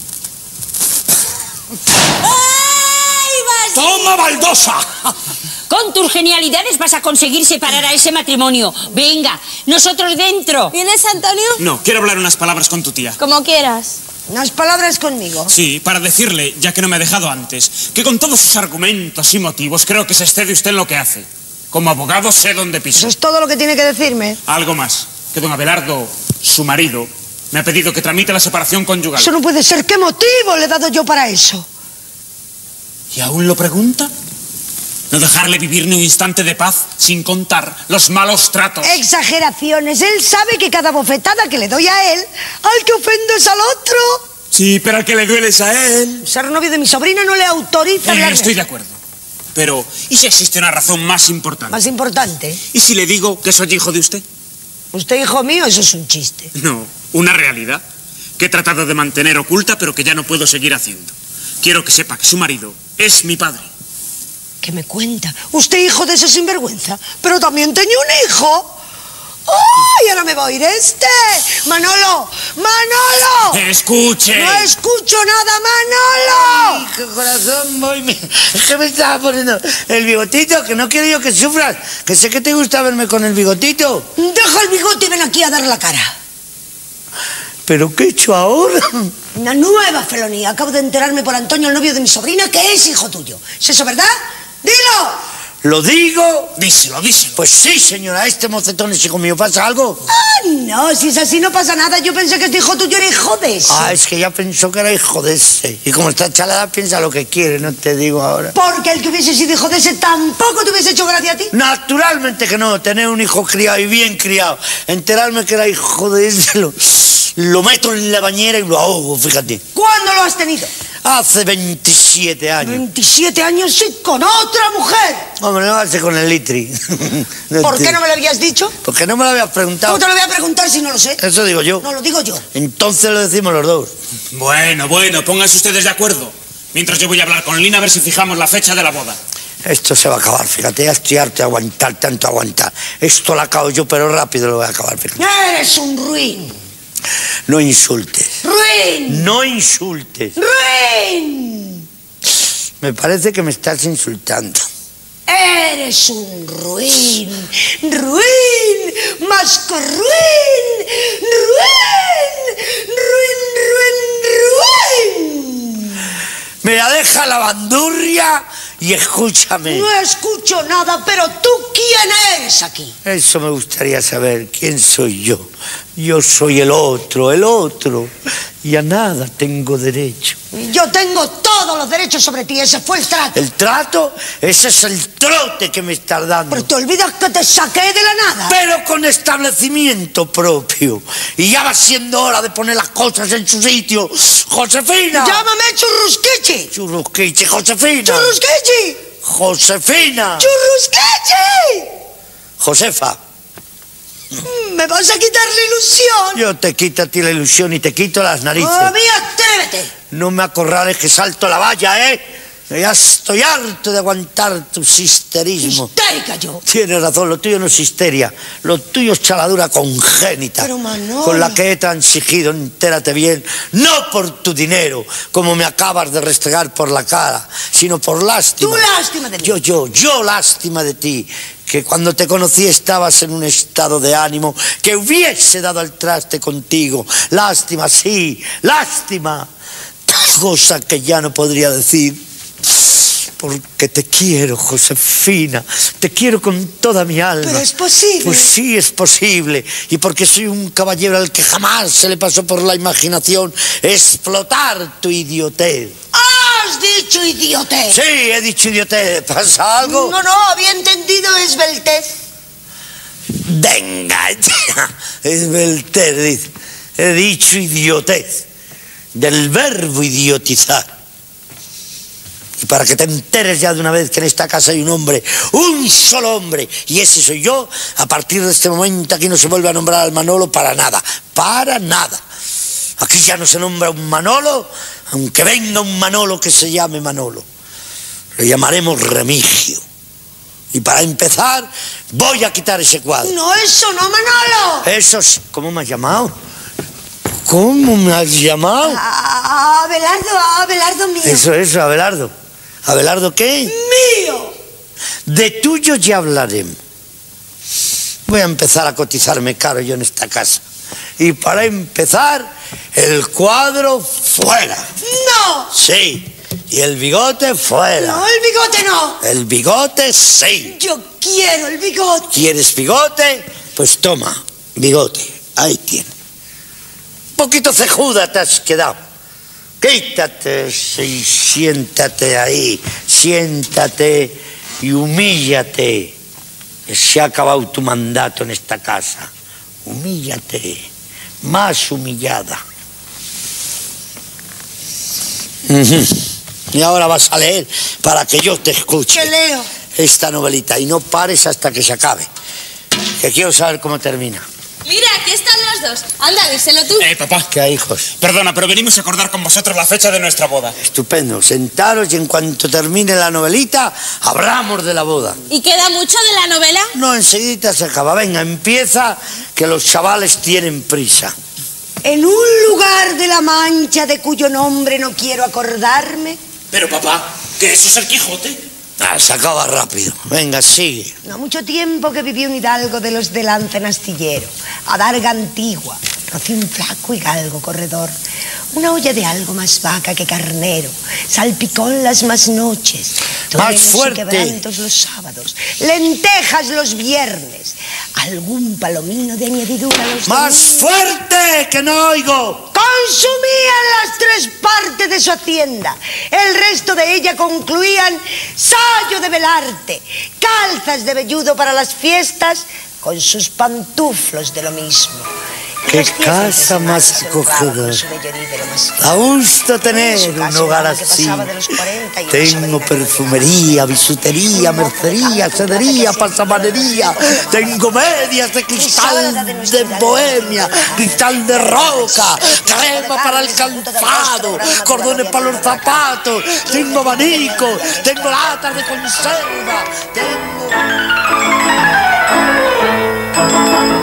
¡Ay, Basilio! ¡Toma, baldosa! Con tus genialidades vas a conseguir separar a ese matrimonio. Venga, nosotros dentro. ¿Vienes, Antonio? No, quiero hablar unas palabras con tu tía. Como quieras. Unas palabras conmigo. Sí, para decirle, ya que no me ha dejado antes, que con todos sus argumentos y motivos creo que se excede usted en lo que hace. Como abogado sé dónde Eso piso. es todo lo que tiene que decirme. Algo más, que don Abelardo, su marido, me ha pedido que tramite la separación conyugal. Eso no puede ser. ¿Qué motivo le he dado yo para eso? ¿Y aún lo pregunta? No dejarle vivir ni un instante de paz sin contar los malos tratos. Exageraciones. Él sabe que cada bofetada que le doy a él, al que ofendo es al otro. Sí, pero al que le duele es a él. Ser novio de mi sobrina no le autoriza a Eh, hablarme. estoy de acuerdo. Pero, ¿y si existe una razón más importante? Más importante. ¿Y si le digo que soy hijo de usted? Usted, hijo mío, eso es un chiste. No, una realidad que he tratado de mantener oculta, pero que ya no puedo seguir haciendo. Quiero que sepa que su marido es mi padre. ¿Qué me cuenta? Usted hijo de ese sinvergüenza, pero también tenía un hijo. ¡Ay, ahora me voy a ir este! ¡Manolo! ¡Manolo! ¡Escuche! ¡No escucho nada, Manolo! Ay, qué corazón, voy. me- Es que me estaba poniendo el bigotito, que no quiero yo que sufras. Que sé que te gusta verme con el bigotito. Deja el bigote y ven aquí a dar la cara. ¿Pero qué he hecho ahora? Una nueva felonía. Acabo de enterarme por Antonio, el novio de mi sobrina, que es hijo tuyo. ¿Es eso verdad? ¡Dilo! ¿Lo digo? Díselo, díselo. Pues sí, señora, este mocetón es hijo mío. ¿Pasa algo? Ah, no, si es así no pasa nada. Yo pensé que este hijo tuyo era hijo de ese. Ah, es que ya pensó que era hijo de ese. Y como está chalada, piensa lo que quiere, no te digo ahora. Porque el que hubiese sido hijo de ese tampoco te hubiese hecho gracia a ti. Naturalmente que no, tener un hijo criado y bien criado. Enterarme que era hijo de ese, lo, lo meto en la bañera y lo ahogo, fíjate. ¿Cuándo lo has tenido? Hace veintisiete años. veintisiete años y con otra mujer. Hombre, no hace con el litri. No ¿Por te- qué no me lo habías dicho? Porque no me lo habías preguntado. ¿Cómo te lo voy a preguntar si no lo sé? Eso digo yo. No lo digo yo. Entonces lo decimos los dos. Bueno, bueno, pónganse ustedes de acuerdo. Mientras yo voy a hablar con Lina a ver si fijamos la fecha de la boda. Esto se va a acabar, fíjate, ya estoy harto de aguantar, tanto aguantar. Esto lo acabo yo, pero rápido lo voy a acabar, fíjate. Eres un ruin. No insultes. ¡Ruin! No insultes. ¡Ruin! Me parece que me estás insultando. Eres un ruin. Ruin. Más que ruin. Ruin. Ruin, ruin, ruin. Mira, deja la bandurria y escúchame. No escucho nada, pero tú, ¿quién eres aquí? Eso me gustaría saber. ¿Quién soy yo? Yo soy el otro, el otro. Y a nada tengo derecho. Yo tengo todos los derechos sobre ti. Ese fue el trato. ¿El trato? Ese es el trote que me estás dando. Pero te olvidas que te saqué de la nada. Pero con establecimiento propio. Y ya va siendo hora de poner las cosas en su sitio. ¡Josefina! Llámame Churrusquichi. Churrusquichi, Josefina. Churrusquichi. Josefina. Churrusquichi. Josefa. ¿Me vas a quitar la ilusión? Yo te quito a ti la ilusión y te quito las narices. A mí atrévete. No me acorrales que salto la valla, ¿eh? Ya estoy harto de aguantar tu histerismo. Histérica yo. Tienes razón, lo tuyo no es histeria. Lo tuyo es chaladura congénita. Pero, Manolo. Con la que he transigido, entérate bien. No por tu dinero, como me acabas de restregar por la cara, sino por lástima. Tú lástima de mí. Yo, yo, yo lástima de ti. Que cuando te conocí estabas en un estado de ánimo que hubiese dado al traste contigo. Lástima, sí, lástima. Cosa que ya no podría decir. Porque te quiero, Josefina. Te quiero con toda mi alma. Pero es posible. Pues sí, es posible. Y porque soy un caballero al que jamás se le pasó por la imaginación explotar tu idiotez. ¡Has dicho idiotez! Sí, he dicho idiotez. ¿Pasa algo? No, no, había entendido esbeltez. Venga, ya. Esbeltez, dice. He dicho idiotez. Del verbo idiotizar. Y para que te enteres ya de una vez que en esta casa hay un hombre, un solo hombre, y ese soy yo, a partir de este momento aquí no se vuelve a nombrar al Manolo para nada, para nada. Aquí ya no se nombra un Manolo, aunque venga un Manolo que se llame Manolo. Lo llamaremos Remigio. Y para empezar, voy a quitar ese cuadro. No, eso no, Manolo. Eso es... ¿Cómo me has llamado? ¿Cómo me has llamado? Ah, Abelardo, Abelardo mío. Eso, eso, Abelardo. ¿Abelardo qué? Mío. De tuyo ya hablaremos. Voy a empezar a cotizarme caro yo en esta casa. Y para empezar, el cuadro fuera. No. Sí. Y el bigote fuera. No, el bigote no. El bigote sí. Yo quiero el bigote. ¿Quieres bigote? Pues toma, bigote. Ahí tienes. Un poquito cejuda te has quedado. Quítate y siéntate ahí. Siéntate y humíllate. Que se ha acabado tu mandato en esta casa. Humíllate. Más humillada. Uh-huh. Y ahora vas a leer para que yo te escuche. ¿Qué leo? Esta novelita. Y no pares hasta que se acabe. Que quiero saber cómo termina. Mira, aquí están los dos. Anda, díselo tú. Eh, papá. ¿Qué hay, hijos? Perdona, pero venimos a acordar con vosotros la fecha de nuestra boda. Estupendo. Sentaros y en cuanto termine la novelita, hablamos de la boda. ¿Y queda mucho de la novela? No, enseguida se acaba. Venga, empieza, que los chavales tienen prisa. En un lugar de la Mancha de cuyo nombre no quiero acordarme. Pero, papá, ¿que eso es el Quijote? Ah, se acaba rápido. Venga, sigue. No mucho tiempo que vivió un hidalgo de los de lanza en astillero, adarga antigua, rocín flaco y galgo corredor, una olla de algo más vaca que carnero, salpicón las más noches, Más Toreros y fuerte. quebrantos los sábados, lentejas los viernes, algún palomino de añadidura los ¡Más domingos. fuerte, que no oigo! Consumían las tres partes de su hacienda. El resto de ella concluían sayo de velarte, calzas de velludo para las fiestas, con sus pantuflos de lo mismo. Y ¡Qué los días entre casa semana más se honraban acogedora! con su bellorí de lo más fino. Da gusto tener En su un casa, hogar un hombre que así. pasaba de los cuarenta y no Tengo sabía perfumería, bisutería, mercería, sedería, pasamanería. Tengo medias de cristal de Bohemia, cristal de roca, crema para el calzado, cordones para los zapatos. Tengo abanico, tengo latas de conserva, tengo...